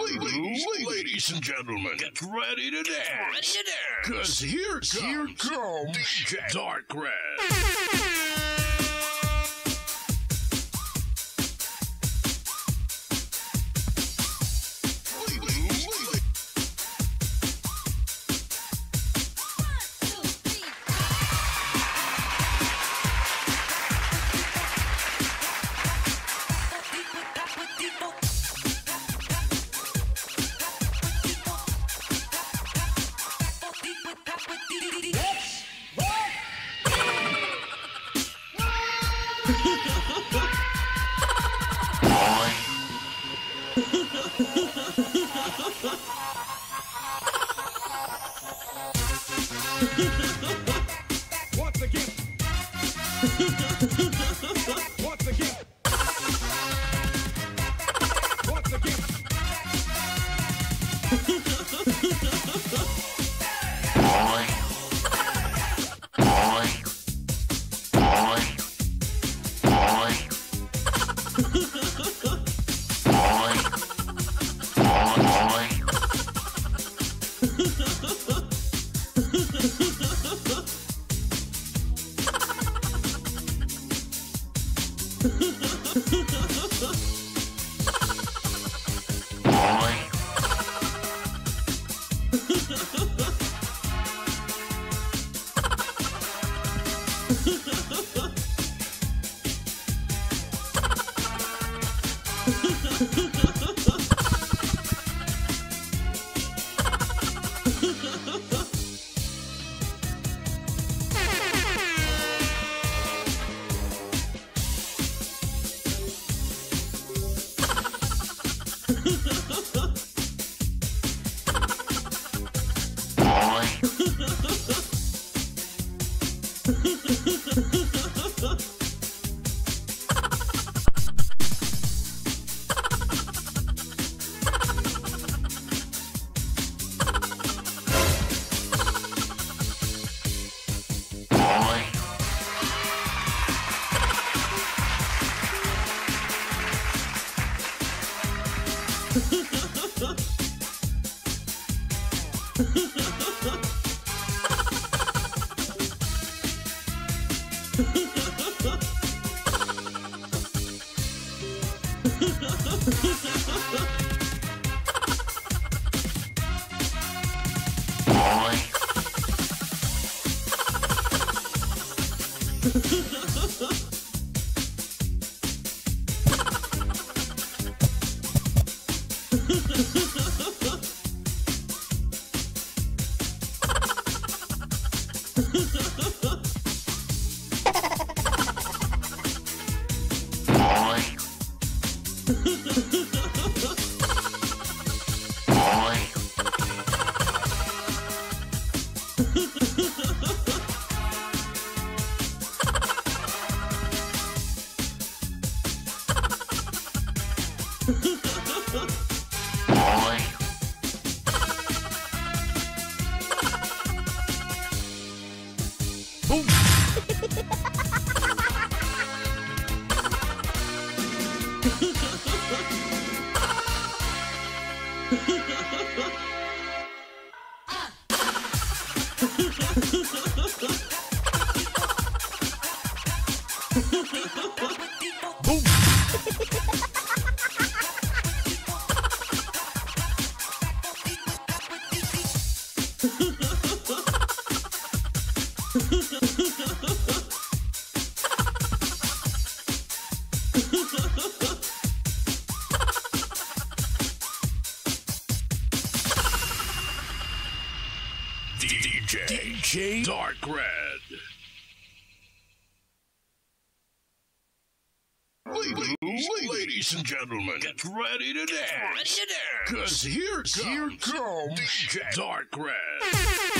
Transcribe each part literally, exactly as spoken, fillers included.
Ladies, ladies and gentlemen, get ready to dance. Ready to dance. Cause here comes, here comes D J Dark Red. Once again. Once again. Once again. D J, D J Dark Red. Ladies, ladies and gentlemen, get ready to dance. Ready to dance. Cause here comes, here comes D J Dark Red.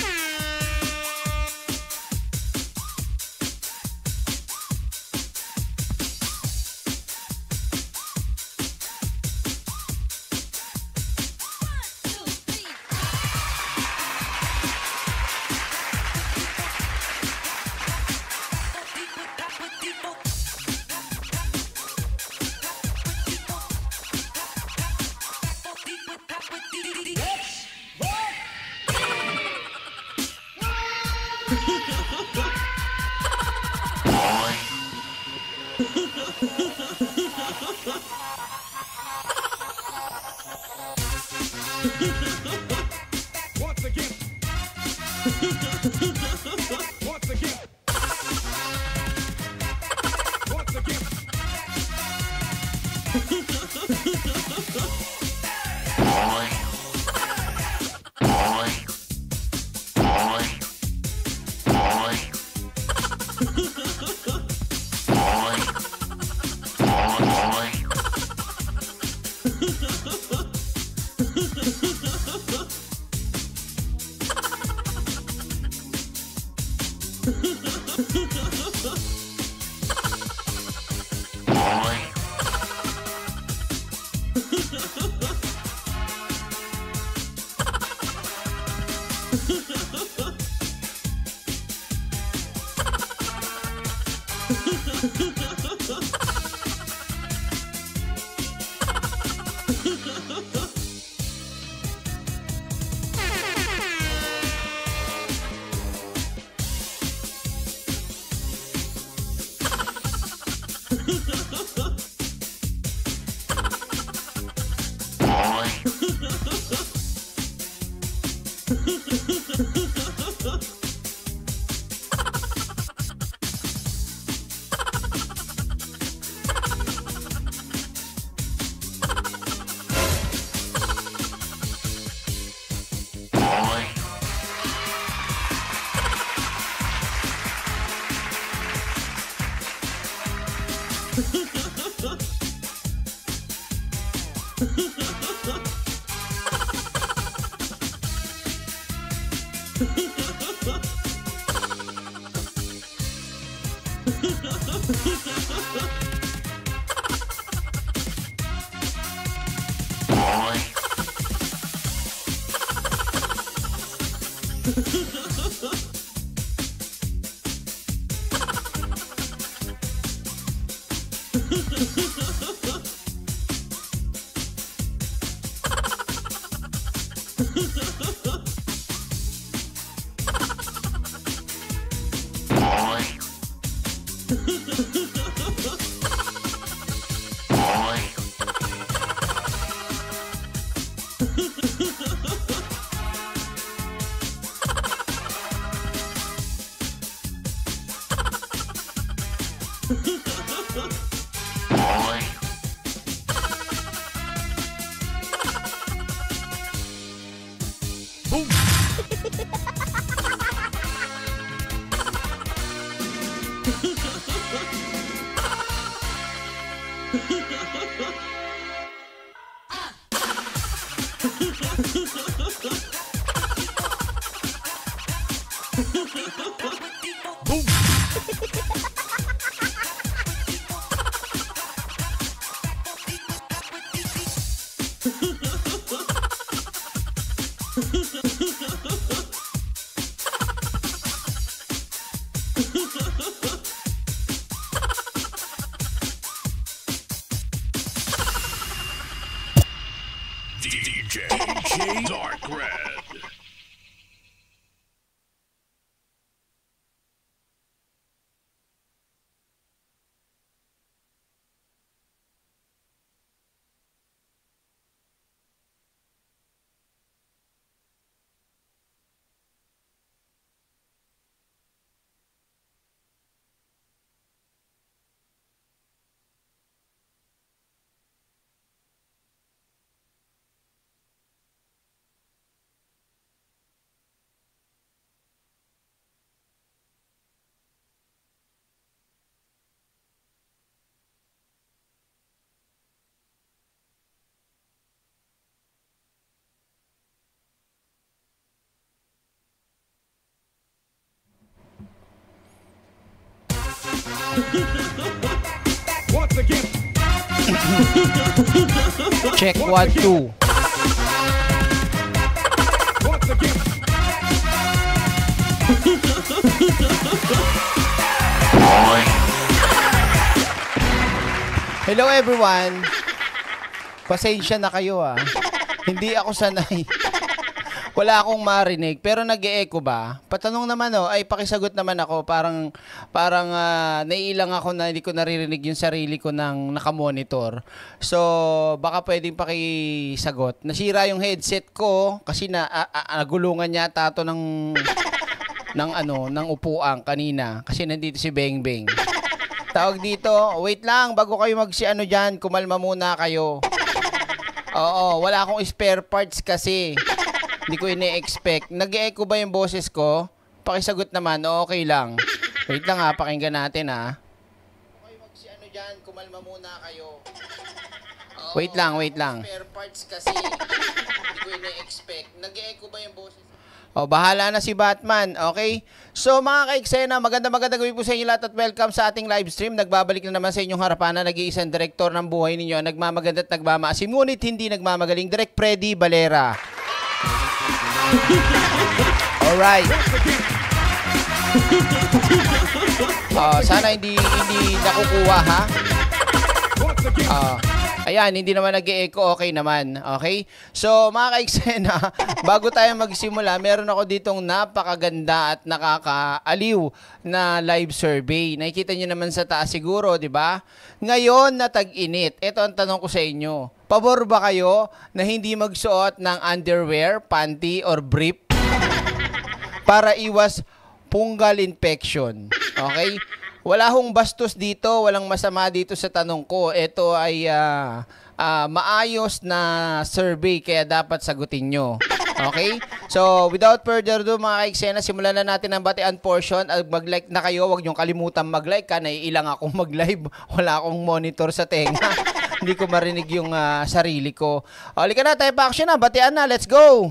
Once again. Once again. D J, D J Dark Red. Once again. Check one, two. Once again. Hello everyone. Pasensya na kayo ah. Hindi ako sanay. Wala akong marinig, pero nag-e-echo ba? Patanong naman oh, ay pakisagot naman ako. Parang, parang uh, naiilang ako na hindi ko naririnig yung sarili ko ng nakamonitor. So, baka pwedeng pakisagot. Nasira yung headset ko kasi na, uh, uh, nagulungan yata ito ng, ng, ano, ng upuan kanina. Kasi nandito si Beng Beng. Tawag dito, wait lang, bago kayo mag si ano dyan, kumalma muna kayo. Oo, wala akong spare parts kasi. Hindi ko ine-expect. Nag-e-echo ba yung boses ko? Pakisagot naman, o okay lang. Wait lang ha, pakinggan natin ha. Okay, mag si ano dyan, kumalma muna kayo. Oo, wait lang, wait lang. Spare parts kasi. Hindi ko ine-expect. Nag-e-echo ba yung boses? O, bahala na si Batman, okay? So, mga ka-eksena, maganda maganda gawin po sa inyo lahat at welcome sa ating live stream. Nagbabalik na naman sa inyong harapan na nag-iisang direktor ng buhay ninyo, nagmamaganda at nagmamaasim, ngunit hindi nagmamagaling, Direk Freddy Valera. Alright. Uh, sana hindi hindi nakukuha ha. Uh, ayan, hindi naman nag-e-echo, okay naman. Okay? So, mga ka-eksena, bago tayo magsimula, meron ako ditong napakaganda at nakakaaliw na live survey. Nakikita nyo naman sa taas siguro, di ba? Ngayon na tag-init, ito ang tanong ko sa inyo. Pabor ba kayo na hindi magsuot ng underwear, panty, or brief para iwas fungal infection? Okay? Wala hong bastos dito, walang masama dito sa tanong ko. Ito ay uh, uh, maayos na survey kaya dapat sagutin nyo. Okay? So, without further ado mga ka-eksena, simulan na natin ang batian portion. Mag-like na kayo, huwag nyong kalimutan mag-like. Ka, naiilang akong mag-live. Wala akong monitor sa tenga. Hindi ko marinig yung uh, sarili ko. Halika na, tayo pa action na. Batian na, let's go!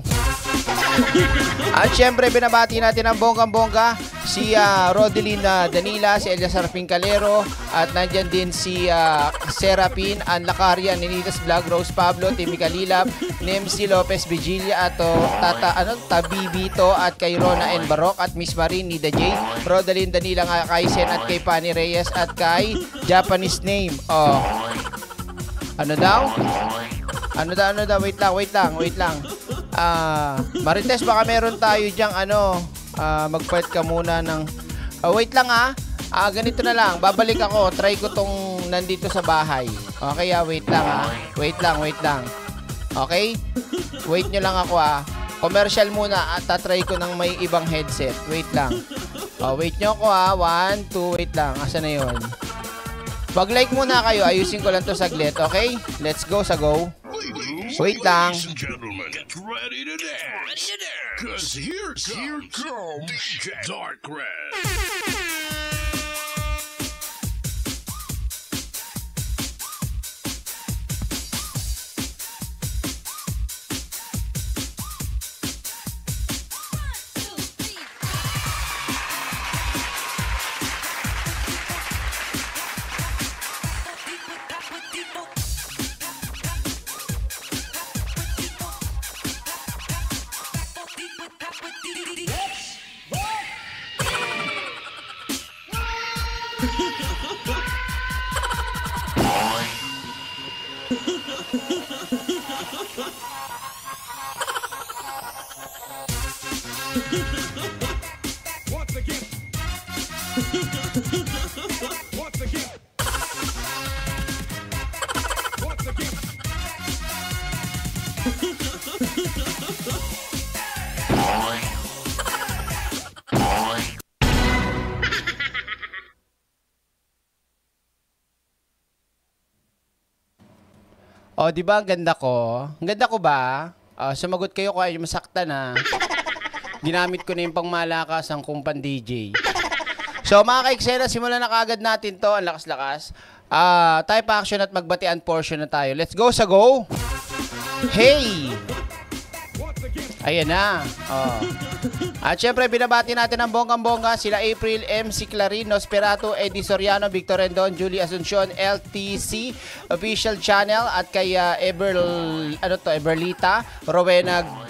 At syempre, binabati natin ang bonggang-bongga si uh, Rodelina Danila, si Eliasar Pincalero, at nandyan din si uh, Serapin, Ann Lacaria, Ninitas Vlog, Rose Pablo, Timmy Calilab, Nemsi Lopez Vigilia, at uh, Tata, ano, Tabibito, at kay Rona N. Barok, at Miss Marine, Nida J, Rodelin Danila, kay Sen, at kay Pani Reyes, at kay Japanese name. Oh. Ano daw? Ano daw, ano daw? Wait lang, wait lang, wait lang. Ah, uh, Marites, baka meron tayo diyang ano, uh, mag-fight ka muna ng... Uh, wait lang ah. Ah, uh, ganito na lang. Babalik ako. Try ko tong nandito sa bahay. Okay ah, wait lang ah. Wait lang, wait lang. Okay? Wait nyo lang ako ah. Commercial muna at tatry ko ng may ibang headset. Wait lang. Oh, wait nyo ako ah. One, two, wait lang. Asa na yun? Mag-like muna kayo. Ayusin ko lang to saglit. Okay? Let's go sa go. Wait lang. Ladies and gentlemen, get ready to dance. Cause here comes, here comes D J Dark Red. Oh, di ba ang ganda ko? Ang ganda ko ba? Uh, sumagot kayo kung ay masakta na. Ginamit ko na yung pangmalakas ang kumpan D J. So, mga ka-eksena, simulan na kaagad natin to. Ang lakas-lakas. Uh, type action at magbatian portion na tayo. Let's go sa go! Hey! Ayan na. Oh. At syempre, binabati natin ang bonggang-bongga. Sila April, M. C. Clarin, Nosferatu, Eddie Soriano, Victor Rendon, Julie Asuncion, L T C Official Channel, at kay uh, Eber, ano to, Eberlita, Rowena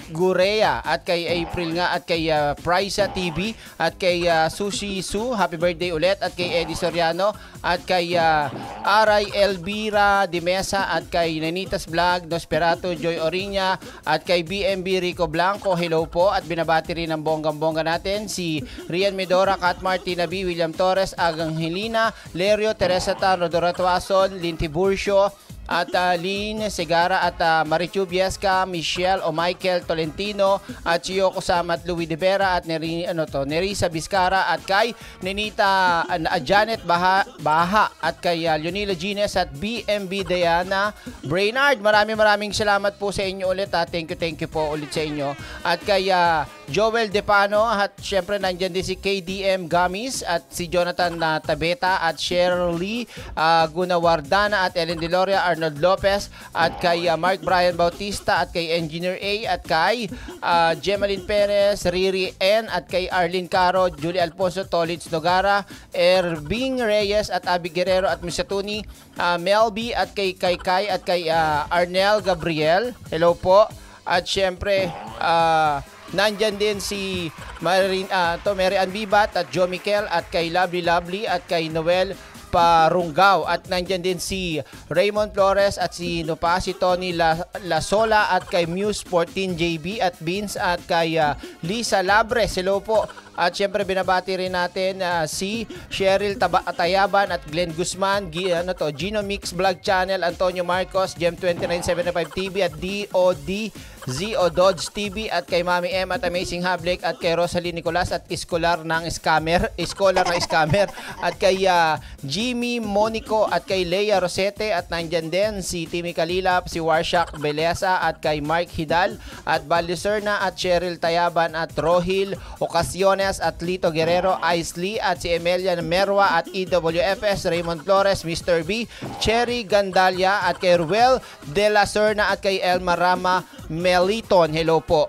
Gurea at kay April nga at kay uh, Prisa T V at kay uh, Sushi Su, happy birthday ulit, at kay Eddie Soriano at kay uh, Aray Elvira de Mesa at kay Nanitas Vlog, Nosferatu Joy Oriña at kay B M B Rico Blanco, hello po, at binabati rin ng bonggang-bongga natin si Rian Medora, Kat Martina B, William Torres, Agang Helina, Lerio, Teresa Tan, Rodora Tuason, Linty Burcio, at uh, Lynn Segara at uh, Marichu Biesca, Michelle o Michael Tolentino at Chiyoko Sam at Louis De Vera at Neri, ano to, Nerissa Vizcara at kay Nenita uh, Janet Baha, Baha at kay uh, Leonila Gines at B M B Diana Brainard. Maraming maraming salamat po sa inyo ulit. Ha. Thank you, thank you po ulit sa inyo. At kay uh, Joel Depano at syempre nandyan din si K D M Gamis at si Jonathan uh, Tabeta at Shirley uh, Gunawardana at Ellen Deloria, Arnold Lopez at kay uh, Mark Brian Bautista at kay Engineer A at kay uh, Gemaline Perez, Riri N at kay Arlene Caro, Julie Alfonso, Tolitz Nogara, Erving Reyes at Abby Guerrero at Misatuni, uh, Melby at kay Kai Kai at kay uh, Arnel Gabriel, hello po. At syempre uh, nandyan din si Marin, uh, to Mary Ann Bibat at Joe Miquel at kay Lovely Lovely at kay Noel Parunggaw at nandyan din si Raymond Flores at si Nupa, si Tony La, Lasola at kay Muse fourteen J B at Beans at kay uh, Lisa Labres, hello po. At syempre binabati rin natin uh, si Cheryl Taba Tayaban at Glenn Guzman, G ano to, Gino Mix Vlog Channel, Antonio Marcos, Gem twenty-nine seventy-five T V at D O D Z O Dodge T V at kay Mami M at Amazing Hablek at kay Rosalie Nicolas at Iskolar ng Scammer, Iskolar na Scammer at kay uh, Jimmy Monico at kay Leia Rosete at nandyan din si Timmy Kalilap, si Warshak Beleza at kay Mark Hidal at Balduserna at Cheryl Tayaban at Rohil Ocasiones at Lito Guerrero, Ice Lee at si Emelia Merwa at E W F S, Raymond Flores, Mister B, Cherry Gandalia at kay Ruel De La Serna at kay Elma Rama Meliton, hello po.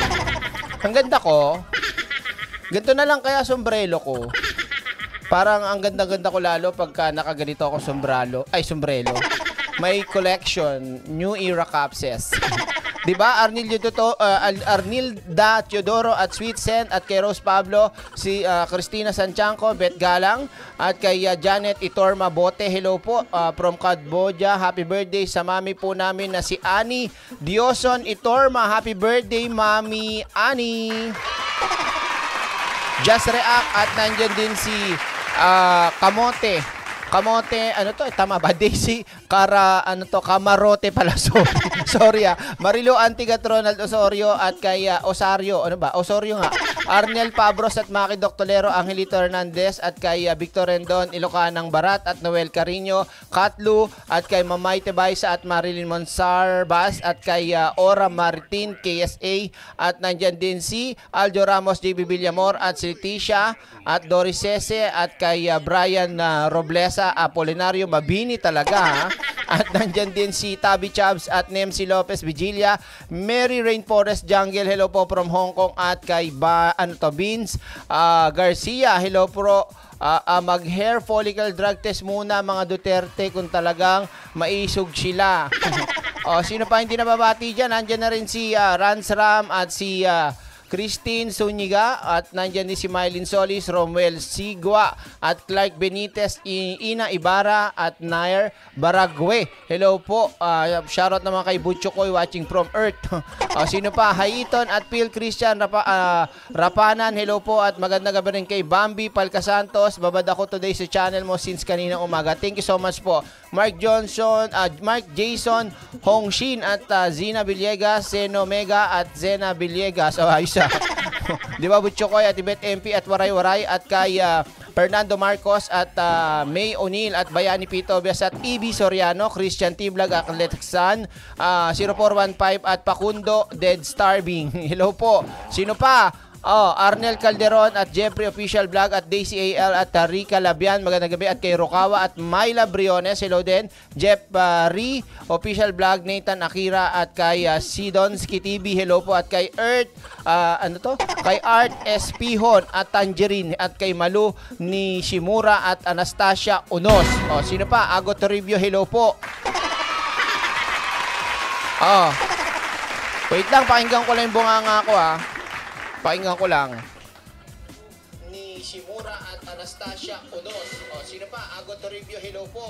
Ang ganda ko. Ganito na lang kaya sombrero ko. Parang ang ganda-ganda ko lalo pagka nakaganito ako sombrero. Ay, sombrero. May collection, New Era Capses. Diba? Arnildo Toto, uh, Arnilda Teodoro at Sweet Sen at kay Rose Pablo, si uh, Christina Sanchanco, Beth Galang at kay uh, Janet Itorma Bote, hello po uh, from Cambodia. Happy birthday sa mami po namin na si Ani Dioson Itorma. Happy birthday, Mami Ani. Just React at nandyan din si uh, Kamote. Kamote, ano to? Tama ba? Daisy, Kara, ano to? Kamarote pala. Sorry. Sorry ah. Marilo Antigat Ronald Osorio at kay uh, Osario. Ano ba? Osorio nga. Arnel Pabros at Maki Doctolero, Angelito Hernandez at kay uh, Victor Rendon, Ilocanang Barat at Noel Carino, Katlu at kay Mamay Tebaysa at Marilyn Monsarbas at kay uh, Ora Martin, K S A at nandyan din si Aljo Ramos, J B Villamor at si Tisha at Doris Sese at kay uh, Brian uh, Robles Apolinario Mabini talaga ha? At nandyan din si Tabi Chabs at Nemsi Lopez Vigilia, Mary Rainforest Jungle, hello po from Hong Kong at kay ba, ano to, Beans uh, Garcia, hello po. Uh, uh, mag hair follicle drug test muna mga Duterte kung talagang maisog sila. O, sino pa hindi nababati dyan? Nandyan na rin si uh, Rans Ram at si uh, Christine Zuniga at nandyan din si Mylene Solis, Romuel Sigua at Clark Benitez, Ina Ibarra at Nair Baragwe. Hello po. Uh, shoutout naman kay Butchokoy watching from Earth. uh, sino pa? Haiton at Phil Christian Rapa, uh, Rapanan. Hello po at magandang gabi rin kay Bambi Palcasantos. Babad ako today sa channel mo since kaninang umaga. Thank you so much po. Mark Johnson, uh, Mark Jason Hongshin at uh, Zina Villegas, Zeno Mega at Zena Villegas. Oh, ayos ah. Di ba, Butchokoy at Ibet M P at Waray Waray at kay uh, Fernando Marcos at uh, May O'Neill at Bayani P. Tobias at E B Soriano, Christian Tiblag at Lexan, uh, zero four one five at Pakundo Dead Starving. Hello po. Sino pa? Oh, Arnel Calderon at Jeffrey Official Vlog at Daisy A L at uh, Rica Labian, magandang gabi at kay Rokawa at Myla Briones, hello din. Jeff uh, Ri Official Vlog, Nathan Akira at kay uh, Sidonski T V, hello po at kay Earth uh, ano to? Kay Art Espihon at Tangerine at kay Malu ni Shimura at Anastasia Unos. Oh, sino pa? Ago Toribio, hello po. Oh. Wait lang, pakinggan ko lang yung bunganga ko ha. Pakinggan ko lang. Ni Shimura at Anastasia Unos. O, sino pa? Ago Toribio, hello po.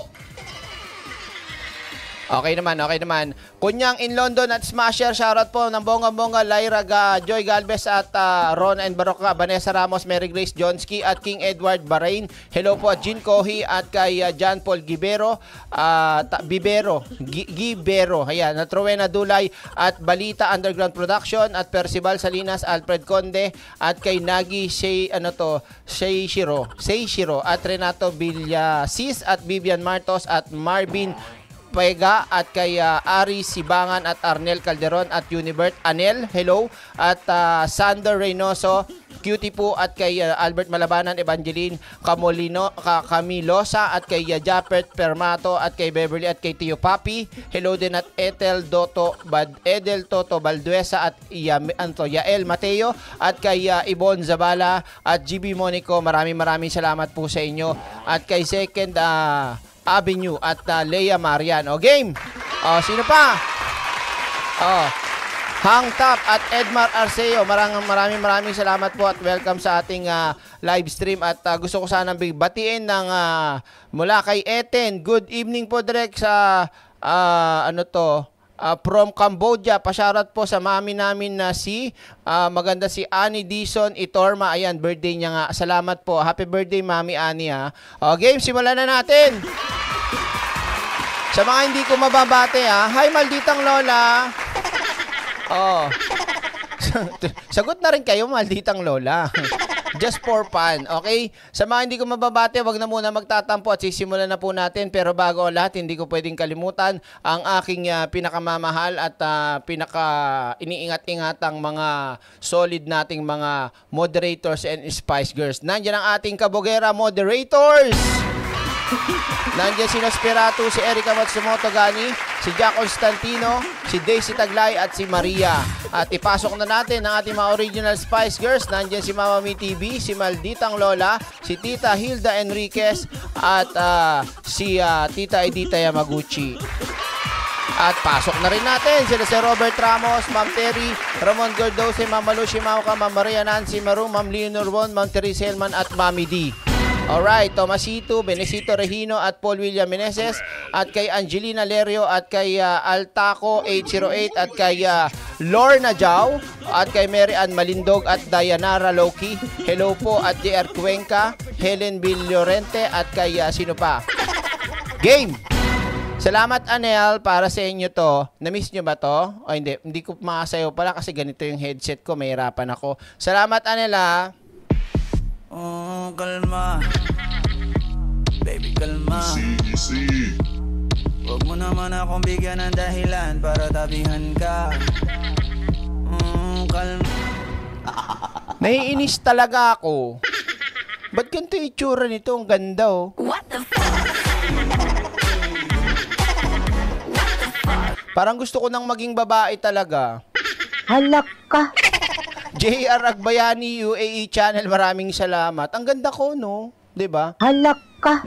Okay naman, okay naman. Kunyang in London at Smasher, shoutout po ng bongga-bongga, Lyra, Ga, Joy Galvez at uh, Ron and Baroka, Vanessa Ramos, Mary Grace Johnsky at King Edward Bahrain. Hello po at Jean Cohi at kay uh, John Paul Gibero, uh, ta- Bibero, G- Gibero, ayan, at Rowena Dulay at Balita Underground Production at Percival Salinas, Alfred Conde at kay Nagi Shay, ano to, Seishiro, Seishiro at Renato Villasis at Vivian Martos at Marvin Pega at kay uh, Ari Sibangan at Arnel Calderon at Unibert Anel, hello, at uh, Sander Reynoso, Cutie po at kay uh, Albert Malabanan, Evangeline Camolino, Ka- Camilosa at kay uh, Japert Permato at kay Beverly at kay Tio Papi, hello din at Etel Doto Bad Edel Toto Balduesa at Yam, Anto, Yael Mateo at kay uh, Ibon Zabala at G B Monico, maraming maraming salamat po sa inyo at kay second uh, Avenue at uh, Leia Marian. O, game. O, sino pa? O, Hang Top at Edmar Arceo. Maraming maraming maraming salamat po at welcome sa ating uh, live stream. At uh, gusto ko sanang batiin ng uh, mula kay Eten. Good evening po direct sa uh, ano to, Uh, from Cambodia. Pasyarat po sa mami namin na si uh, maganda si Annie Dison Itorma. Ayan, birthday niya nga. Salamat po. Happy birthday, Mami Annie ha. O, game, simulan na natin. Sa mga hindi ko mababate ha. Hi, malditang lola. Oh. Sagot na rin kayo, malditang lola. Just for fun, okay? Sa mga hindi ko mababate, wag na muna magtatampo at sisimulan na po natin. Pero bago ang lahat, hindi ko pwedeng kalimutan ang aking uh, pinakamamahal at uh, pinaka iniingat-ingatang mga solid nating mga moderators and Spice Girls. Nandiyan ang ating kabogera moderators! Nandiyan si Nosperato, si Erica Matsumoto Gani, si Jack Constantino, si Daisy Taglay at si Maria. At ipasok na natin ang ating mga original Spice Girls. Nandiyan si Mama Mi T V, si Malditang Lola, si Tita Hilda Enriquez at uh, si uh, Tita Edita Yamaguchi. At pasok na rin natin sila si Robert Ramos, Ma'am Terry, Ramon Gordose, Ma'am Malushi Mauka, Ma'am Maria Nancy Maru, Ma'am Leonor Won, Ma'am Teresa Helman at Mami D. Alright, Tomasito, Benesito Regino at Paul William Meneses at kay Angelina Lerio at kay uh, Altaco eight oh eight at kay uh, Lorna Jau at kay Mary Ann Malindog at Dayanara Loki. Hello po at J R Cuenca, Helen Villorente at kay uh, sino pa? Game! Salamat Anel para sa inyo to. Na-miss nyo ba to? O hindi, hindi ko makasayo pala kasi ganito yung headset ko, mahirapan ako. Salamat Anel ha. Oh, kalma. Baby, kalma. Easy, easy. Huwag mo naman akong bigyan ng dahilan para tabihan ka. Oh, kalma. Naiinis talaga ako. Ba't ganito yung itsura nito? Ang ganda oh. What the fuck? Parang gusto ko nang maging babae talaga. Halak ka. J R Agbayani, U A E Channel, maraming salamat. Ang ganda ko, no? Diba? Halak ka.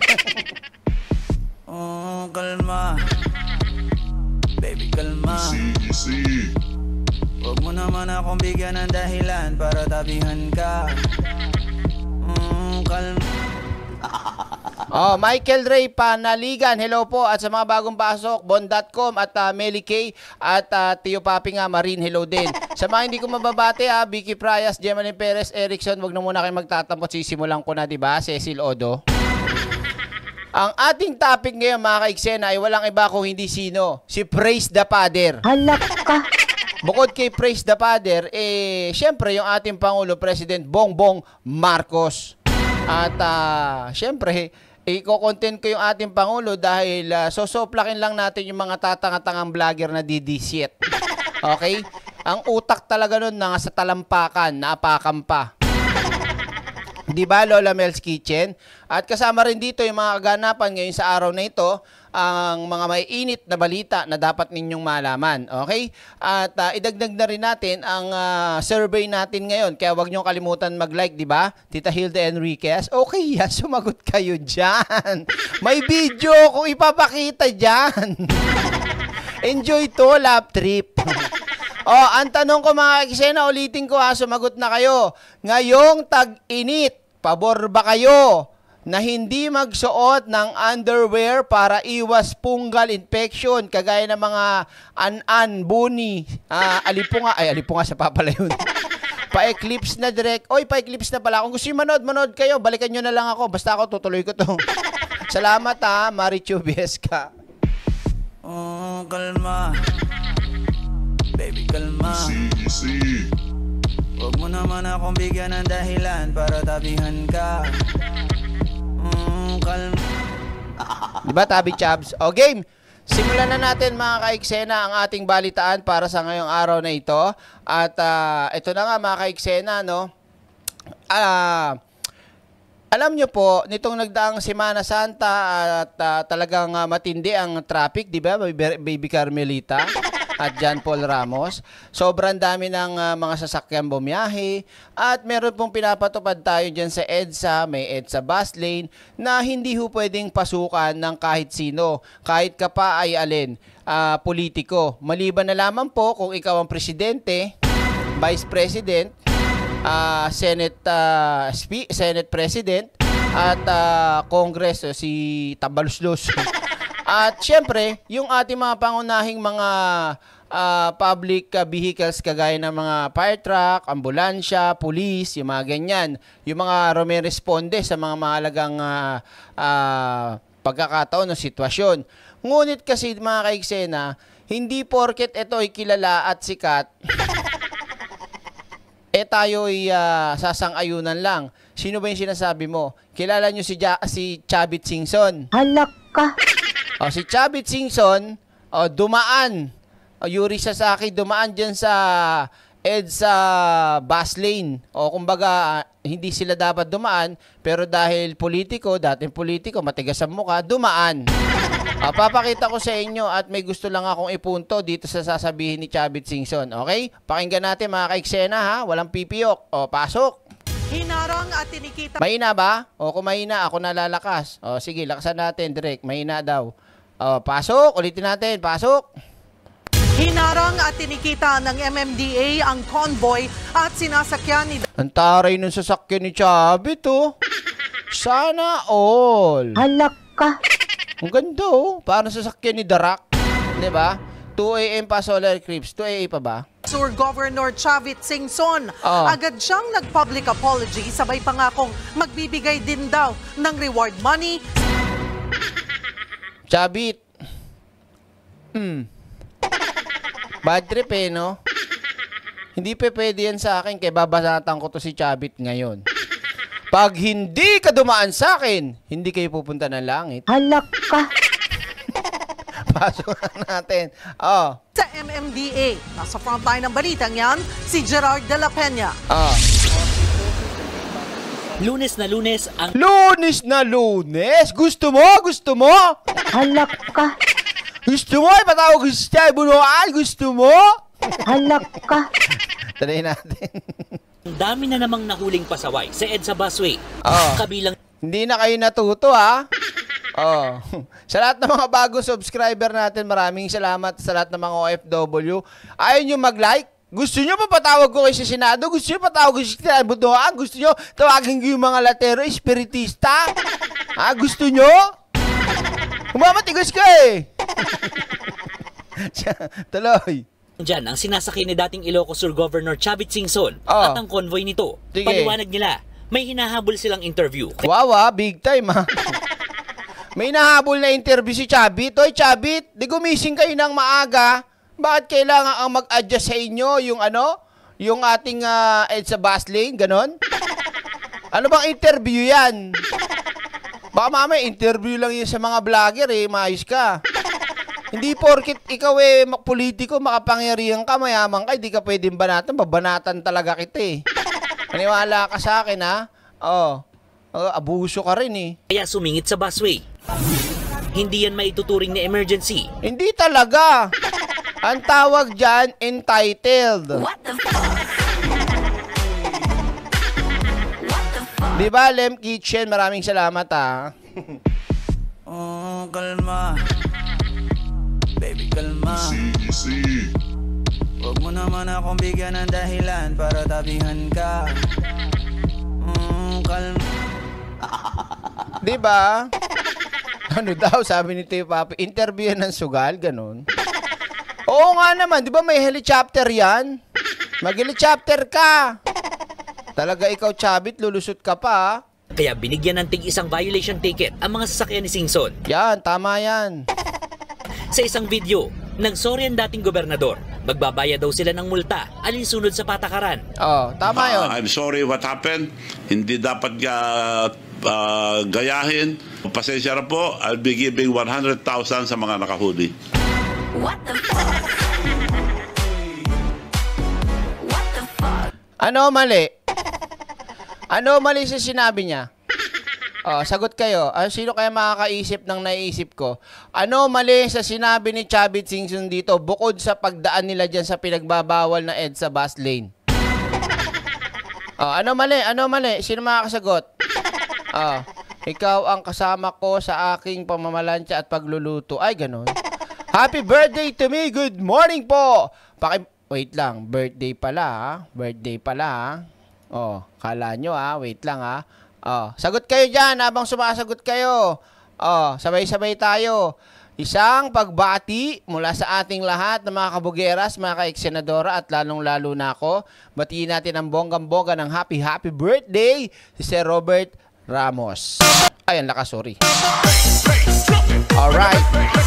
Oh, kalma. Baby, kalma. Easy, easy. Huwag mo naman akong bigyan ng dahilan para tabihan ka. Oh, kalma. Oh, Michael Ray Panaligan, hello po. At sa mga bagong pasok, Bon dot com at uh, Melly K at uh, Tio Papi nga, Marine, hello din. Sa mga hindi ko mababate ha, Vicky Prayas, Gemaline Perez, Erickson, wag na muna kayo magtatampo. Sisimulan ko na, diba? Cecil Odo. Ang ating topic ngayon, mga kaiksena, ay walang iba kung hindi sino. Si Praise the Father. Halak ka. Bukod kay Praise the Father, eh, syempre yung ating Pangulo, President Bongbong Marcos. At uh, syempre, i-content ko yung ating Pangulo dahil uh, sosoplakin lang natin yung mga tatanga-tangang vlogger na didisyet. Okay? Ang utak talaga nun na sa talampakan, naapakan pa. Di ba, Lola Mel's Kitchen? At kasama rin dito yung mga kaganapan ngayon sa araw na ito, ang mga may init na balita na dapat ninyong malaman. Okay? At uh, idagdag na rin natin ang uh, survey natin ngayon. Kaya huwag niyong kalimutan mag-like, di ba? Tita Hilda Enriquez. Okay, yan. Sumagot kayo dyan. May video kung ipapakita dyan. Enjoy to, lap trip. Oh, ang tanong ko mga eksena, ulitin ko ha, sumagot na kayo. Ngayong tag-init, pabor ba kayo na hindi magsuot ng underwear para iwas fungal infection kagaya ng mga an-an, buni, uh, alipunga, ay alipunga sa papala yun. Pa-eclipse na direct. Oy, pa-eclipse na pala. Kung gusto nyo manood, manood kayo. Balikan nyo na lang ako. Basta ako, tutuloy ko to. Salamat ha, Marichu Biesca. Oh, kalma. Baby, kalma. Easy, easy. Huwag mo naman akong bigyan ng dahilan para tabihan ka. Mm, kalma. Diba, Tabi Chabs? O, game. Simulan na natin mga kaiksena ang ating balitaan para sa ngayong araw na ito. At uh, ito na nga mga kaiksena, no? Ah... Uh, Alam nyo po, nitong nagdaang Semana Santa at uh, talagang uh, matindi ang traffic, di ba, Baby Carmelita at John Paul Ramos. Sobrang dami ng uh, mga sasakyan bumiyahe at meron pong pinapatupad tayo dyan sa EDSA, may EDSA bus lane na hindi ho pwedeng pasukan ng kahit sino, kahit ka pa ay alin, uh, politiko. Maliban na lamang po kung ikaw ang presidente, vice president, Uh, Senate uh, Spe- Senate President at uh, Congress uh, si Tabaluslos. At syempre, yung ating mga pangunahing mga uh, public uh, vehicles kagaya ng mga fire truck, ambulansya, police, yung mga ganyan. Yung mga rumeresponde sa mga mahalagang uh, uh, pagkakataon o sitwasyon. Ngunit kasi mga kaiksena, hindi porket ito ay kilala at sikat eh tayo'y uh, sasang-ayunan lang. Sino ba yung sinasabi mo? Kilala nyo si, ja- si Chavit Singson. Halak ka. O, si Chavit Singson, o, dumaan. O, Yuri Sasaki, dumaan dyan sa EDSA bus lane. O, kumbaga, uh, hindi sila dapat dumaan, pero dahil politiko, dating politiko, matigas ang mukha, dumaan. Uh, papakita ko sa inyo at may gusto lang akong ipunto dito sa sasabihin ni Chavit Singson. Okay? Pakinggan natin mga kaiksena ha. Walang pipiyok. O, pasok. Hinarang at tinikita. Mahina ba? O, kung mahina, ako nalalakas. O, sige, lakasan natin direct. Mahina daw. O, pasok. Ulitin natin. Pasok. Hinarang at tinikita ng M M D A ang convoy at sinasakyan ni... Ang taray ng sasakyan ni Chavit, oh. Sana all. Halak ka. Ang ganda, oh. Parang sasakyan ni Darak. Diba? two a m pa solar eclipse. two a m pa ba? Sur Governor Chavit Singson. Oh. Agad siyang nag-public apology, sabay pangakong magbibigay din daw ng reward money. Chavit. Hmm. Bad trip eh, no? Hindi pa pwede yan sa akin, kaya babasatan ko to si Chavit ngayon. Pag hindi ka dumaan sa akin, hindi kayo pupunta ng langit. Halak ka. Pasok natin. Oh. Sa M M D A, nasa frontline ng balitang yan, si Gerard de la Peña. Oh. Lunes na Lunes ang... Lunes na Lunes? Gusto mo? Gusto mo? Halak ka. Gusto mo? Ipatawag ko si Chay Bunuan? Gusto mo? Halak ka. Talay natin. Ang dami na namang nahuling pasaway sa EDSA busway. Oh. Kabilang... Hindi na kayo natuto, ha? Oh. Sa lahat ng mga bagong subscriber natin, maraming salamat sa lahat ng mga O F W. Ayaw nyo mag-like? Gusto nyo pa patawag ko kayo sa Senado? Gusto nyo patawag ko sa Budoan? Gusto nyo tawagin ko yung mga latero, espiritista? Ha? Gusto nyo? Humamatigas ka eh. Tuloy. Diyan ang sinasakay ni dating Ilocos Sur Governor Chavit Singson Oh. at ang convoy nito. Sige. Paliwanag nila, may hinahabol silang interview. Wow, ah, big time ha. May nahabol na interview si Chavit. Oy, Chavit, di gumising kayo ng maaga. Bakit kailangan ang mag-adjust sa inyo yung ano? Yung ating uh, EDSA bus lane, ganon? Ano bang interview yan? Baka mamaya interview lang yun sa mga vlogger eh, maayos ka. Hindi porkit ikaw eh, politiko, makapangyarihan ka, mayaman ka, hindi ka pwedeng banatan, babanatan talaga kita eh. Maniwala ka sa akin ha? Oh, oh, abuso ka rin eh. Kaya sumingit sa busway. Hindi yan maituturing na emergency. Hindi talaga. Ang tawag dyan, entitled. What the fuck? Diba, Lem Kitchen? Maraming salamat ha. Oh, kalma. Baby, kalma. Easy, easy. Huwag mo naman akong bigyan ng dahilan para tabihan ka. Mm, kalma. Di ba? Ano daw, sabi ni Tio Papi, interview yan ng sugal, ganun. Oo nga naman, di ba may helicopter yan? Mag-helicopter ka. Talaga ikaw, Chabit, lulusot ka pa. Kaya binigyan ng tig isang violation ticket ang mga sasakyan ni Singson. Yan, tama yan. Sa isang video, nagsorry ang dating gobernador. Magbabayad daw sila ng multa alinsunod sa patakaran. Oh, tama yun. Uh, I'm sorry what happened. Hindi dapat uh, uh, gayahin. Pasensya na po. I'll be giving one hundred thousand sa mga nakahuli. What the fuck? What the fuck? Ano mali? Ano mali sa sinabi niya? Oh, sagot kayo. Ah, sino kaya makakaisip ng naiisip ko? Ano mali sa sinabi ni Chavit Singson dito bukod sa pagdaan nila dyan sa pinagbabawal na EDSA bus lane? Oh, ano mali? Ano mali? Sino makakasagot? Oh, ikaw ang kasama ko sa aking pamamalansya at pagluluto. Ay, ganun. Happy birthday to me. Good morning po. Paki Wait lang. Birthday pala, ha? Birthday pala, ha? Oh, kala nyo, ha? Wait lang, ha? Oh, sagot kayo dyan habang sumasagot kayo. Oh, sabay-sabay tayo. Isang pagbati mula sa ating lahat ng mga kabugeras, mga ka-eksenadora at lalong-lalo na ako. Batiin natin ang bonggang-bongga ng happy, happy birthday si Sir Robert Ramos. Ay, ang lakas, sorry. Alright.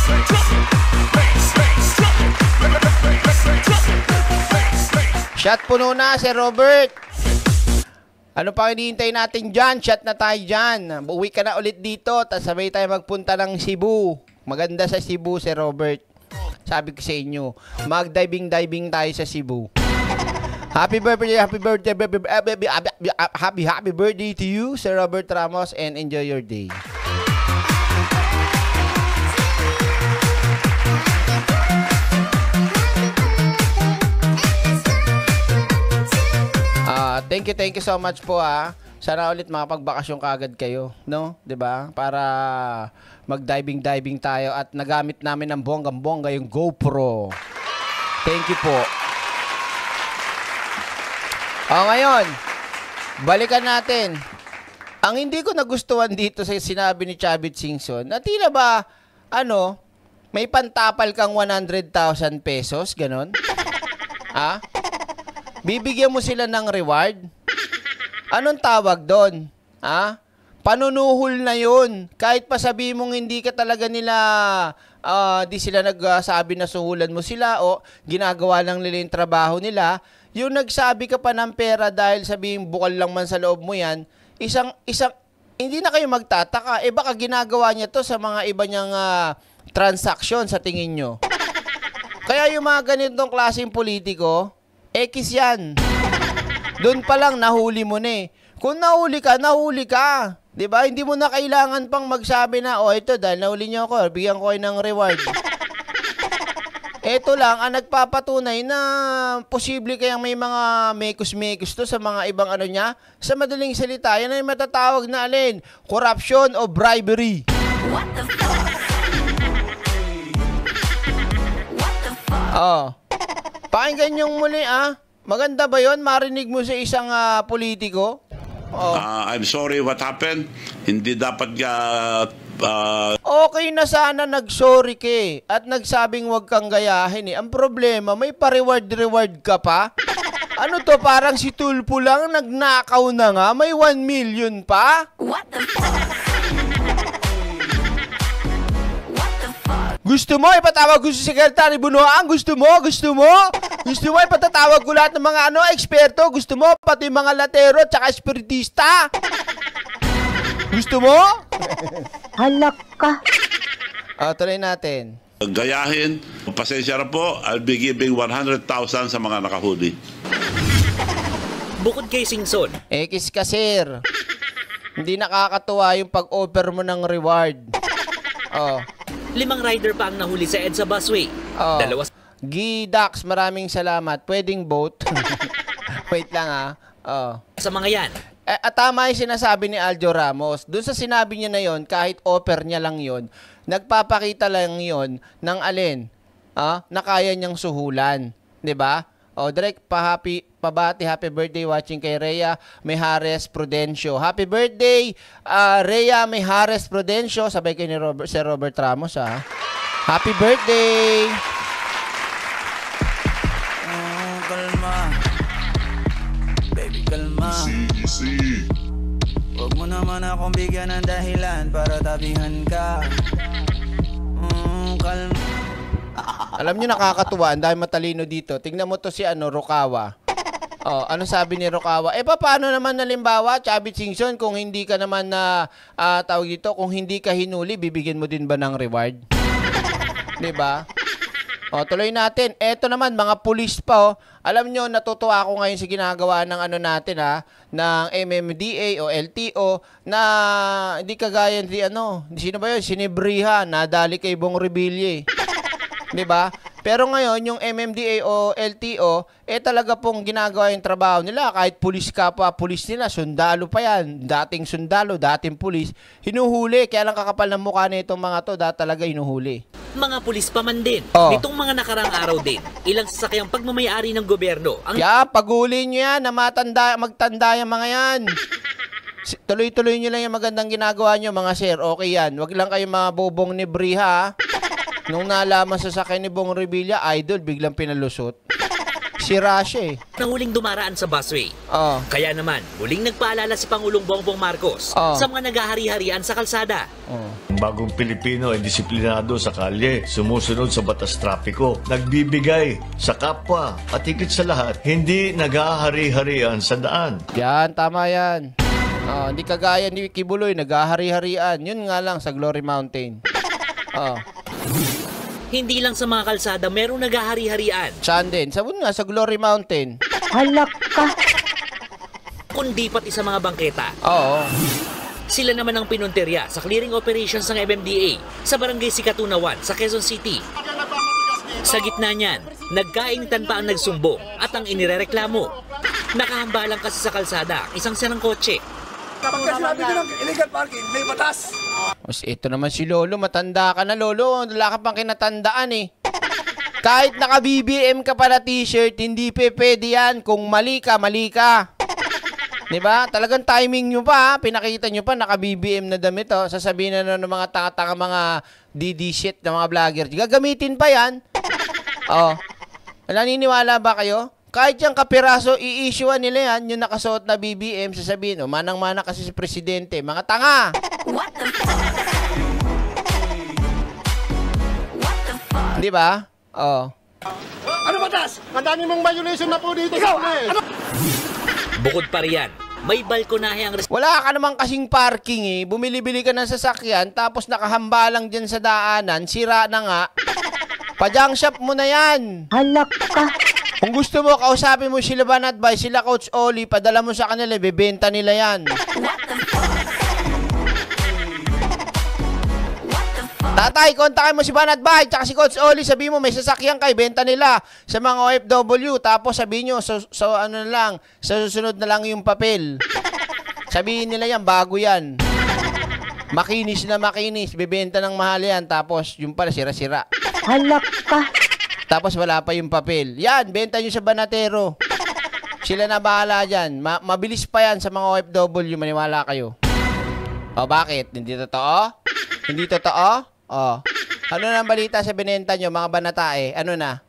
Shot puno na, Sir Robert. Ano pa hinihintay natin dyan? Shot na tayo dyan. Uwi ka na ulit dito. Tapos sabay tayo magpunta ng Cebu. Maganda sa Cebu, Sir Robert. Sabi ko sa inyo, mag-diving-diving tayo sa Cebu. Happy birthday, happy birthday, happy, happy, happy birthday to you, Sir Robert Ramos, and enjoy your day. Uh, thank you, thank you so much po, ah. Sana ulit makapagbakasyon kaagad kayo, no? 'Di ba? Para mag-diving-diving tayo at nagamit namin ng bonggang-bongga yung GoPro. Thank you po. O, ngayon, balikan natin. Ang hindi ko nagustuhan dito sa sinabi ni Chavit Singson, na tila ba, ano, may pantapal kang one hundred thousand pesos, ganon? Ha? Bibigyan mo sila ng reward? Anong tawag doon? Ha? Panunuhol na yun. Kahit pa sabihin mong hindi ka talaga nila, uh, di sila nagsabi na suhulan mo sila o ginagawa lang nila yung trabaho nila, yung nagsabi ka pa ng pera dahil sabihin bukal lang man sa loob mo yan, isang, isang, hindi na kayo magtataka. Eh baka ginagawa niya to sa mga iba niyang uh, transaksyon sa tingin nyo. Kaya yung mga ganitong klaseng politiko, X yan. Doon pa lang nahuli mo na eh. Kung nahuli ka, nahuli ka. 'Di ba? Hindi mo na kailangan pang magsabi na, oh ito dahil nahuli niyo ako, bigyan ko kayo ng reward. Ito lang ang nagpapatunay na posible kayang may mga mekus-mekus to sa mga ibang ano niya. Sa madaling salita, yan ay matatawag na alin, corruption o bribery. What the fuck? What the fuck? Oh. Pakinggan yung muli, ah. Maganda ba yon? Marinig mo sa isang uh, politiko? Oh. Uh, I'm sorry what happened. Hindi dapat uh, uh... Okay na sana nag-sorry ka eh, at nagsabing wag kang gayahin eh. Ang problema, may pa-reward-reward ka pa? Ano to, parang si Tulpo lang nagnakaw na nga, may one million pa? What the fuck? Gusto mo ipatawag ko si Secretary Bunuan? Gusto mo? Gusto mo? Gusto mo ipatatawag ko lahat ng mga ano, eksperto? Gusto mo? Pati mga latero at saka espiritista? Gusto mo? Halak ka. Ah, tuloy natin. gayahin. Pasensya na po, I'll be giving one hundred thousand sa mga nakahuli. Bukod kay Singson, X ka, sir. Hindi nakakatuwa yung pag-offer mo ng reward. Oh. limang rider pa ang nahuli sa EDSA busway. Oh. Dalawa Gidax, maraming salamat. Pwedeng vote. Wait lang ah. Oh. sa mga yan. Eh, at tama yung sinasabi ni Aljo Ramos. Doon sa sinabi niya na yon, kahit offer niya lang yon, nagpapakita lang yon ng alin, ah, na kaya niyang suhulan. 'Di ba? O, direct pa happy, pabati, happy birthday watching kay Rhea Mejares Prudencio. Happy birthday, uh, Rhea Mejares Prudencio. Sabay kay ni Robert, si Robert Ramos, ha. Happy birthday! Oh, kalma. Baby, kalma. Easy. Huwag mo naman akong bigyan ng dahilan para tabihan ka. Mm, kalma. Alam nyo, nakakatuwa. Ang dahil matalino dito. Tingnan mo to si ano, Rokawa. Oh, ano sabi ni Rokawa? Eh, paano naman nalimbawa, Chavit Singson, kung hindi ka naman na, uh, tawag dito, kung hindi ka hinuli, bibigyan mo din ba ng reward? Diba? O, tuloy natin. Eto naman, mga pulis pa, oh. Alam nyo, natutuwa ako ngayon sa ginagawa ng ano natin, ha, ng M M D A o L T O, na hindi kagaya di ano, sino ba yun? Sinibriha, nadali kay Bong Revilla. Diba? Pero ngayon, yung M M D A o L T O, eh talaga pong ginagawa yung trabaho nila. Kahit pulis ka pa, pulis nila, sundalo pa yan. Dating sundalo, dating pulis, hinuhuli. Kaya lang kakapal ng mukha na itong mga to, dahil talaga hinuhuli. Mga pulis pa man din. Oh. Nitong mga nakarang araw din, ilang sasakyang pagmamayari ng gobyerno ang Kaya, paguli nyo yan, na matanda, magtanda yung mga yan. Si- Tuloy-tuloy nyo lang yung magandang ginagawa nyo, mga sir. Okay yan. Wag lang kayo mga bobong ni Briha, ha? Nung nalaman sa sakay ni Bong Revilla, idol, biglang pinalusot. Si Rasha, eh. na huling dumaraan sa busway. Oh. Kaya naman, muling nagpaalala si Pangulong Bongbong Marcos Oh. sa mga naghahari-harian sa kalsada. Oh. Ang bagong Pilipino ay disiplinado sa kalye, sumusunod sa batas trapiko, nagbibigay sa kapwa at higit sa lahat, hindi naghahari-harian sa daan. Yan, tama yan. Oh, hindi kagaya ni Kibuloy, naghahari-harian. Yun nga lang sa Glory Mountain. Oh. Hindi lang sa mga kalsada merong naghahari-harian, Saan din? Sabon nga, sa Glory Mountain. Halak ka. kundi pati sa mga bangketa. Oo. Sila naman ang pinunterya sa clearing operations ng M M D A sa Barangay Sikatunawan sa Quezon City. Sa gitna niyan, nagkainitan pa ang nagsumbong at ang inirereklamo. Nakahambalang kasi sa kalsada ang isang sirang kotse. Pagka sinabi ko ng illegal parking, may batas. Mas ito naman si Lolo, matanda ka na Lolo, wala ka pang kinatandaan eh. Kahit naka-B B M ka pa na t-shirt, hindi pe pwede yan. Kung mali ka, mali ka. Diba? Talagang timing nyo pa, ha? Pinakita nyo pa, naka-B B M na damit, oh. Sasabihin na ng mga tanga-tanga, mga D D shit na mga vlogger. Gagamitin pa yan. Oh. Naniniwala ba kayo? Kahit yung kapiraso, i-issuean nila yan, yung nakasuot na B B M, sasabihin, oh, manang-mana kasi si Presidente. Mga tanga! What the fuck? What the fuck? Di ba? Oh. Ano batas? Madami mong violation na po dito. Ikaw, ano? Bukod pa riyan, may balkonahe ang res- Wala ka naman kasing parking eh. Bumili-bili ka ng sasakyan, tapos nakahamba lang dyan sa daanan, sira na nga. Pa-junk shop mo na yan. Halak ka. Kung gusto mo, kausapin mo sila Van Advice, sila Coach Oli, padala mo sa kanila, bebenta nila yan. What the fuck? What the fuck? Tatay, kontakin mo si Van Advice, tsaka si Coach Oli, sabihin mo, may sasakyan kay, benta nila sa mga O F W, tapos sabihin nyo, so, so ano na lang, sa susunod na lang yung papel. Sabihin nila yan, bago yan. Makinis na makinis, bebenta ng mahal yan, tapos yung pala, sira-sira. Halak ka. Tapos wala pa yung papel. Yan, benta nyo sa Banatero. Sila na bahala dyan. Ma mabilis pa yan sa mga O F W, maniwala kayo. O, bakit? Hindi totoo? Hindi totoo? O. Ano na ang balita sa binenta nyo, mga banatae? Ano na?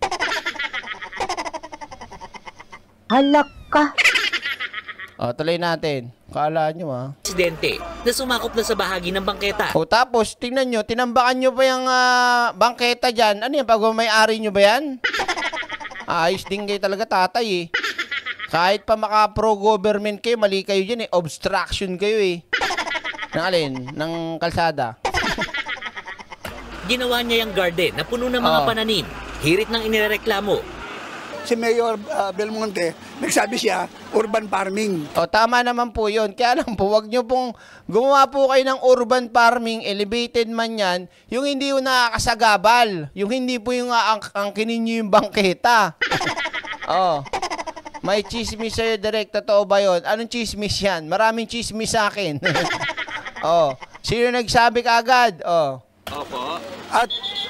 Halak ka. O, tuloy natin. Kala nyo, ha? Presidente na sumakop na sa bahagi ng bangketa. O, tapos, tingnan nyo, tinambakan nyo pa yung uh, bangketa dyan. Ano yan, pag may-ari nyo ba yan? Ayos din kayo talaga, tatay, eh. Kahit pa maka-pro-government kayo, mali kayo dyan, eh. Obstruction kayo, eh. Ng alin? Ng kalsada. Ginawa niya yung garden na puno ng mga Oh. pananim. Hirit ng inireklamo. Si Mayor uh, Belmonte, nagsabi siya, urban farming. O, tama naman po yun. Kaya lang po, wag nyo pong gumawa po kayo ng urban farming, elevated man yan, yung hindi yung nakakasagabal. Yung hindi po yung ang, angkinin nyo yung bangketa. O, may chismis sa'yo direct. Totoo ba yun? Anong chismis yan? Maraming chismis sa akin. O, sino nagsabi ka agad? O, At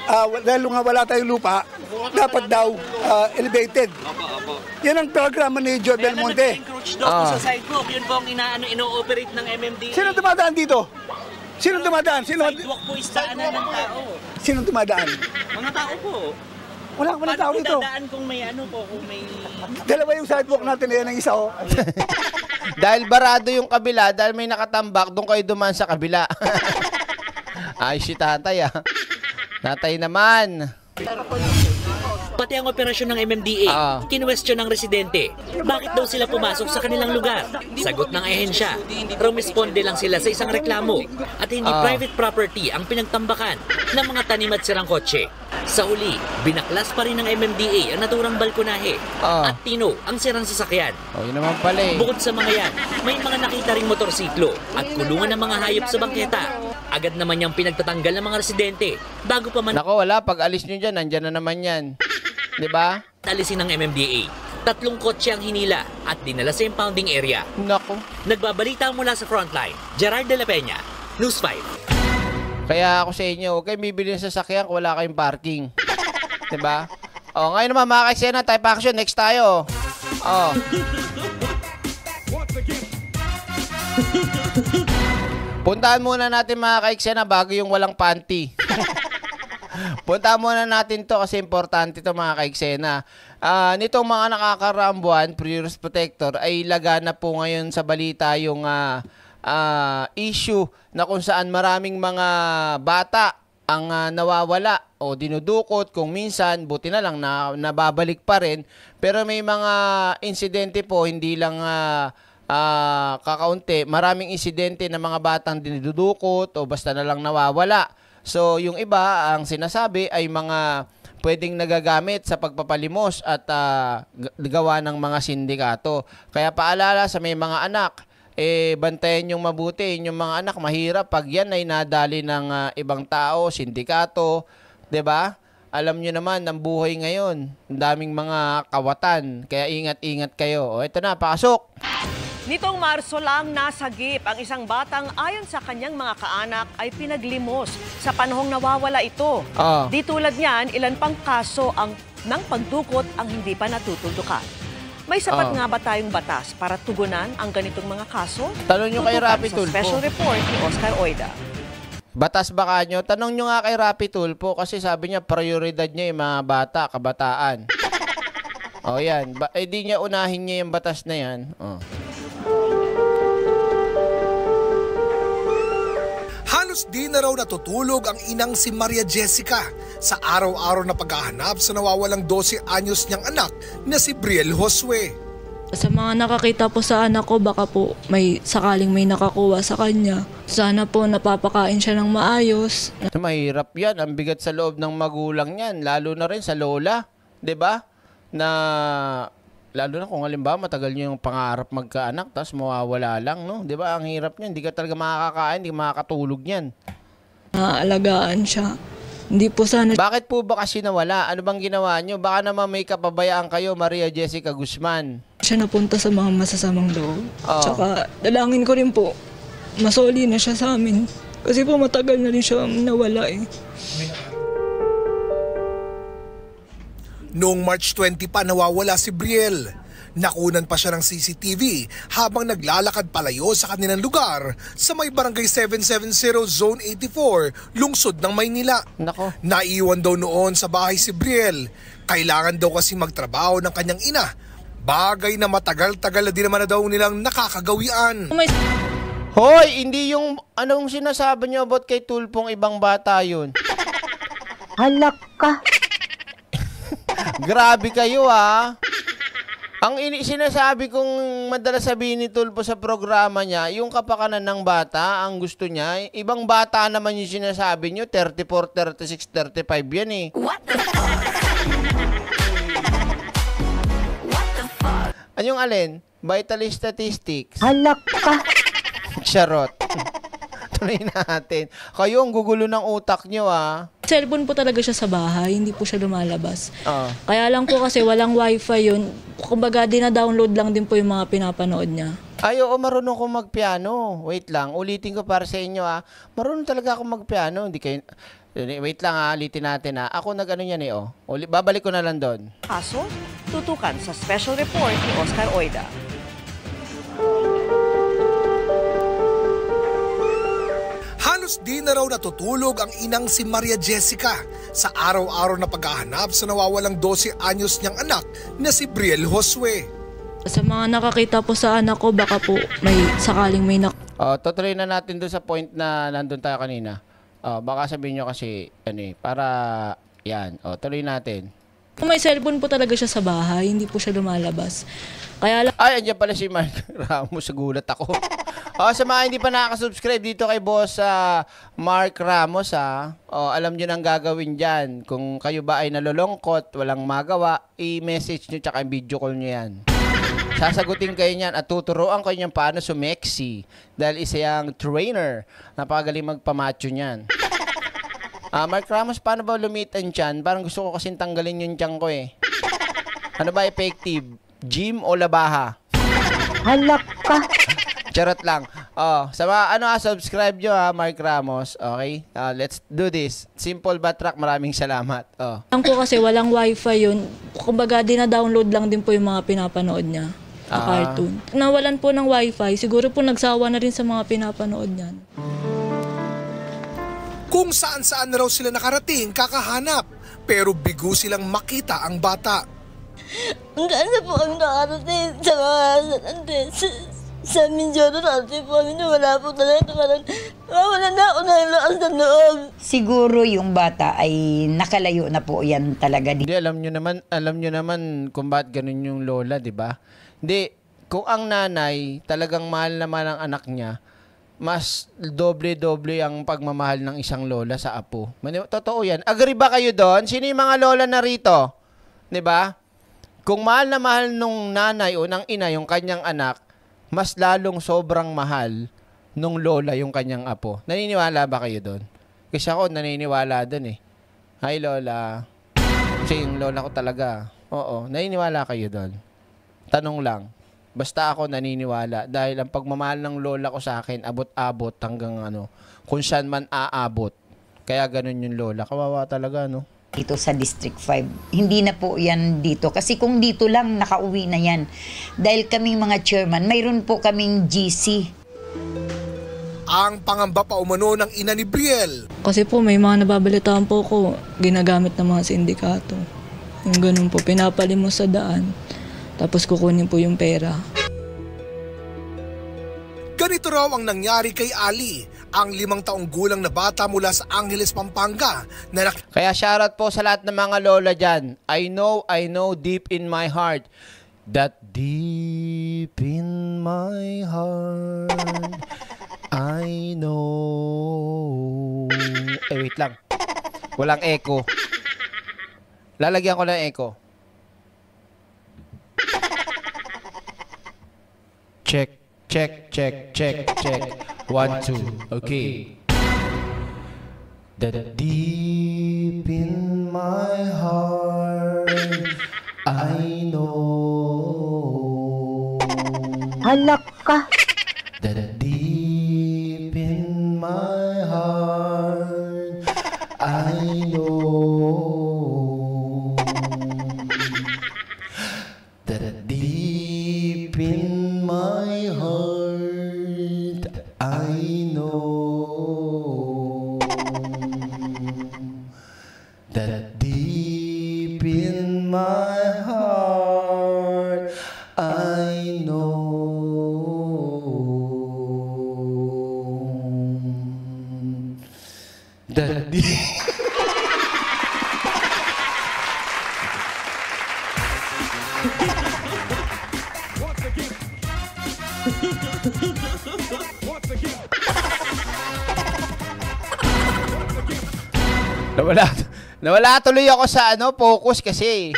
ah, dahil nga wala tayong lupa, dapat daw ah, elevated. Yan ang programa ni Joe Belmonte. encroach daw po sa sidewalk. Yun po ang inaano, ino-operate ng M M D A. Sino dumadaan dito? Sino dumadaan? Sino, Sidewalk po is daanan ng tao. sino dumadaan? Mga tao po. Wala wala Paano tao po dito. dadaan kung may ano po, kung may... Dalawa yung sidewalk natin, yan ang isa oh. Dahil barado yung kabila, dahil may nakatambak, doon kayo duman sa kabila. Ay, si tatay ah. Tatay naman. Pati ang operasyon ng M M D A, Ah. kinwestiyon ng residente. Bakit daw sila pumasok sa kanilang lugar? Sagot ng ahensya, rumisponde lang sila sa isang reklamo at hindi Ah. private property ang pinagtambakan ng mga tanim at sirang kotse. Sa huli, binaklas pa rin ng M M D A ang naturang balkonahe Ah. at tino ang sirang sasakyan. O, yun naman pala eh. Bukod sa mga yan, may mga nakita ring motorsiklo at kulungan ng mga hayop sa bangketa. Agad naman niyang pinagtatanggal ng mga residente bago pa man Nako, wala. Pag alis nyo dyan, nandyan na naman yan. Diba? alisin ng M M D A. Tatlong kotse ang hinila at dinala sa impounding area. Nako. Nagbabalita mula sa frontline, Gerard de la Peña, News five. Kaya ako sa inyo, huwag kayong bibili ng sasakyan kung wala kayong parking. Diba? O, ngayon naman mga kaisena, type action. Next tayo. O. Puntahan muna natin mga kaiksena bago yung walang panty. Puntahan muna natin to kasi importante to mga kaiksena. Uh, nitong mga nakakaraang buwan, Prior's Protector, ay lagana po ngayon sa balita yung uh, uh, issue na kung saan maraming mga bata ang uh, nawawala o dinudukot kung minsan, buti na lang na nababalik pa rin. Pero may mga insidente po, hindi lang uh, uh, kakaunti, maraming insidente na mga batang dinudukot o basta na lang nawawala. So, yung iba, ang sinasabi ay mga pwedeng nagagamit sa pagpapalimos at uh, gawa ng mga sindikato. Kaya paalala sa may mga anak, eh, bantayan yung mabuti. Yung mga anak, mahirap pag yan ay nadali ng uh, ibang tao, sindikato, 'di ba? Alam nyo naman, ang buhay ngayon, ang daming mga kawatan. Kaya ingat-ingat kayo. O, ito na, pasok! Nitong Marso lang nasagip ang isang batang ayon sa kanyang mga kaanak ay pinaglimos sa panahong nawawala ito. Ah. Di tulad niyan, ilan pang kaso ang ng pagdukot ang hindi pa natututukan. May sapat Ah. nga ba tayong batas para tugunan ang ganitong mga kaso? Tanong nyo kay Tutukan Rapi sa Tulfo. Special report ni Oscar Oida. Batas ba kanyo? Tanong nyo nga kay Rapi Tulfo kasi sabi niya prioridad niya yung mga bata, kabataan. O yan. Ba eh, di niya unahin niya yung batas na yan. O. Halos di na raw natutulog ang inang si Maria Jessica sa araw-araw na paghahanap sa nawawalang twelve anyos niyang anak na si Briel Josue. Sa mga nakakita po sa anak ko, baka po may sakaling may nakakuha sa kanya. Sana po napapakain siya ng maayos. So, mahirap yan. Ang bigat sa loob ng magulang yan. Lalo na rin sa lola. 'Di ba? Na, lalo na kung halimbawa matagal niyo yung pangarap magkaanak tapos mawawala lang, no? 'Di ba? Ang hirap niyan. Hindi ka talaga makakakain, hindi ka makakatulog niyan. Naalagaan siya. Hindi po sana... Bakit po ba kasi nawala? Ano bang ginawa niyo? Baka naman may kapabayaan kayo, Maria Jessica Guzman. siya napunta sa mga masasamang loob. Oo. Tsaka dalangin ko rin po, masoli na siya sa amin. Kasi po matagal na rin siya nawala eh. Noong March twenty pa nawawala si Briel. Nakunan pa siya ng C C T V habang naglalakad palayo sa kanilang lugar sa may barangay seven seventy Zone eighty-four, lungsod ng Maynila. Nako. Naiwan daw noon sa bahay si Briel. Kailangan daw kasi magtrabaho ng kanyang ina. Bagay na matagal-tagal na din naman na daw nilang nakakagawian. Hoy, hindi yung anong sinasabi niyo about kay Tulpong ibang bata yun. Halak ka. Grabe kayo ah. Ang ini sinasabi kong madalas sabihin ni Tulpo sa programa niya, yung kapakanan ng bata, ang gusto niya, ibang bata naman yung sinasabi niyo, thirty-four, thirty-six, thirty-five yan eh. What the fuck? What the fuck? Anyong alin? Vital statistics. Halak ka. Charot. Tuloy natin. Kayo ang gugulo ng utak niyo ah. Cellphone po talaga siya sa bahay, hindi po siya lumalabas. Oo. Kaya lang po kasi walang wifi yun. Kumbaga, dina-download lang din po yung mga pinapanood niya. Ay, oo, marunong akong magpiano. Wait lang, ulitin ko para sa inyo ah. Marunong talaga akong magpiano. Hindi kayo... Wait lang ha, ulitin natin ha. Ako nag-ano yan eh, oh. Uli, babalik ko na lang doon. Kaso, tutukan sa special report ni Oscar Oida. Halos di na raw natutulog ang inang si Maria Jessica sa araw-araw na paghahanap sa nawawalang twelve anyos niyang anak na si Briel Josue. Sa mga nakakita po sa anak ko, baka po may sakaling may nak... Oh, tutuloy na natin doon sa point na nandun tayo kanina. Oh, baka sabihin nyo kasi, ano eh, para, yan. Oh, tuloy natin. Kung may cellphone po talaga siya sa bahay, hindi po siya lumalabas. Kaya lang... Ay, andyan pala si Mark Ramos, gulat ako. Oh, sa mga hindi pa nakaka-subscribe dito kay boss uh, Mark Ramos, ha. Oh, alam nyo nang gagawin dyan. Kung kayo ba ay nalulungkot, walang magawa, i-message nyo tsaka video call nyo yan. Sasagutin kayo niyan at tuturuan kayo niyan paano sumexy dahil isa yung trainer. Napakagaling magpamacho niyan. Ah, uh, Mark Ramos, paano ba lumitan tiyan? Parang gusto ko kasing tanggalin yung tiyan ko eh. Ano ba effective? Gym o labaha? Halak ka. Charot lang. Oh, sa mga ano, subscribe nyo ha, Mark Ramos. Okay? Uh, let's do this. Simple but track. Maraming salamat. Oh. Lang po kasi walang wifi yun. Kumbaga, dina-download lang din po yung mga pinapanood niya. Na Ah. cartoon. Nawalan po ng wifi. Siguro po nagsawa na rin sa mga pinapanood niyan. Kung saan-saan na raw sila nakarating kakahanap, pero bigo silang makita ang bata. Hanggang sa po ang nakarating sa mga sa, sa Mindoro natin po, wala po talaga, parang wala na ako ng lakas ng loob. Siguro yung bata ay nakalayo na po yan talaga. Hindi, alam nyo naman, alam nyo naman kung ba't ganun yung lola, di ba? Hindi, kung ang nanay talagang mahal naman ang anak niya, mas doble-doble ang pagmamahal ng isang lola sa apo. Totoo yan. Agree ba kayo doon? Sino yung mga lola na rito? Di ba? Kung mahal na mahal nung nanay o ng ina yung kanyang anak, mas lalong sobrang mahal nung lola yung kanyang apo. Naniniwala ba kayo doon? Kasi ako naniniwala doon eh. Hi lola. Kasi yung lola ko talaga. Oo, naniniwala kayo doon. Tanong lang. Basta ako naniniwala dahil ang pagmamahal ng lola ko sa akin abot-abot hanggang ano, kung saan man aabot. Kaya ganun yung lola. Kawawa talaga, no? Dito sa District five. Hindi na po yan dito. Kasi kung dito lang, nakauwi na yan. Dahil kaming mga chairman, mayroon po kaming G C. Ang pangamba pa umano ng ina ni Briel. Kasi po may mga nababalitaan po ko ginagamit ng mga sindikato. Yung ganun po, pinapalimos sa daan. Tapos kukunin po yung pera. Ganito raw ang nangyari kay Ali, ang limang taong gulang na bata mula sa Angeles, Pampanga. Na nak- Kaya shoutout po sa lahat ng mga lola dyan. I know, I know deep in my heart that deep in my heart I know. Eh, wait lang. Walang echo. Lalagyan ko ng echo. Check, check, check, check, check. One, two. Okay. That deep in my heart, I know. Halak ka. That deep in my heart, I know. That deep in my heart, I know. That deep in my heart, I know. That deep. Nawala, nawala tuloy ako sa ano, focus kasi.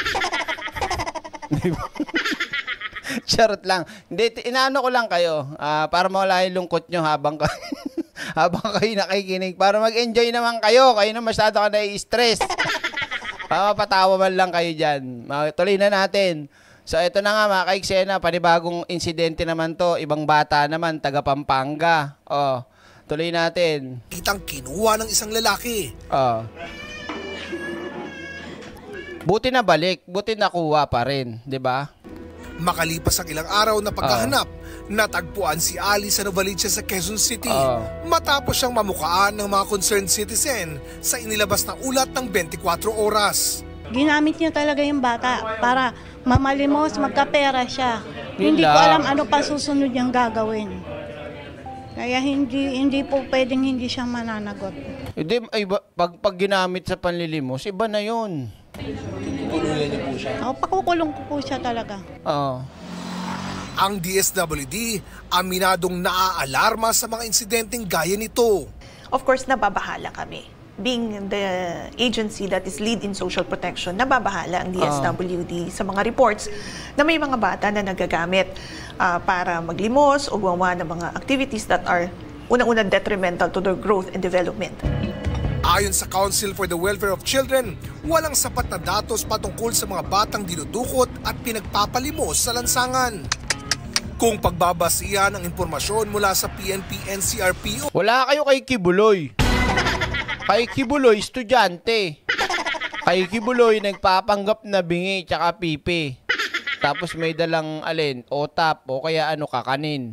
Charot lang. Hindi, inaano ko lang kayo uh, para mawala yung lungkot nyo habang ka habang kayo nakikinig. Para mag-enjoy naman kayo. Kayo na masyado ka na-i-stress. Papatawa man lang kayo dyan. Uh, tuloy na natin. So, ito na nga mga kaiksena. Panibagong insidente naman to. Ibang bata naman, taga Pampanga. Oh. tuloy natin. Kitang kinuha ng isang lalaki. Ah. Buti na balik, buti nakuha pa rin, 'di ba? Makalipas ang ilang araw na paghahanap, natagpuan si Ali sa Novaliches sa Quezon City Uh. matapos siyang mamukaan ng mga concerned citizen sa inilabas na ulat ng twenty-four oras. Ginamit niya talaga yung bata para mamalimos, magkapera siya. Yun Hindi ko lang. alam ano pa susunod niyang gagawin. Kaya hindi hindi po pwedeng hindi siya mananagot. Hindi, ay, ba- pag, pag ginamit sa panlilimos, iba na yun. Kukuluyan niyo po siya. O, pakukulong ko po siya talaga. Oo. Ang D S W D aminadong naaalarma sa mga insidenteng gaya nito. Of course, nababahala kami. Being the agency that is lead in social protection, nababahala ang D S W D sa mga reports na may mga bata na nagagamit uh, para maglimos o gumawa ng mga activities that are unang-unang detrimental to their growth and development. Ayon sa Council for the Welfare of Children, walang sapat na datos patungkol sa mga batang dinudukot at pinagpapalimos sa lansangan. Kung pagbabasihan ang impormasyon mula sa P N P N C R P O, wala kayo kay Kibuloy. Kay Kibuloy, estudyante. Kay Kibuloy, nagpapanggap na bingi tsaka pipi. Tapos may dalang alin, otap o kaya ano kakanin.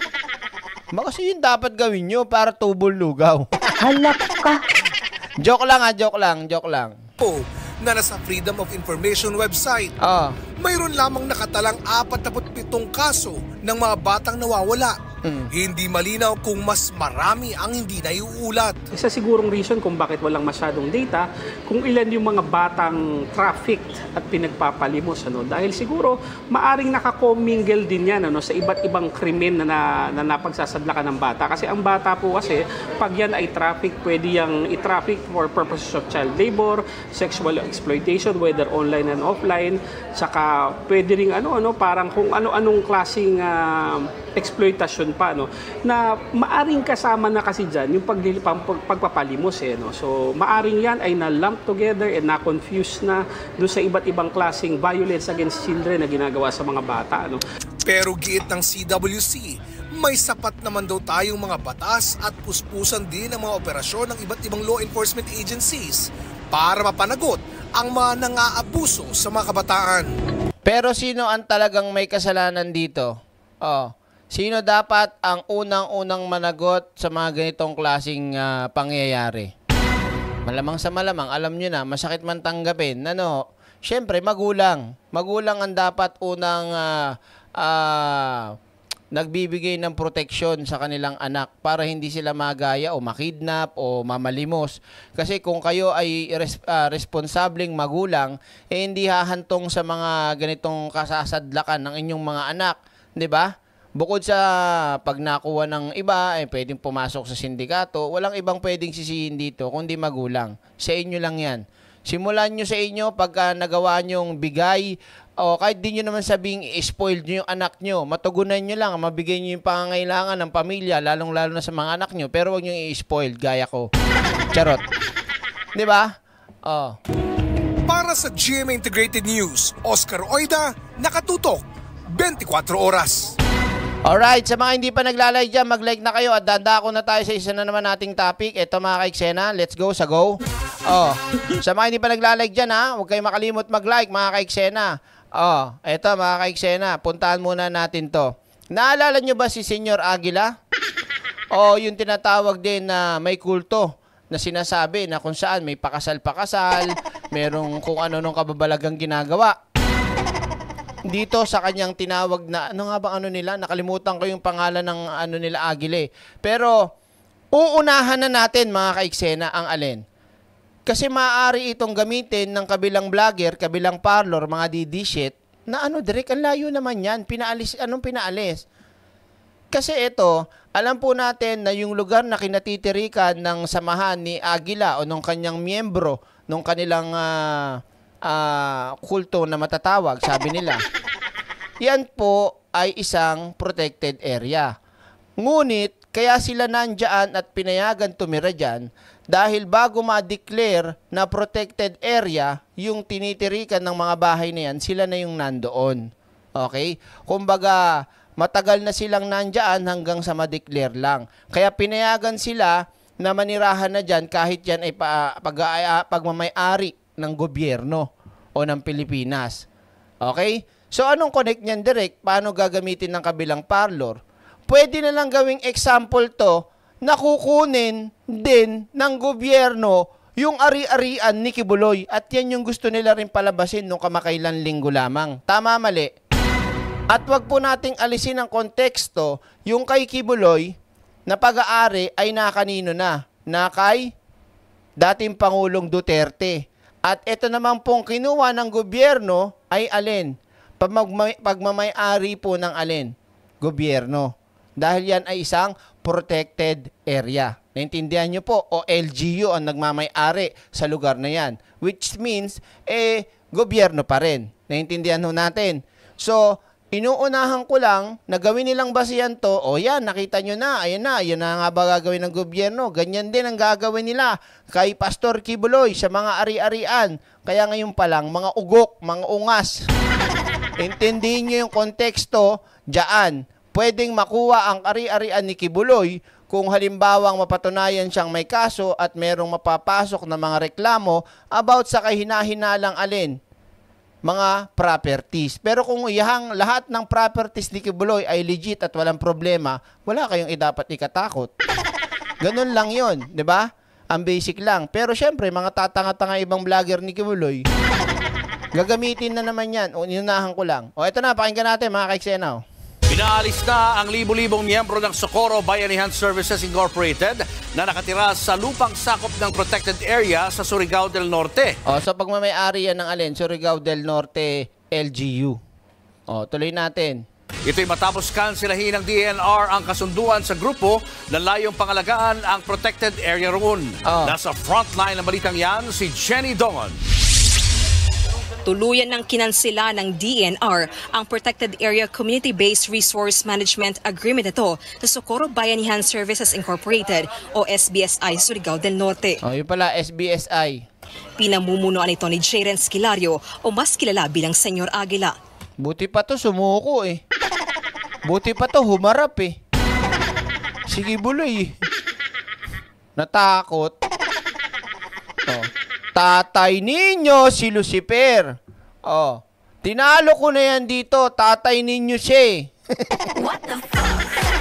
Kasi yun dapat gawin nyo para tubol lugaw. Halak ka. Joke lang ha, joke lang, joke lang. po na nasa Freedom of Information website. Ah. Mayroon lamang nakatalang forty-seven kaso ng mga batang nawawala. Mm. Hindi malinaw kung mas marami ang hindi naiuulat. Isa sigurong reason kung bakit walang masyadong data kung ilan yung mga batang trafficked at pinagpapalimos, ano, dahil siguro maaring nakakommingle din yan, ano, sa iba't ibang krimen na, na, na napagsasadlakan ng bata. Kasi ang bata po kasi pag yan ay traffic, pwede yang i-traffic for purposes of child labor, sexual exploitation, whether online and offline, saka pwede ring ano, ano, parang kung ano-anong klaseng uh, exploitation pa, no, na maaring kasama na kasi dyan yung paglilipang pag, pagpapalimos, eh, no? So maaring yan ay na-lump together and na-confuse na doon sa iba't ibang klaseng violence against children na ginagawa sa mga bata, no? Pero giit ng C W C, may sapat naman daw tayong mga batas at puspusan din ang mga operasyon ng iba't ibang law enforcement agencies para mapanagot ang mga nang-aabuso sa mga kabataan. Pero sino ang talagang may kasalanan dito? Oh. Sino dapat ang unang-unang managot sa mga ganitong klaseng uh, pangyayari? Malamang sa malamang, alam nyo na, masakit man tanggapin. Ano, syempre, magulang. Magulang ang dapat unang uh, uh, nagbibigay ng proteksyon sa kanilang anak para hindi sila magaya o makidnap o mamalimos. Kasi kung kayo ay res, uh, responsableng magulang, eh hindi hahantong sa mga ganitong kasasadlakan ng inyong mga anak. 'Di ba? Bukod sa pag nakuha ng iba, eh, pwedeng pumasok sa sindikato, walang ibang pwedeng sisihin dito kundi magulang. Sa inyo lang yan. Simulan nyo sa inyo pagka nagawa nyong bigay, o kahit di nyo naman sabing i-spoiled nyo yung anak nyo, matugunan nyo lang, mabigay nyo yung pangangailangan ng pamilya, lalong-lalo na sa mga anak nyo, pero huwag nyo i-spoiled, gaya ko. Charot. Di ba? Oh. Para sa G M A Integrated News, Oscar Oida, nakatutok, twenty-four oras. Alright, sa mga hindi pa naglalike dyan, mag-like na kayo at dadako na tayo sa isa na naman nating topic. Ito mga kaiksena, let's go sa go. Oh, sa mga hindi pa naglalike dyan ha, huwag kayong makalimot mag-like mga kaiksena. Oh, ito mga kaiksena, puntahan muna natin to. Naalala nyo ba si Senyor Aguila? O oh, yung tinatawag din na may kulto na sinasabi na kung saan may pakasal-pakasal, merong kung ano nung kababalagang ginagawa. Dito sa kanyang tinawag na, ano nga ba ano nila? Nakalimutan ko yung pangalan ng ano nila Agile. Pero, uunahan na natin mga kaiksena ang alin. Kasi maaari itong gamitin ng kabilang vlogger, kabilang parlor, mga D D shit, na ano direct, ang layo naman yan. Pinaalis, anong pinaalis? Kasi ito, alam po natin na yung lugar na kinatitirikan ng samahan ni Aguila o nung kanyang miyembro, nung kanilang uh, Uh, kulto na matatawag, sabi nila. Yan po ay isang protected area. Ngunit, kaya sila nandyan at pinayagan tumira dyan dahil bago ma-declare na protected area, yung tinitirikan ng mga bahay na yan, sila na yung nandoon. Okay? Kumbaga, matagal na silang nandyan hanggang sa ma-declare lang. Kaya pinayagan sila na manirahan na dyan kahit yan ay pa, pag, uh, pagmamay-ari ng gobyerno o ng Pilipinas. Okay? So anong connect niyan direct? Paano gagamitin ng kabilang parlor? Pwede na lang gawing example to na kukunin din ng gobyerno yung ari-arian ni Kibuloy. At yan yung gusto nila rin palabasin nung kamakailan linggo lamang. Tama, mali? At wag po nating alisin ang konteksto, yung kay Kibuloy na pag-aari ay nakanino na? Na kay dating Pangulong Duterte. At ito naman pong kinuha ng gobyerno ay alin? Pagmamay- pagmamay-ari po ng alin? Gobyerno. Dahil yan ay isang protected area. Naintindihan nyo po? O L G U ang nagmamay-ari sa lugar na yan. Which means, eh, gobyerno pa rin. Naintindihan ho natin. So, inuunahan ko lang na gawin nilang basihan to, o yan, nakita nyo na, ayan na, ayan na nga ba gagawin ng gobyerno. Ganyan din ang gagawin nila kay Pastor Kibuloy sa mga ari-arian. Kaya ngayon pa lang, mga ugok, mga ungas. Intindihin nyo yung konteksto, dyan. Pwedeng makuha ang ari-arian ni Kibuloy kung halimbawang mapatunayan siyang may kaso at merong mapapasok na mga reklamo about sa kahina-hinalang alin, mga properties. Pero kung iyahang lahat ng properties ni Kibuloy ay legit at walang problema, wala kayong idapat ikatakot. Ganun lang yon, di ba? Ang basic lang. Pero syempre, mga tatanga-tanga ibang vlogger ni Kibuloy, gagamitin na naman yan. O, inunahan ko lang. O, ito na, pakinggan natin mga kaiksenaw. Pinaalis na ang libo-libong miyembro ng Socorro Bayanihan Services Incorporated na nakatira sa lupang sakop ng protected area sa Surigao del Norte. O, so pagmamay-ari yan ng alin, Surigao del Norte L G U. O, tuloy natin. Ito'y matapos kansilahin ng D N R ang kasunduan sa grupo na layong pangalagaan ang protected area roon. Oh. Nasa frontline ng balitang yan, si Jenny Dongon. Tuluyan ng kinansila ng D N R ang Protected Area Community-Based Resource Management Agreement ito sa Socorro Bayanihan Services Incorporated o S B S I Surigao del Norte. O, yun pala, S B S I. Pinamumunuan ito ni Jaren Esquilario o mas kilala bilang Senyor Aguila. Buti pa to sumuko eh. Buti pa to humarap eh. Sige Buloy. Natakot. Oh. Tatay ninyo si Lucifer. Oh. Tinalo ko na yan dito. Tatay ninyo siya eh. What the fuck?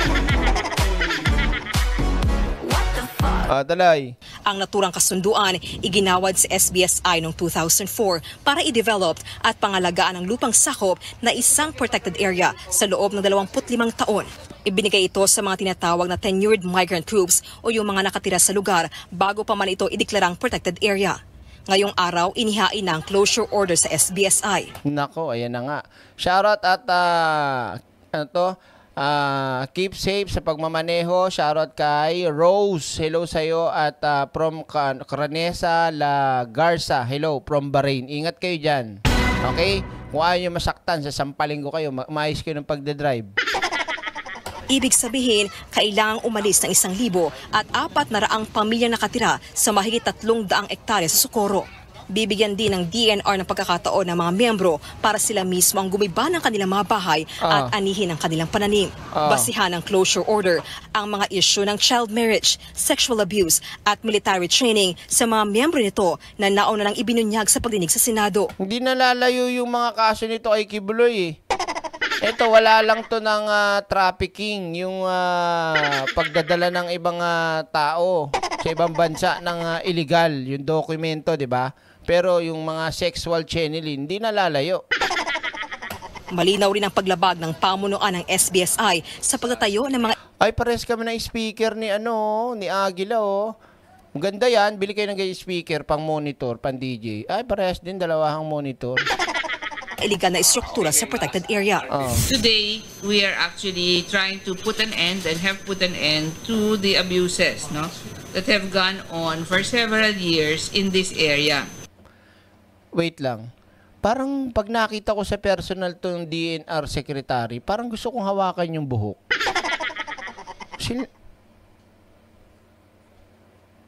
What the fuck? Ah, talay. Ang naturang kasunduan, iginawad sa S B S I noong two thousand four para i-develop at pangalagaan ang lupang sakop na isang protected area sa loob ng dalawampu't limang taon. Ibinigay ito sa mga tinatawag na tenured migrant groups o yung mga nakatira sa lugar bago pa man ito ideklarang protected area. Ngayong araw, inihain na ang closure order sa S B S I. Nako, ayan na nga. Shoutout at uh, ano to? Uh, keep safe sa pagmamaneho. Shoutout kay Rose. Hello sa'yo. At uh, from Cranesa La Garza. Hello from Bahrain. Ingat kayo dyan. Okay? Kung ayaw nyo masaktan, sasampaling ko kayo. Maayos kayo ng pagdadrive. Ibig sabihin, kailangang umalis ng isang libo at apat na raang pamilyang nakatira sa mahigit tatlong daang ektarya sa Socorro. Bibigyan din ng D N R ng pagkakataon ng mga miyembro para sila mismo ang gumiba ng kanilang mga bahay Ah. at anihin ang kanilang pananim. Ah. Basihan ng closure order ang mga isyu ng child marriage, sexual abuse at military training sa mga miyembro nito na nauna lang ibinunyag sa pagdinig sa Senado. Hindi nalalayo yung mga kaso nito kay Kibuloy eh. Ito, wala lang to ng uh, trafficking, yung uh, pagdadala ng ibang uh, tao sa ibang bansa ng uh, illegal, yung dokumento, di ba? Pero yung mga sexual channeling, hindi nalalayo. Malinaw rin ang paglabag ng pamunuan ng S B S I sa pagtatayo ng mga... Ay, pares kami ng speaker ni ano, ni Aguila, oh. Maganda yan, bili kayo ng speaker, pang monitor, pang D J. Ay, pares din, dalawahang monitor. iligal na istruktura sa protected area. Oh. Today, we are actually trying to put an end and have put an end to the abuses, no, that have gone on for several years in this area. Wait lang. Parang pag nakita ko sa personal tong D N R secretary, parang gusto kong hawakan yung buhok. Sil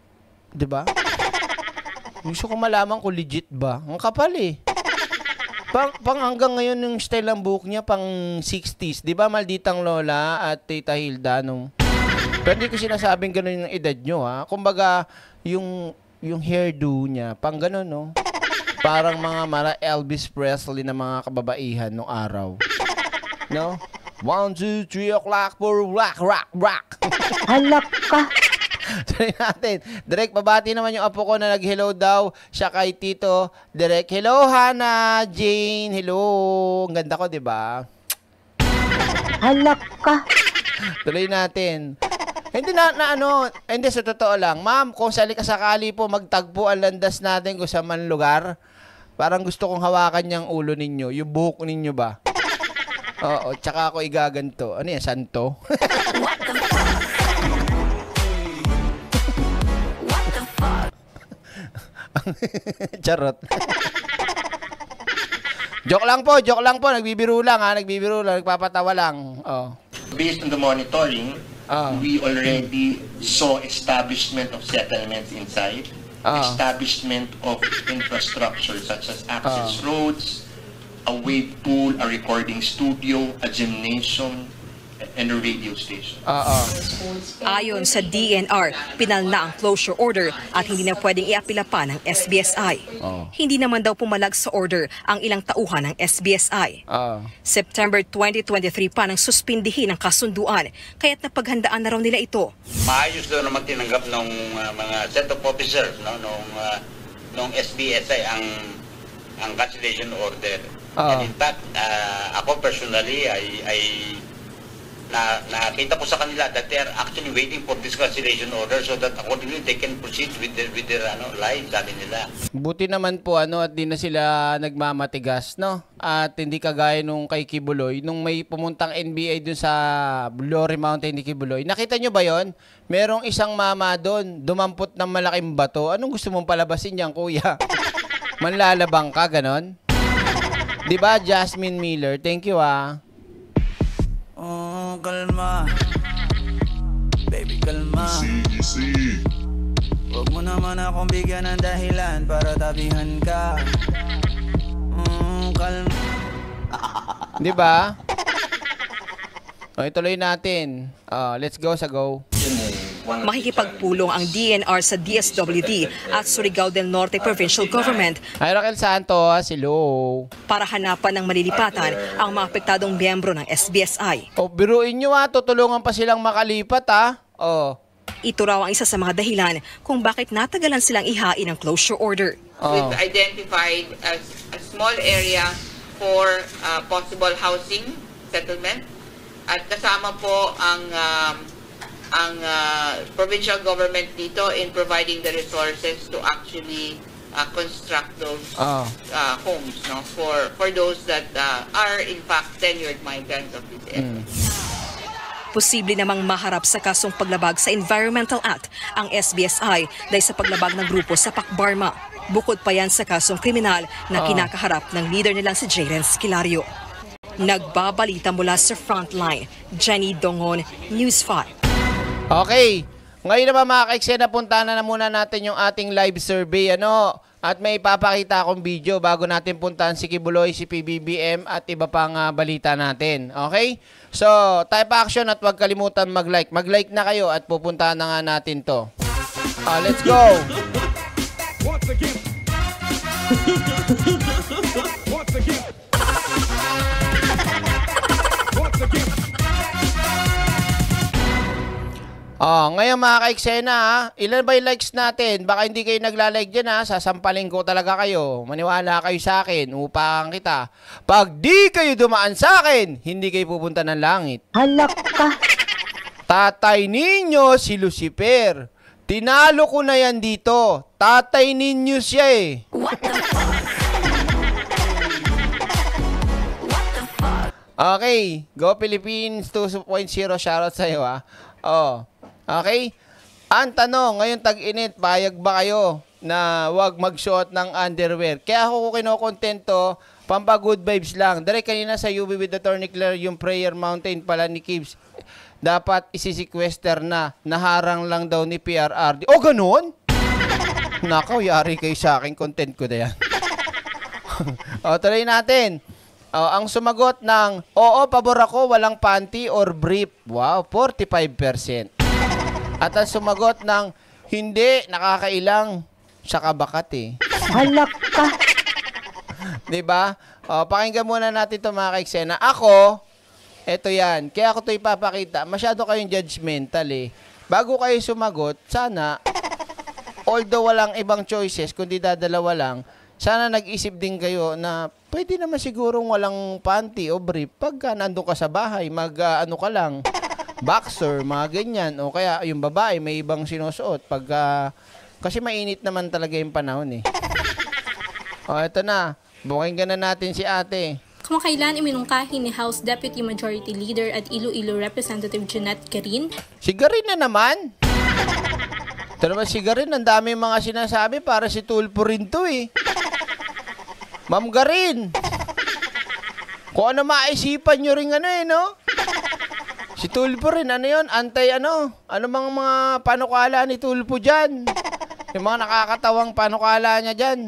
Diba? Gusto ko malaman kung legit ba. Ang kapal eh. Pang, pang hanggang ngayon yung style ng buhok niya, pang sixties. Di ba, Malditang Lola at Tita Hilda nung... Pero hindi ko sinasabing gano'n yung edad nyo, ha? Kumbaga, yung, yung hairdo niya, pang gano'n, no? Parang mga mara Elvis Presley na mga kababaihan nung araw. No? One, two, three o'clock for rock, rock, rock. Halak ka. Tuloy natin. Direk, babati naman yung apo ko na nag-hello daw siya kay Tito. Direk, hello Hannah, Jane, hello. Ang ganda ko, di ba? Halak ka. Tuloy natin. Hindi na, na ano, hindi sa totoo lang. Ma'am, kung sali ka sakali po magtagpo ang landas natin kung sa man lugar, parang gusto kong hawakan niyang ulo ninyo, yung buhok ninyo ba? Oo, tsaka ako igaganto. Ano yan, santo? What the fuck? What the fuck? Charot. Joke lang po, joke lang po. Nagbibiro lang ha, nagbibiro lang, nagpapatawa lang. Oh. Based on the monitoring, uh. we already saw establishment of settlements inside, uh. establishment of infrastructure such as access uh. roads, a wave pool, a recording studio, a gymnasium, and a radio station. Uh-uh. Ayon sa D N R, pinal na ang closure order at hindi na pwedeng iapila pa ng S B S I. Uh. Hindi naman daw pumalag sa order ang ilang tauhan ng S B S I. Uh. September twenty twenty-three pa nang suspindihin ang kasunduan, kaya't napaghandaan na raw nila ito. Maayos daw naman tinanggap ng uh, mga set of officers no, nung, uh, nung S B S I ang, ang cancellation order. Uh. And in fact, uh, ako personally ay, ay na nakita ko sa kanila that they are actually waiting for this cancellation order so that accordingly they can proceed with their, with their ano, lives, sabi nila. Buti naman po ano at di na sila nagmamatigas, no? At hindi kagaya nung kay Kibuloy, nung may pumuntang N B A dun sa Glory Mountain ni Kibuloy. Nakita nyo ba yon? Merong isang mama doon, dumampot ng malaking bato. Anong gusto mong palabasin yan, kuya? Manlalabang ka, ganon? Diba, Jasmine Miller? Thank you, ah. Oh, kalma. Baby, kalma. Easy, easy. Huwag mo naman akong bigyan ng dahilan para tabihan ka. Mm, kalma. Diba? O, ituloy natin. Uh, let's go sa go. Makikipagpulong ang D N R sa D S W D at Surigao del Norte Provincial Government. Hi, Raquel Santos. Hello. Para hanapan ng malilipatan ang mga apektadong miyembro ng S B S I. O, biruin nyo ha. Tutulungan pa silang makalipat ha. O. Ito raw ang isa sa mga dahilan kung bakit natagalan silang ihain ang closure order. Oh. We've identified as a small area for uh, possible housing settlement at kasama po ang um, ang uh, provincial government dito in providing the resources to actually uh, construct those oh. uh, homes no for for those that uh, are in fact tenured migrants of this area. Mm. Posible namang maharap sa kasong paglabag sa Environmental Act ang S B S I dahil sa paglabag ng grupo sa Pacbarma. Bukod pa yan sa kasong kriminal na oh. kinakaharap ng leader nilang si Jaren Esquilario. Nagbabalita mula sa Frontline, Jenny Dongon, News five. Okay, ngayon naman mga ka-eksena, punta na, na muna natin yung ating live survey, ano? At may ipapakita akong video bago natin puntahan si Kibuloy, si P B B M at iba pang uh, balita natin. Okay? So, type action at huwag kalimutan mag-like. Mag-like na kayo at pupuntahan na nga natin to. Uh, let's go! Once again. Once again. Once again. Oh, ngayon mga ka-eksena, ilan ba yung likes natin? Baka hindi kayo nagla-like dyan ha, sasampalin ko talaga kayo. Maniwala kayo sa akin, upang kita. Pag di kayo dumaan sa akin, hindi kayo pupunta ng langit. Halak ka. Tatay ninyo si Lucifer. Tinalo ko na yan dito. Tatay ninyo siya eh. What the fuck? What the fuck? Okay, Go Philippines two point oh, shoutout sa'yo ha. Oh. Okay? Ang tanong, ngayon tag-init, payag ba kayo na wag magsuot ng underwear? Kaya ako ko kinokontento, pampa good vibes lang. Direk kanina sa U B with the Tournicler, yung Prayer Mountain pala ni Kibs, dapat isisequester na, naharang lang daw ni P R R D. O, ganun? Nakaw, yari kayo sa akin, content ko na yan. O, tuloy natin. O, ang sumagot ng, oo, pabor ako, walang panty or brief. Wow, forty-five percent. At ang sumagot ng, hindi, nakakailang. Siya kabakat eh. Halak ka. Diba? O, pakinggan muna natin ito mga ka-eksena. Ako, eto yan. Kaya ako ito ipapakita. Masyado kayong judgmental eh. Bago kayo sumagot, sana, although walang ibang choices, kundi dadalawa lang, sana nag-isip din kayo na pwede naman sigurong walang panty o brief pagka nandun ka sa bahay, mag uh, ano ka lang, boxer, mga ganyan. O kaya yung babae may ibang sinusuot pagka, kasi mainit naman talaga yung panahon eh. O eto na, bukinggan na natin si ate. Kamakailan iminungkahi ni House Deputy Majority Leader at Iloilo Representative Jeanette Garin. Si Garin na naman. Ito naman si Garin, ang dami mga sinasabi para si Tulfo rin to eh. Ma'am Garin. Kung ano maisipan nyo rin ano eh, no? Si Tulfo rin, ano yun? Antay ano? Ano mga mga panukala ni Tulfo dyan? Yung mga nakakatawang panukala niya dyan.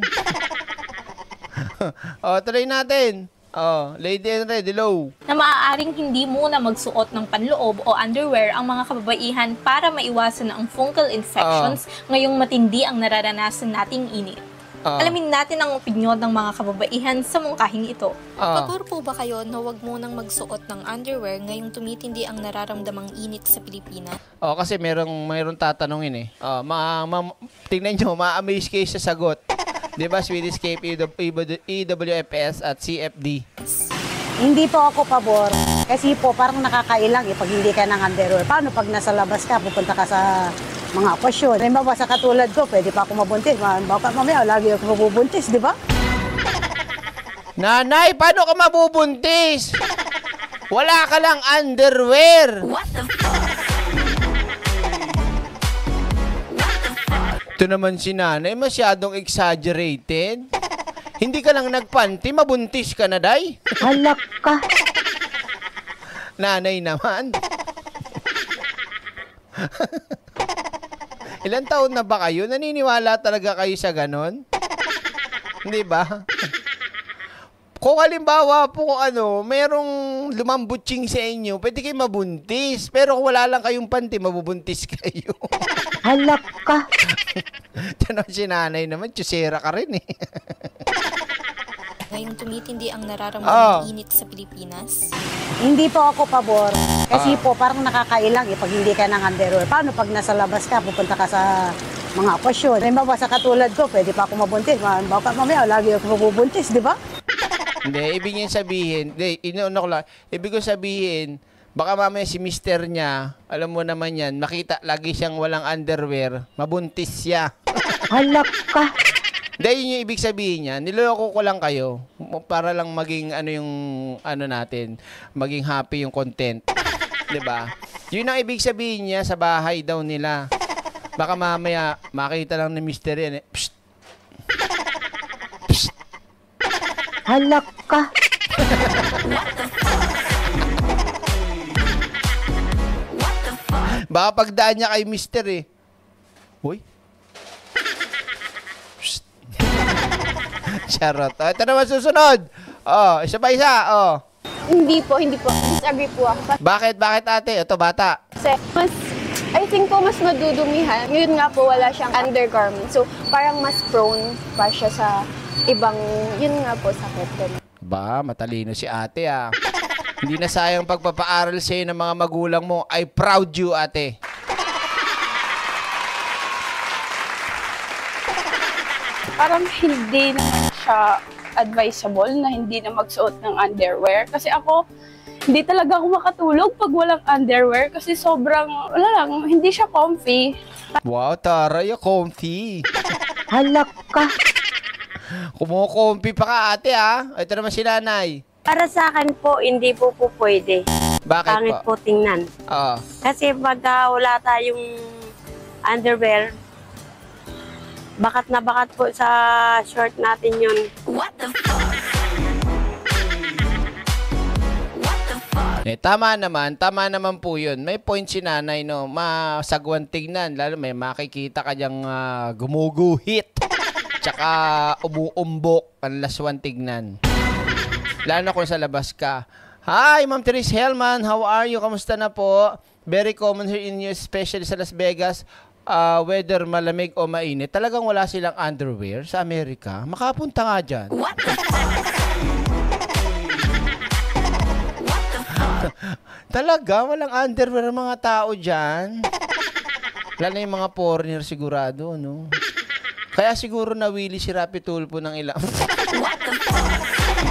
O, tuloy natin. Oh, Lady and Red, hello. Na maaaring hindi muna magsuot ng panloob o underwear ang mga kababaihan para maiwasan ang fungal infections oh. ngayong matindi ang nararanasan nating init. Oh. Alamin natin ang opinyon ng mga kababaihan sa mungkahing ito. Oh. Pabor po ba kayo na huwag munang magsuot ng underwear ngayong tumitindi ang nararamdamang init sa Pilipinas? Oh, kasi merong mayroong tatanungin eh. Oh, ma, ma tingnan niyo, ma-amaze kayo sa sagot. Diba, Swedish Cape, E W F S at C F D? Hindi po ako pabor. Kasi po, parang nakakailang eh, pag hindi ka ng underwear. Paano pag nasa labas ka, pupunta ka sa mga okasyon? May mabasa katulad ko, pwede pa ako mabuntis. Baka mamaya, lagi ako mabubuntis, di ba? Nanay, paano ka mabubuntis? Wala ka lang underwear. What the fuck? Ito naman si nanay, masyadong exaggerated. Hindi ka lang nagpanty, mabuntis ka na, day. Halak ka. Nanay naman. Ilan taon na ba kayo? Naniniwala talaga kayo sa ganon? Hindi ba? Kung halimbawa po ano, merong lumambutsing sa inyo, pwede kayo mabuntis. Pero kung wala lang kayong panty, mabubuntis kayo. Halak ka. Tanong si nanay naman, tsusera ka rin eh. Ngayong tumitindi ang nararamdaman oh. init sa Pilipinas? Hindi po ako pabor. Kasi uh. po, parang nakakailang eh, pag hindi ka ng underwear. Paano pag nasa labas ka, pupunta ka sa mga okasyon? May mabasa katulad ko, pwede pa ako mabuntis. Baka mamaya, lagi ako mabubuntis, di ba? Hindi, ibig niya sabihin, hindi, inuuna ko lang, ibig ko sabihin, baka mamaya si mister niya, alam mo naman yan, makita lagi siyang walang underwear, mabuntis siya. Halak ka. Hindi, yun yung ibig sabihin niya, niloloko ko lang kayo, para lang maging, ano yung, ano natin, maging happy yung content. Diba? Yun ang ibig sabihin niya sa bahay daw nila. Baka mamaya, makita lang ni mister yan eh, psst. Psst. Halak ka. Baka pagdaan niya kay mister eh. Uy. Charot. Oh, ito naman susunod. Oh, isa pa isa. Oh. Hindi po, hindi po. Disagree po ako. Bakit? Bakit ate? Ito bata. Kasi mas, I think po mas madudumihan. Yun nga po, wala siyang undergarment. So, parang mas prone pa siya sa ibang, yun nga po, sakit. Ba, matalino si ate ah. Hindi na sayang pagpapaaral sa'yo ng mga magulang mo. I proud you, ate. Parang hindi na siya advisable na hindi na magsuot ng underwear. Kasi ako, hindi talaga ako makatulog pag walang underwear. Kasi sobrang, wala lang, hindi siya comfy. Wow, taray, comfy. Halak ka. Kumukompi pa ka, ate, ha? Ito naman si nanay. Para sa akin po, hindi po po pwede. Bakit Pangit po? po tingnan. Oo. Kasi pag uh, wala tayong underwear, bakat na bakat po sa short natin yun. What the fuck? What the fuck? Eh, tama naman, tama naman po yun. May point si nanay, no? Masagwan tignan. Lalo may makikita ka diyang uh, gumuguhit. Tsaka umuumbok, ang laswan tignan. Lalo na kung sa labas ka. Hi, Ma'am Therese Hellman. How are you? Kamusta na po? Very common here in you, especially sa Las Vegas. Uh, whether malamig o mainit. Talagang wala silang underwear sa Amerika. Makapunta nga dyan. What the Talaga, walang underwear ang mga tao dyan. Lalo yung mga foreigner sigurado, no? Kaya siguro nawili si Rapi Tulfo ng ilang. What the fuck?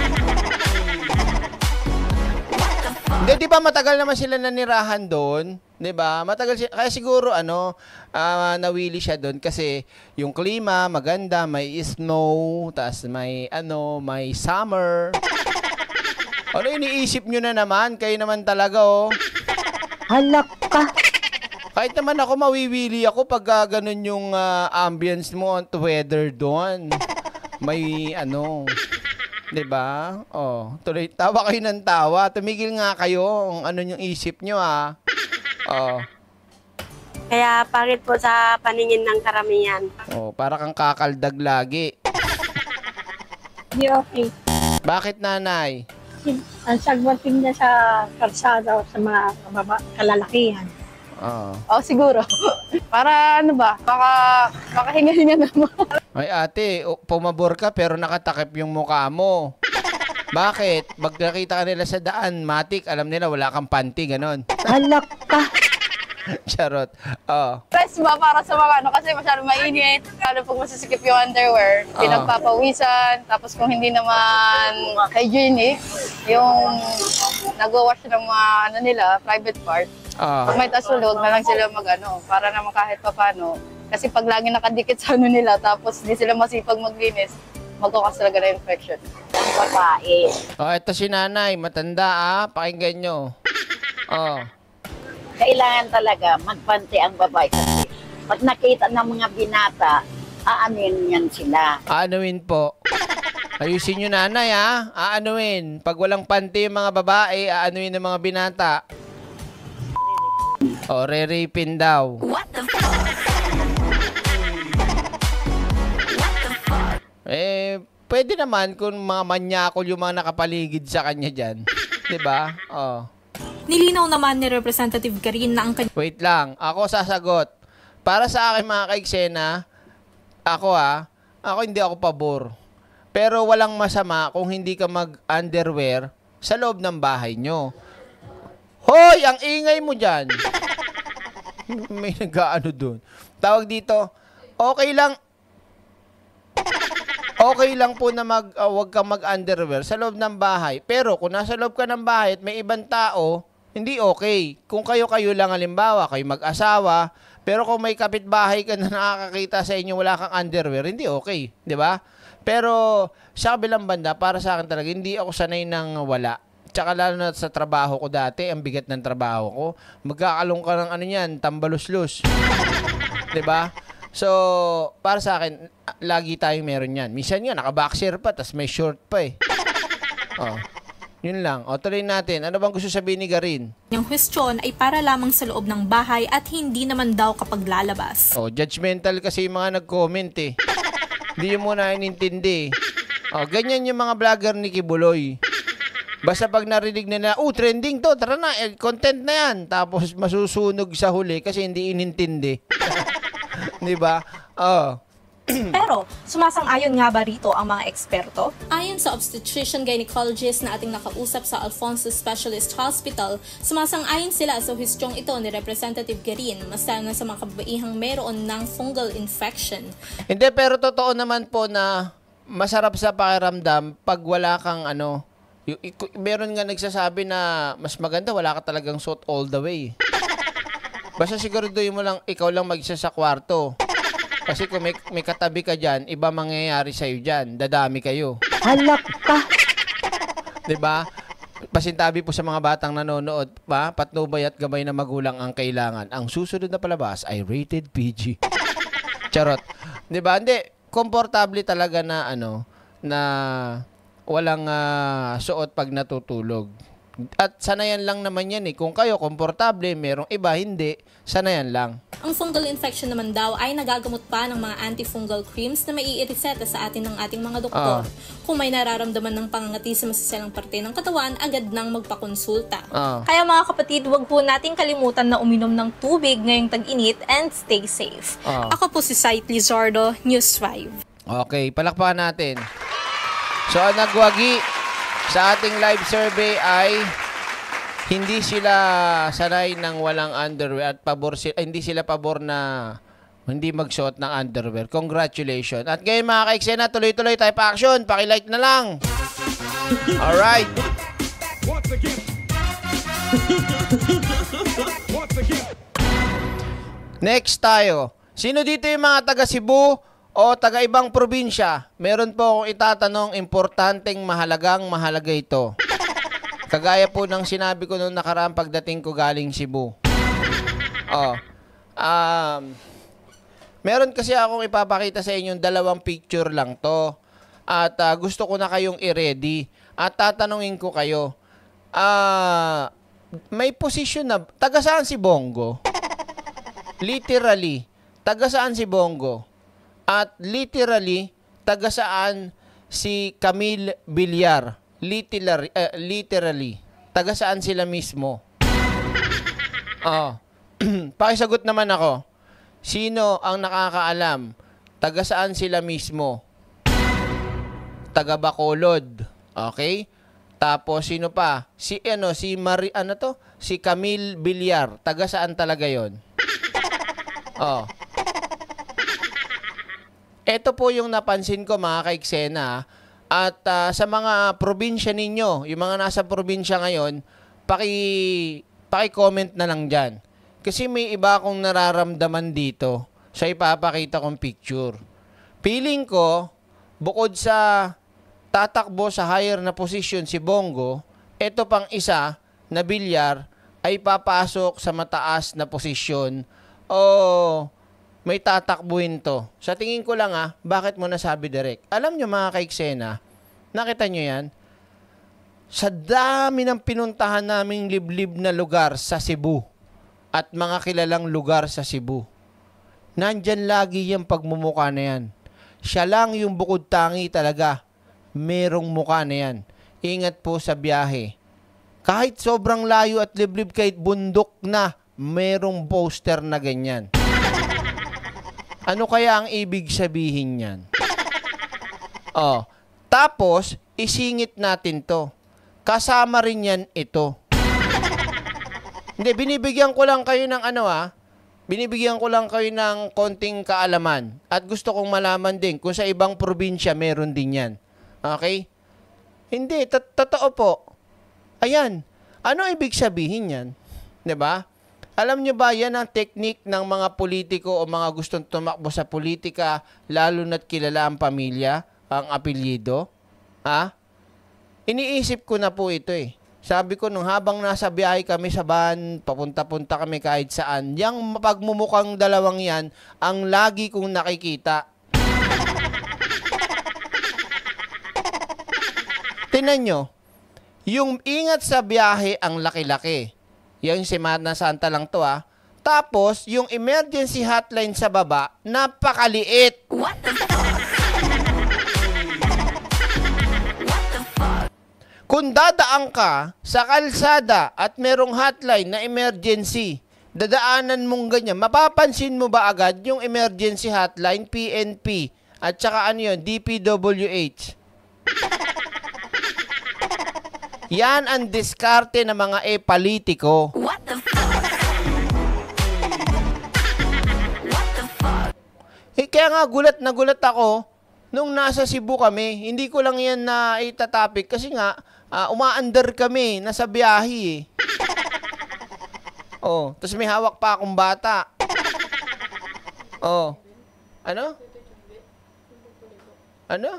Hindi, di ba matagal naman sila nanirahan doon? Di ba? Matagal siya. Kaya siguro, ano, uh, nawili siya doon kasi yung klima, maganda, may snow, tas may, ano, may summer. Ano iniisip nyo na naman? Kayo naman talaga, oh. Halak ka. Kahit naman ako, mawiwili ako pag uh, ganun yung uh, ambience mo at weather doon. May, ano... Diba? Oh, tuloy tawa kayo ng tawa. Tumigil nga kayo kung ano yung isip nyo, ah. Oh. Kaya pangit po sa paningin ng karamihan. Oh, para kang kakaldag lagi. Hindi okay. Bakit, nanay? Ang sagwating niya sa kalsada o sa mga kababa, kalalakihan. Oo. Oh, siguro. Para ano ba? Baka makahinga-hinga naman. Ay ate, pumabor ka pero nakatakip yung mukha mo. Bakit? Pag nakita ka nila sa daan, matik, alam nila wala kang panty, ganon. Halak ka. Charot. Oh. Stress ba para sa mga ano? Kasi masyadong mainit. Lalo pag masisikip yung underwear, Oh. pinagpapawisan. Tapos kung hindi naman hygienic, yung nag-wash ng mga ano nila, private part. Oh. Pag may tasulog na lang sila mag-ano, para naman kahit pa paano. Kasi pag lagi nakadikit sa ano nila, tapos hindi sila masipag maglinis, magkukas talaga na infection. Ang babae. Oh, eto si nanay, matanda ah, pakinggan nyo. Oh. Kailangan talaga magpanti ang babae kasi pag nakita ng mga binata, aanuin yan sila. Aanuin po. Ayusin nyo nanay ha, aanuin. Pag walang panty yung mga babae, aanuin ng mga binata. O, re-rapin daw. What the fuck? What the fuck? Eh, pwede naman kung mga manyakol yung mga nakapaligid sa kanya dyan. Diba? Oh. Nilinaw naman ni Representative Karin na ang kanya... Wait lang, ako sasagot. Para sa akin mga kaiksena, ako ah, ako hindi ako pabor. Pero walang masama kung hindi ka mag-underwear sa loob ng bahay nyo. Hoy, ang ingay mo dyan. May nag-ano dun. Tawag dito, okay lang, okay lang po na mag, uh, wag kang mag-underwear sa loob ng bahay. Pero kung nasa loob ka ng bahay at may ibang tao, hindi okay. Kung kayo-kayo lang halimbawa, kayo mag-asawa, pero kung may kapitbahay ka na nakakakita sa inyo wala kang underwear, hindi okay. Di ba? Pero sa kabilang banda, para sa akin talaga, hindi ako sanay ng wala. Tsaka lalo na sa trabaho ko dati, ang bigat ng trabaho ko, magkakalong ka ng ano yan, tambaluslus. Diba? So, para sa akin, lagi tayong meron yan. Minsan nga, naka-boxer pa, tas may short pa eh. Oh, yun lang. O, tuloy natin. Ano bang gusto sabihin ni Garin? Yung question ay para lamang sa loob ng bahay at hindi naman daw kapag lalabas. Oh, judgmental kasi yung mga nag-comment eh. Hindi mo na inintindi. Oh, ganyan yung mga vlogger ni Kibuloy. Basta pag narinig nila, oh, trending to, tara na, eh, content na yan. Tapos masusunog sa huli kasi hindi inintindi. Di ba? Oh. Pero, sumasang-ayon nga ba rito ang mga eksperto? Ayon sa obstetrician gynecologist na ating nakausap sa Alfonso Specialist Hospital, sumasang-ayon sila sa huistyong ito ni Representative Garin, mas na sa mga kababaihang meron ng fungal infection. Hindi, pero totoo naman po na masarap sa pakiramdam pag wala kang ano, y- y- meron nga nagsasabi na mas maganda wala ka talagang suot all the way. Basta siguraduhin mo lang, ikaw lang mag-isa sa kwarto. Kasi kung may, may katabi ka dyan, iba mangyayari sa'yo dyan. Dadami kayo. Halak ka! Diba? Pasintabi po sa mga batang nanonood, pa, patnubay at gabay na magulang ang kailangan. Ang susunod na palabas ay rated P G. Charot. Diba? Hindi, komportable talaga na ano, na walang uh, suot pag natutulog. At sanayan lang naman yan eh. Kung kayo komportable, merong iba hindi, sanayan lang. Ang fungal infection naman daw ay nagagamot pa ng mga antifungal creams na maiireseta sa atin ng ating mga doktor. Ah. Kung may nararamdaman ng pangangati sa masiselang parte ng katawan, agad nang magpakonsulta. Ah. Kaya mga kapatid, huwag po nating kalimutan na uminom ng tubig ngayong tag-init and stay safe. Ah. Ako po si Saith Lizardo, News five. Okay, palakpakan natin. So, ang nagwagi sa ating live survey ay hindi sila sanay ng walang underwear at pabor sila, hindi sila pabor na hindi magsuot ng underwear. Congratulations. At ngayon mga ka-eksena, tuloy-tuloy tayo pa action. Paki-like na lang. Alright. Next tayo. Sino dito yung mga taga Cebu o taga ibang probinsya? Meron po akong itatanong, importanteng mahalagang mahalaga ito. Kagaya po ng sinabi ko noong nakaraan pagdating ko galing Cebu. Oh. Um, meron kasi akong ipapakita sa inyo dalawang picture lang to. At uh, gusto ko na kayong i-ready. At tatanungin ko kayo. Ah, uh, may position na, taga saan si Bongo? Literally, taga saan si Bongo? At literally, taga saan si Camille Villar? Literally, uh, literally, taga saan sila mismo? Oh. Pakisagot naman ako. Sino ang nakakaalam? Taga saan sila mismo? Taga Bacolod. Okay? Tapos sino pa? Si ano, si Mari ano to? Si Camille Villar. Taga saan talaga 'yon? Oh. Ito po yung napansin ko mga ka-eksena. At uh, sa mga probinsya ninyo, yung mga nasa probinsya ngayon, paki paki-comment na lang diyan. Kasi may iba akong nararamdaman dito sa ipapakita kong picture. Feeling ko, bukod sa tatakbo sa higher na position si Bongo, ito pang isa na Villar ay papasok sa mataas na posisyon o may tatakbuhin to. Sa tingin ko lang ah, bakit mo nasabi direct? Alam nyo mga ka-eksena, nakita nyo yan? Sa dami ng pinuntahan naming liblib na lugar sa Cebu at mga kilalang lugar sa Cebu, nandyan lagi yung pagmumuka na yan. Siya lang yung bukod tangi talaga. Merong muka na yan. Ingat po sa biyahe. Kahit sobrang layo at liblib, kahit bundok na, merong poster na ganyan. Ano kaya ang ibig sabihin yan? Oh, tapos, isingit natin to. Kasama rin yan ito. Hindi, binibigyan ko lang kayo ng ano ah. Binibigyan ko lang kayo ng konting kaalaman. At gusto kong malaman din kung sa ibang probinsya meron din yan. Okay? Hindi, totoo po. Ayan. Ano ibig sabihin yan? 'Di ba? Alam nyo ba yan ang technique ng mga politiko o mga gustong tumakbo sa politika, lalo na't kilala ang pamilya, ang apelyido? Ha? Iniisip ko na po ito eh. Sabi ko nung habang nasa biyahe kami sa van, papunta-punta kami kahit saan, yung pagmumukhang dalawang yan, ang lagi kong nakikita. Tinan nyo, yung ingat sa biyahe ang laki-laki. Yung Semana Santa lang to ah. Tapos, yung emergency hotline sa baba, napakaliit. What the fuck? What the fuck? Kung dadaan ka sa kalsada at merong hotline na emergency, dadaanan mong ganyan, mapapansin mo ba agad yung emergency hotline, P N P, at saka ano yun, D P W H? Yan ang diskarte ng mga e-politiko. What the fuck? What the fuck? Eh, kaya nga gulat na gulat ako nung nasa Cebu kami. Hindi ko lang yan na itatapik kasi nga uh, uma-under kami, nasa biyahe eh. Oh, tapos may hawak pa akong bata. Oh. Ano? Ano?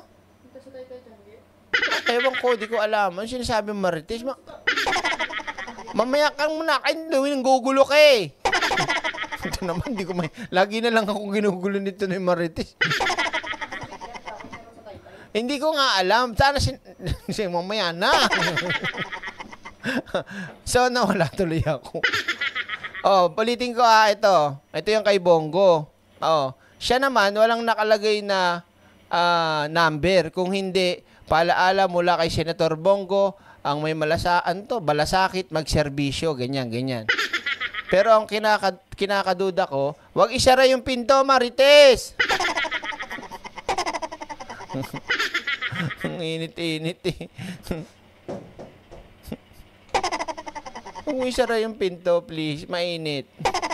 Ewan ko, di ko alam. Ano sinasabi mo, Marites? Ma Mamaya kang muna. Ay, Lewin, gugulo ka eh. Ito naman, di ko may... Lagi na lang ako ginugulo nito ni Marites. Hindi ko nga alam. Sana sin... mamaya na. So, nawala tuloy ako. Oh, palitin ko ah, ito. Ito yung kay Bongo. Oh, siya naman, walang nakalagay na uh, number. Kung hindi, paalaala mula kay Senator Bongo, ang may malasaan to, balasakit, magserbisyo, ganyan, ganyan. Pero ang kinaka, kinakaduda ko, wag isara yung pinto, Marites! Ang init-init eh. Kung isara yung pinto, please. Mainit.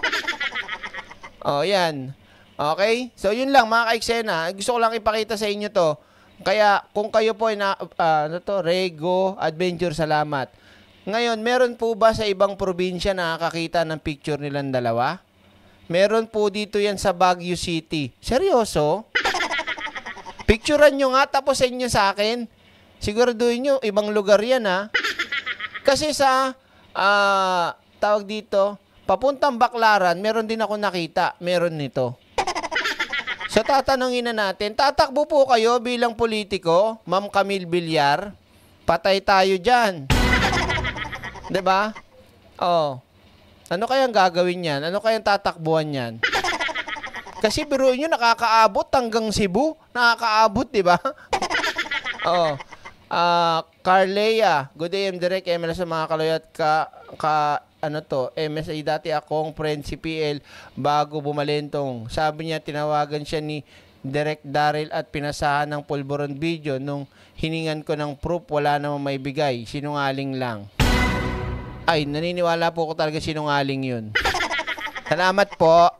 Oh, yan. Okay? So, yun lang, mga ka-eksena. Gusto ko lang ipakita sa inyo to. Kaya, kung kayo po ay na, uh, ano to, Rego Adventure, salamat. Ngayon, meron po ba sa ibang probinsya nakakakita ng picture nilang dalawa? Meron po dito yan sa Baguio City. Seryoso? Picturean nyo nga, tapos sa inyo sa akin. Siguraduhin nyo, ibang lugar yan, ha? Kasi sa... Ah, uh, tawag dito, papuntang Baclaran, meron din ako nakita, meron nito. So tatanungin na natin, tatakbo po kayo bilang politiko, Ma'am Camille Villar? Patay tayo diyan. 'Di ba? Oh. Ano kayang gagawin niyan? Ano kayang tatakbuhan niyan? Kasi biruin niyo nakakaabot hanggang Cebu, nakakaabot, 'di ba? Oh. Ah, uh, Carlea, good day, M. Direk, M L sa mga kaloyat ka, ka, ano to, M S A dati akong friend si P L bago bumalentong. Sabi niya, tinawagan siya ni Direk Daryl at pinasahan ng pulburon video. Nung hiningan ko ng proof, wala namang may bigay. Sinungaling lang. Ay, naniniwala po ko talaga sinungaling yun. Salamat po.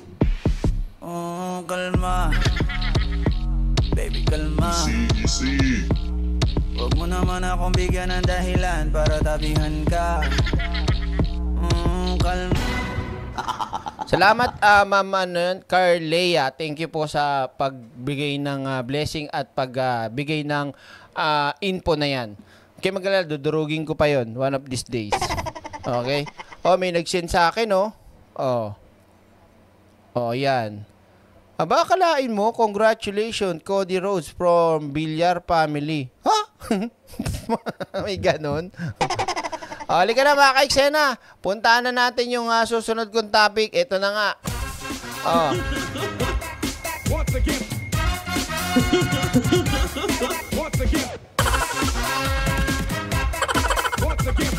Oh, kalma. Baby, kalma. Easy, easy. Huwag mo naman akong bigyan ng dahilan para tabihan ka. Mm, kalma. Salamat, uh, Ma'am ano, Carlea. Thank you po sa pagbigay ng uh, blessing at pagbigay uh, ng uh, info na yan. Okay, magalala, dudurugin ko pa yon one of these days. Okay? Oh, may nag-send sa akin, oh. Oh. Oh, yan. Aba, kalain mo, congratulations, Cody Rose from Villar family. Ha? May ganon. O, halika na mga ka-eksena. Puntaan na natin yung uh, susunod kong topic. Ito na nga. Oh. Once again. Once again. Once again.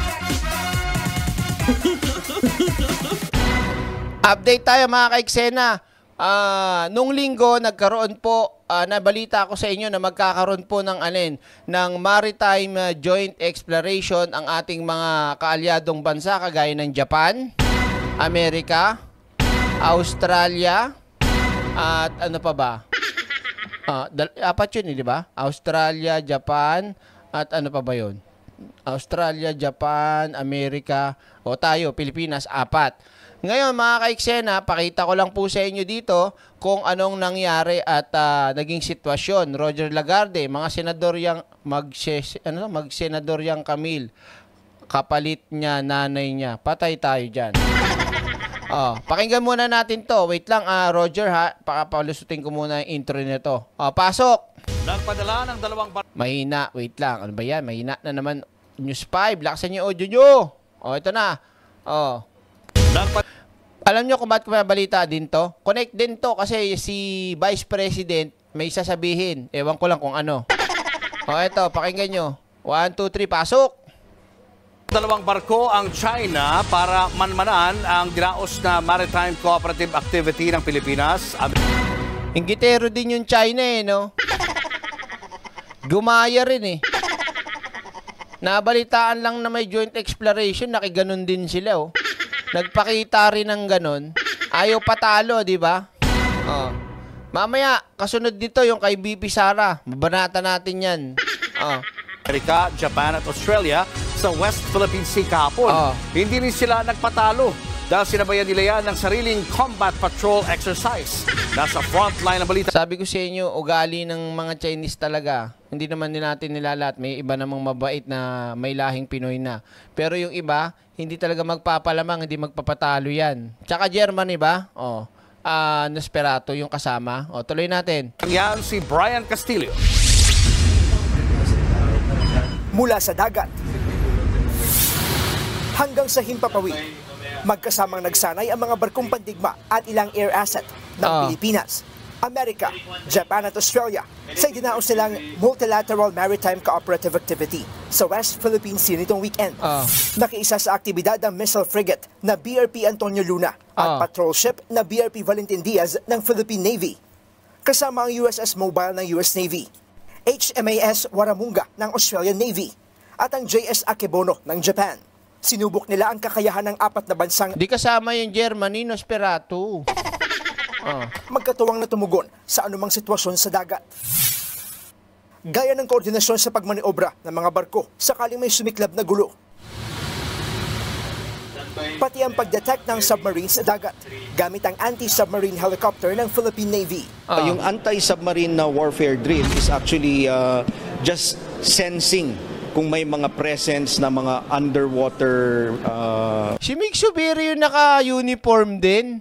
Update tayo mga ka-eksena. Uh, nung linggo, nagkaroon po, uh, nabalita ko sa inyo na magkakaroon po ng alin, ng Maritime uh, Joint Exploration ang ating mga kaalyadong bansa kagaya ng Japan, Amerika, Australia, at ano pa ba? Uh, apat yun, di ba? Australia, Japan, at ano pa ba yun? Australia, Japan, Amerika, o tayo, Pilipinas, apat. Ngayon mga ka-eksena, pakita ko lang po sa inyo dito kung anong nangyari at uh, naging sitwasyon. Roger Lagarde, mga senador yang mag ano mag senador yang Camille, kapalit niya nanay niya. Patay tayo diyan. Oh, pakinggan muna natin to. Wait lang, uh, Roger ha, papalusutin ko muna yung intro nito. Oh, pasok. Nagpadala ng dalawang bar- Mahina, wait lang. Ano ba 'yan? Mahina na naman. News five, laksan niyo audio niyo. Oh, ito na. Oh. Nagpad- Alam nyo kung ba't ko balita din to? Connect din to kasi si Vice President may sasabihin. Ewan ko lang kung ano. O eto, pakinggan nyo. One, two, three, pasok! Dalawang barko ang China para manmanan ang dinaos na maritime cooperative activity ng Pilipinas. Inggitero din yung China eh, no? Gumaya rin eh. Nabalitaan lang na may joint exploration, nakiganon din sila oh. Nagpakita rin ng ganon. Ayaw patalo, di ba? Oh. Mamaya, kasunod dito yung kay B P Sara. Mabanata natin yan. Oh. Amerika, Japan at Australia sa West Philippine Sea kahapon. Oh. Hindi rin sila nagpatalo dahil sinabayan nila yan ng sariling combat patrol exercise. Nasa frontline ng balita. Sabi ko sa inyo, ugali ng mga Chinese talaga. Hindi naman din natin nilalat. May iba namang mabait na may lahing Pinoy na. Pero yung iba, hindi talaga magpapalamang, hindi magpapatalo yan. Tsaka Germany ba? Oh. Uh, Nosferatu yung kasama. O, tuloy natin. Yan si Brian Castillo. Mula sa dagat hanggang sa himpapawid, Magkasamang nagsanay ang mga barkong pandigma at ilang air asset ng Ah. Pilipinas, Amerika, Japan at Australia sa idinaos nilang Multilateral Maritime Cooperative Activity sa West Philippine Sea nitong weekend. Ah. Nakiisa sa aktibidad ang missile frigate na B R P Antonio Luna at Ah. patrol ship na B R P Valentin Diaz ng Philippine Navy. Kasama ang U S S Mobile ng U S Navy, H M A S Waramunga ng Australian Navy at ang J S Akebono ng Japan. Sinubok nila ang kakayahan ng apat na bansang Di kasama yung Germany, Nosferatu. Ah. magkatuwang na tumugon sa anumang sitwasyon sa dagat. Gaya ng koordinasyon sa pagmaniobra ng mga barko sakaling may sumiklab na gulo. Pati ang pagdetect ng submarines sa dagat gamit ang anti-submarine helicopter ng Philippine Navy. Uh, yung anti-submarine na warfare drill is actually uh, just sensing kung may mga presence na mga underwater... Uh... Si Mig Subiri yung naka-uniform din.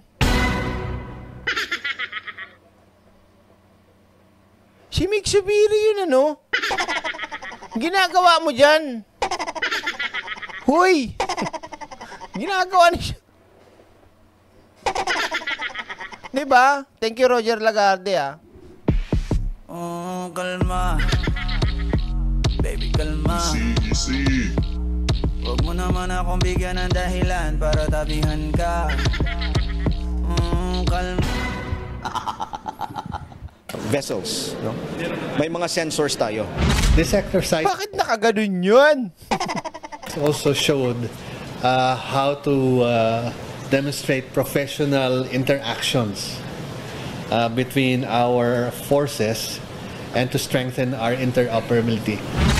Si Mig Subiri yun ano? Ginagawa mo dyan. Huy! Ginagawa niya. Diba? Thank you, Roger Lagarde, ah. Oh, kalma. Baby, kalma. Easy, Huwag mo naman akong bigyan ng dahilan para tabihan ka. Mm, kalma. Vessels, no? May mga sensors tayo. This exercise Bakit nakaganon yun? also showed uh, how to uh, demonstrate professional interactions uh, between our forces and to strengthen our interoperability.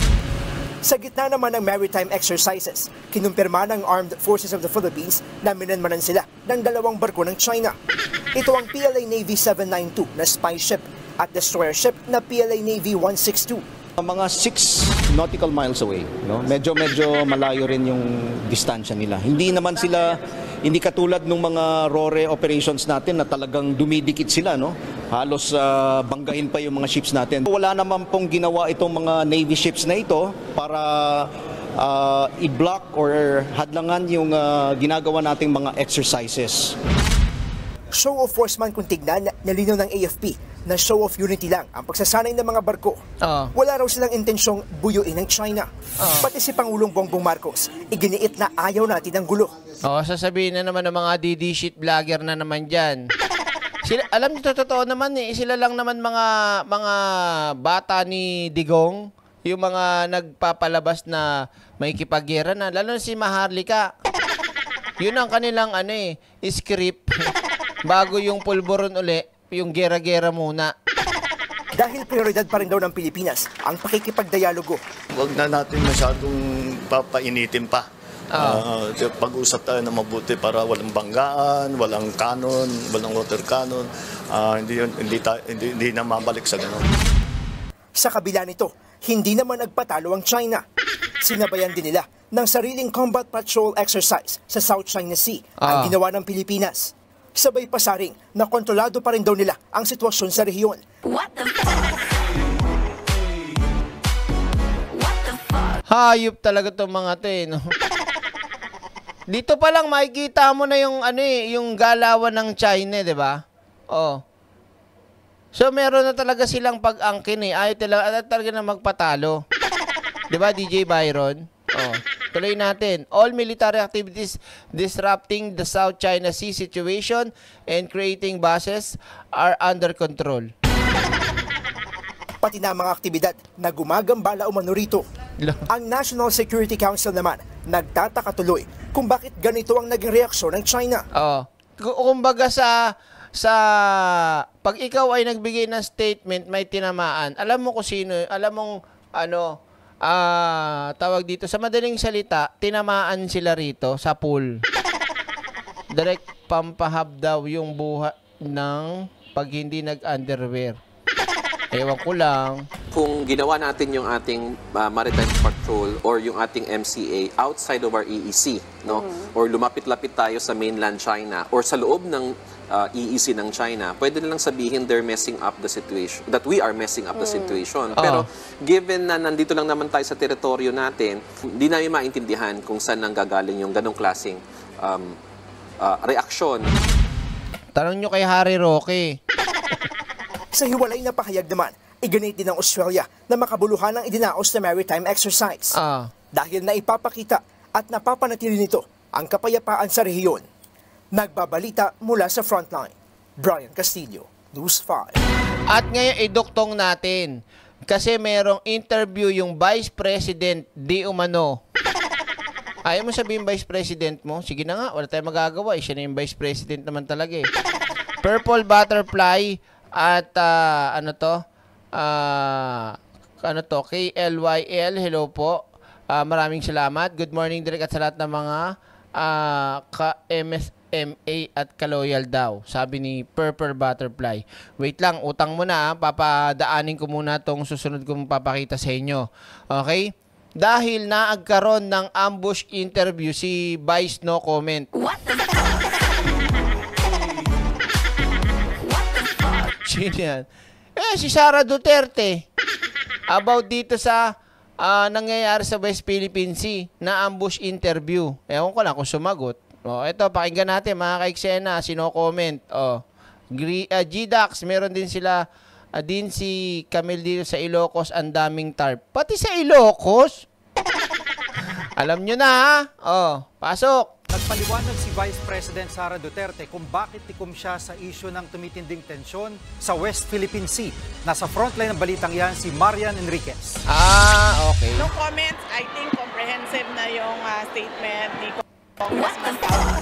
Sa gitna naman ng maritime exercises, kinumpirma ng Armed Forces of the Philippines na minanmanan sila ng dalawang barko ng China. Ito ang P L A Navy seven ninety-two na spy ship at destroyer ship na P L A Navy one sixty-two. Mga six nautical miles away, no? Medyo medyo malayo rin yung distansya nila. Hindi naman sila hindi katulad ng mga R O R E operations natin na talagang dumidikit sila, no? Halos uh, banggain pa yung mga ships natin. Wala naman pong ginawa itong mga Navy ships na ito para uh, i-block or hadlangan yung uh, ginagawa nating mga exercises. Show of force man kung tignan, nalinaw ng A F P na show of unity lang ang pagsasanay ng mga barko. Uh. Wala raw silang intensyong buyuin ng China. Uh. Pati si Pangulong Bongbong Marcos, iginiit na ayaw natin ng gulo. Oo, sasabihin na naman ng mga D D shit vlogger na naman dyan. Sila, alam niyo, totoo naman eh, sila lang naman mga mga bata ni Digong, yung mga nagpapalabas na may kipagyera na, lalo na si Maharlika. Yun ang kanilang ano eh, script. Bago yung pulburon uli, yung gera-gera muna. Dahil prioridad pa rin daw ng Pilipinas ang pakikipagdialogo. Huwag na natin masyadong papainitin pa. Uh, pag-usap tayo na mabuti para walang banggaan, walang kanon, walang water cannon. Uh, hindi, hindi, hindi, hindi na mabalik sa ganun. Sa kabila nito, hindi naman nagpatalo ang China. Sinabayan din nila ng sariling combat patrol exercise sa South China Sea ang Ah. ginawa ng Pilipinas. Sabay pasaring na kontrolado pa rin daw nila ang sitwasyon sa rehiyon. What the fuck? Hayop talaga itong mga to eh, no? Dito pa lang makikita mo na yung ano eh, yung galawan ng China, 'di ba? Oh. So meron na talaga silang pag-angkin eh. Ayaw talaga, talaga na magpatalo. 'Di ba, D J Byron? Oh. Tuloy natin. All military activities disrupting the South China Sea situation and creating bases are under control. Pati na mga aktibidad na gumagambala umano rito. Ang National Security Council naman nagtataka tuloy kung bakit ganito ang naging reaksyon ng China. Oo. Kumbaga sa sa pag ikaw ay nagbigay ng statement may tinamaan, alam mo kung sino, alam mong ano, ah, tawag dito sa madaling salita, tinamaan sila rito sa pool. Direct pampahab daw yung buhat ng pag hindi nag-underwear. Ewan ko lang. Kung ginawa natin yung ating uh, maritime patrol or yung ating M C A outside of our E E C, no? Mm. Or lumapit-lapit tayo sa mainland China or sa loob ng uh, E E C ng China, pwede nilang sabihin they're messing up the situation, that we are messing up mm. the situation. Uh. Pero given na nandito lang naman tayo sa teritoryo natin, hindi namin maintindihan kung saan nanggagaling yung ganong klaseng um, uh, reaksyon. Tanong nyo kay Harry Roque. Sa hiwalay na pahayag naman, iganit din ng Australia na makabuluhan ang idinaos na maritime exercise. Ah. Dahil na ipapakita at napapanatili nito ang kapayapaan sa rehiyon. Nagbabalita mula sa Frontline, Brian Castillo, News five. At ngayon iduktong natin kasi merong interview yung Vice President di umano. Ayaw mo sabihin Vice President mo? Sige na nga, wala tayong magagawa. Eh, siya na yung Vice President naman talaga eh. Purple Butterfly at uh, ano to? Uh, ano to? K L Y L, hello po. Uh, maraming salamat. Good morning direct at sa lahat ng mga uh, ka-M S M A at ka-loyal daw. Sabi ni Purple Butterfly. Wait lang, utang mo na. Papadaanin ko muna tong susunod kong papakita sa inyo. Okay? Dahil naagkaroon ng ambush interview si Vice No Comment. What the fuck? What the fuck? Sino yan? Eh, si Sara Duterte. About dito sa uh, nangyayari sa West Philippine Sea na ambush interview. Ewan ko lang kung sumagot. O, ito, pakinggan natin mga kaiksena. Sino comment? O, uh, G-Dax, meron din sila. Uh, din si Camille dito sa Ilocos, ang daming tarp. Pati sa Ilocos? Alam nyo na ha? Oh, pasok. Nagpaliwanag si Vice President Sara Duterte kung bakit tikom siya sa isyu ng tumitinding tensyon sa West Philippine Sea. Nasa frontline ng balitang yan si Marian Enriquez. Ah, okay. No comments. I think comprehensive na yung uh, statement ni Congressman Paul.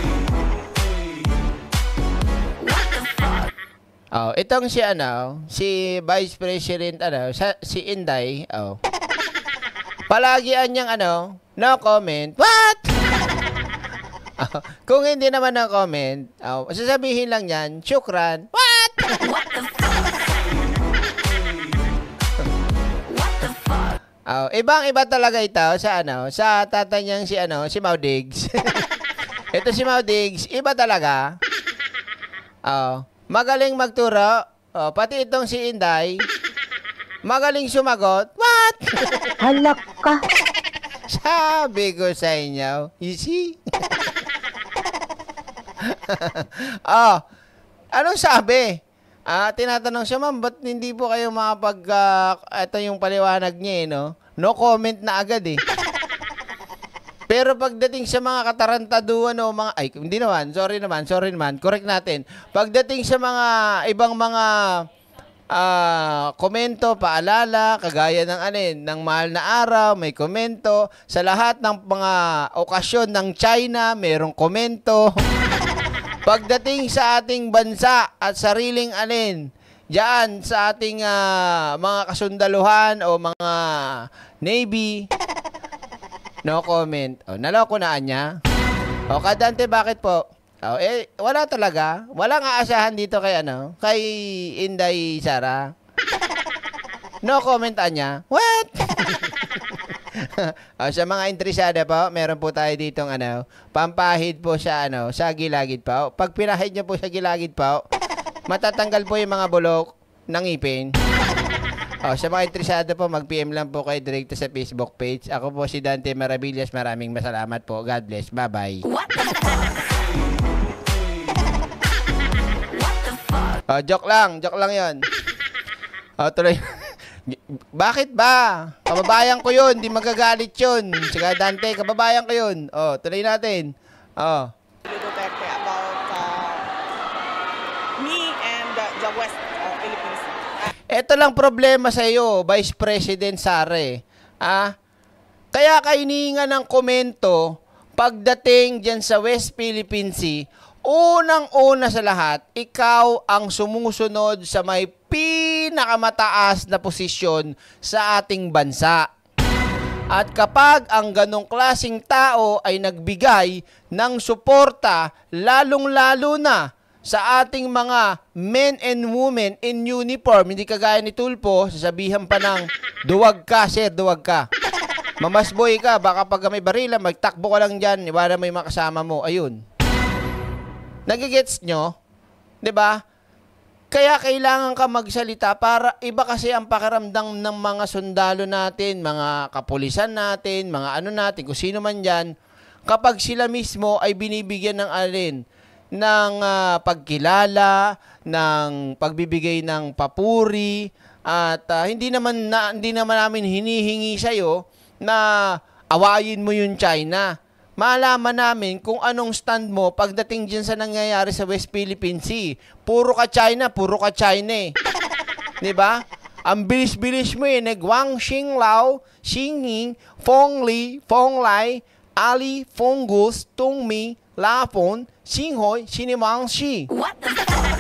Oh, itong si ano, si Vice President ano, sa, si Inday, oh. Palagian niyang ano, no comment. What? Oh, kung hindi naman no comment, oh, sasabihin lang niyan, syukran. What? What the fuck? What the fuck? Oh, ibang-iba talaga ito sa ano, sa tatay niyang si ano, si Maudigs. Ito si Maudigs, iba talaga. Oh. Magaling magturo. Oh, pati itong si Inday. Magaling sumagot. What? Halak ka. Sabi ko sa inyo. You see? Oh, anong sabi? Ah, tinatanong siya, ma'am, ba't hindi po kayo makapag... Uh, ito yung paliwanag niya, eh, no? No comment na agad, eh. Pero pagdating sa mga katarantaduan o mga, ay, hindi naman, sorry naman, sorry naman, correct natin. Pagdating sa mga ibang mga uh, komento, paalala, kagaya ng anin, ng mahal na araw, may komento. Sa lahat ng mga okasyon ng China, mayroong komento. Pagdating sa ating bansa at sariling anin, diyan sa ating uh, mga kasundaluhan o mga Navy, no comment. O, naloko na niya. O, Kadante, bakit po? O, eh, wala talaga. Walang aasahan dito kay ano, kay Inday Sara. No comment niya. What? O, sa mga interesado po, meron po tayo ditong ano, pampahid po sa ano, sa gilagid po. Pag pinahid niyo po sa gilagid po, matatanggal po yung mga bulok ng ngipin. O, sa mga interesado po, mag-P M lang po kayo direkto sa Facebook page. Ako po si Dante Maravillas. Maraming masalamat po. God bless. Bye-bye. What the fuck? What the fuck? O, joke lang. Joke lang yun. O, tuloy. Bakit ba? Kababayan ko yun. Di magagalit yun. Sige, Dante, kababayan ko yun. O, tuloy natin. O. Duterte about uh, me and uh, the West uh, Philippines. Ito lang problema sa iyo, Vice President Sara. Ah, kaya ka hinihinga ng komento pagdating dyan sa West Philippine Sea, unang-una sa lahat, ikaw ang sumusunod sa may pinakamataas na posisyon sa ating bansa. At kapag ang ganong klaseng tao ay nagbigay ng suporta, lalong-lalo na sa ating mga men and women in uniform, hindi kagaya ni Tulpo, sasabihan pa ng duwag ka, sir, duwag ka. Mamasboy ka, baka pag may barila, magtakbo ka lang dyan, iwala mo yung mga kasama mo. Ayun. Nagigets nyo? Diba? Kaya kailangan ka magsalita para iba kasi ang pakiramdam ng mga sundalo natin, mga kapulisan natin, mga ano natin, kung sino man dyan. kapag sila mismo ay binibigyan ng alin, ng uh, pagkilala, ng pagbibigay ng papuri, at uh, hindi naman na, hindi naman namin hinihingi sa iyo na awayin mo yung China. Malaman namin kung anong stand mo pagdating diyan sa nangyayari sa West Philippine Sea. Puro ka China, puro ka China eh. 'Di ba? Ang bilis-bilis mo eh, nagwang Xinglao, Xingying, Fongli, Fonglai, Ali, Fonggus, Tungmi, Lapon, Xinghoy, Sinimang Xi. What the fuck?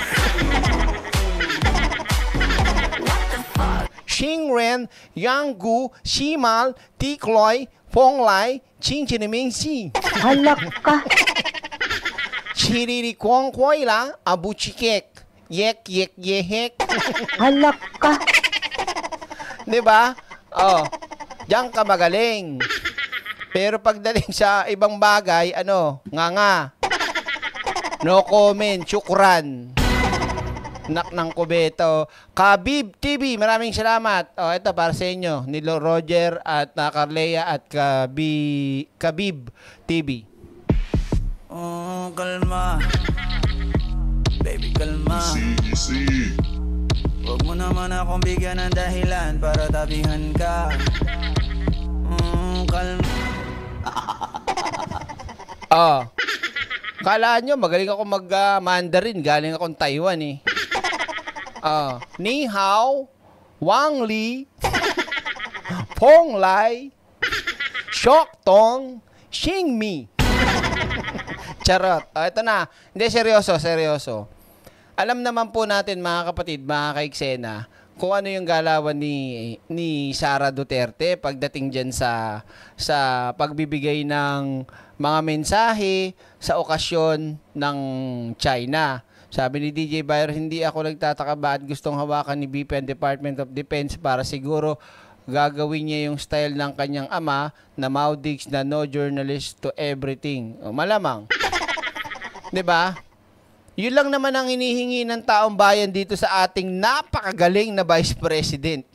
What the fuck? Xingren, Yanggu, Ximal, Tikloy, Fonglai, Qingqiniming Xi. Halak ka. Chiriri Kwong Kwoi La, Abu Chikek. Yek, yek, yehek. Halak ka. Diba? Oh, diyan ka magaling. Pero pagdating sa ibang bagay, ano, nga nga. No comment, syukran. Nak ng kubeto. Kabib T V, maraming salamat. Oh, ito para sa inyo. Nilo Roger at uh, Carlea at Kabi, Kabib T V. Oh, kalma. Baby, kalma. Easy, easy. Huwag mo naman akong bigyan ng dahilan para tabihan ka. Mm, kalma. Oh. Kala nyo, magaling ako mag-Mandarin. Uh, Galing akong Taiwan eh. Uh, Ni Hao, Wang Li, Pong Lai, Shok Tong, Xing Mi. Charot. Uh, ito na. Hindi, seryoso, seryoso. Alam naman po natin mga kapatid, mga kaiksena, kung ano yung galawan ni ni Sara Duterte pagdating diyan sa sa pagbibigay ng mga mensahe sa okasyon ng China. Sabi ni D J Bayer, hindi ako nagtataka bakit gustong hawakan ni B P ang Department of Defense para siguro gagawin niya yung style ng kanyang ama na Maudigs na no journalist to everything. O, malamang. 'Di ba? Yun lang naman ang hinihingi ng taong bayan dito sa ating napakagaling na Vice President.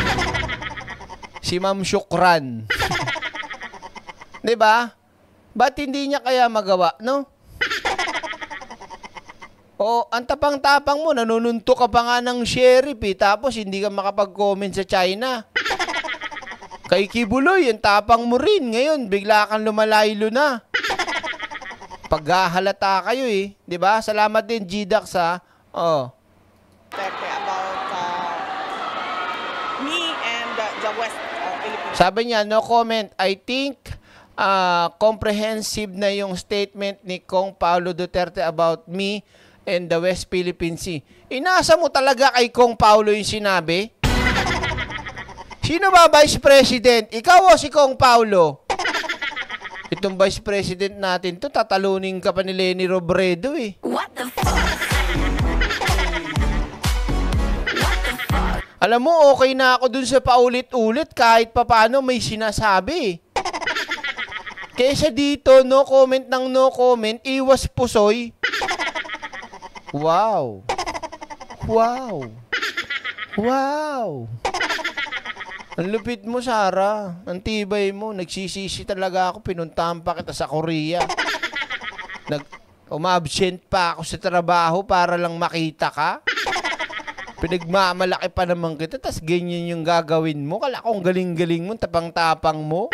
Si Ma'am Shukran. 'Di ba? Ba't hindi niya kaya magawa, no? O, ang tapang-tapang mo, nanununto ka pa nga ng sheriff eh, tapos hindi ka makapag-comment sa China. Kay Kibuloy, yung tapang mo rin. Ngayon, bigla kang lumalaylo na. Paghahalata kayo eh. 'Di ba? Salamat din, G-Dax ha. Oh. About uh, me and uh, the West uh, Philippines. Sabi niya, no comment. I think uh, comprehensive na yung statement ni Kong Paulo Duterte about me and the West Philippine Sea. Inasa mo talaga kay Kong Paulo yung sinabi? Sino ba Vice President? Ikaw o si Kong Paulo? Itong Vice President natin to, tatalunin ka pa ni Leni Robredo eh. What the fuck? What the fuck? Alam mo, okay na ako dun sa paulit-ulit kahit papaano may sinasabi. Kesa dito, no comment ng no comment, iwas pusoy. Wow. Wow. Wow. Ang lupit mo, Sara. Ang tibay mo. Nagsisisi talaga ako. Pinuntahan pa kita sa Korea. Nag umabsent pa ako sa trabaho para lang makita ka. Pinagmamalaki pa naman kita. Tas ganyan yung gagawin mo. Kala ko ang galing-galing mo. Tapang-tapang mo.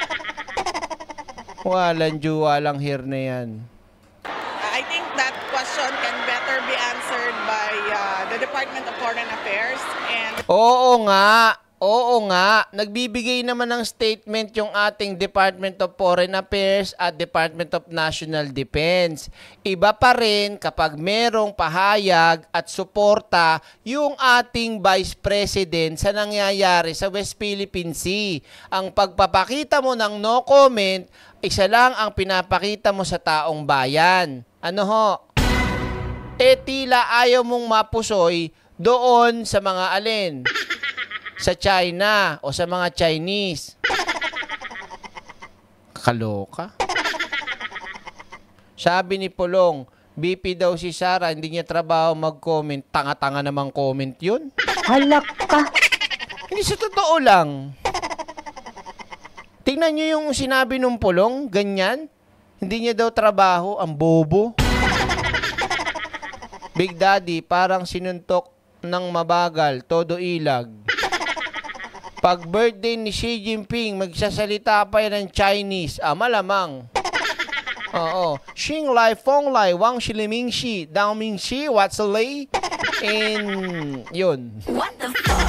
Walang juwa lang here na yan. I think that question can better be answered by uh, the Department of Foreign Affairs and Oo nga. Oo nga, nagbibigay naman ng statement yung ating Department of Foreign Affairs at Department of National Defense. Iba pa rin kapag merong pahayag at suporta yung ating Vice President sa nangyayari sa West Philippine Sea. Ang pagpapakita mo ng no comment, isa lang ang pinapakita mo sa taong bayan. Ano ho? E tila ayaw mong mapusoy doon sa mga alin? Sa China o sa mga Chinese. Kaloka. Sabi ni Pulong, B P daw si Sara, hindi niya trabaho mag-comment. Tanga-tanga namang comment yun. Halak ka. Hindi sa totoo lang. Tingnan niyo yung sinabi nung Pulong, ganyan. Hindi niya daw trabaho, ang bobo. Big Daddy, parang sinuntok ng mabagal, todo ilag. Pag birthday ni Xi Jinping, magsasalita pa yan ng Chinese. Ah, malamang. Oo. Xing Lai, Fong Lai, Wang Shiliming Shi, Dao Ming Shi, What's a Lay? And, yun. What the fuck?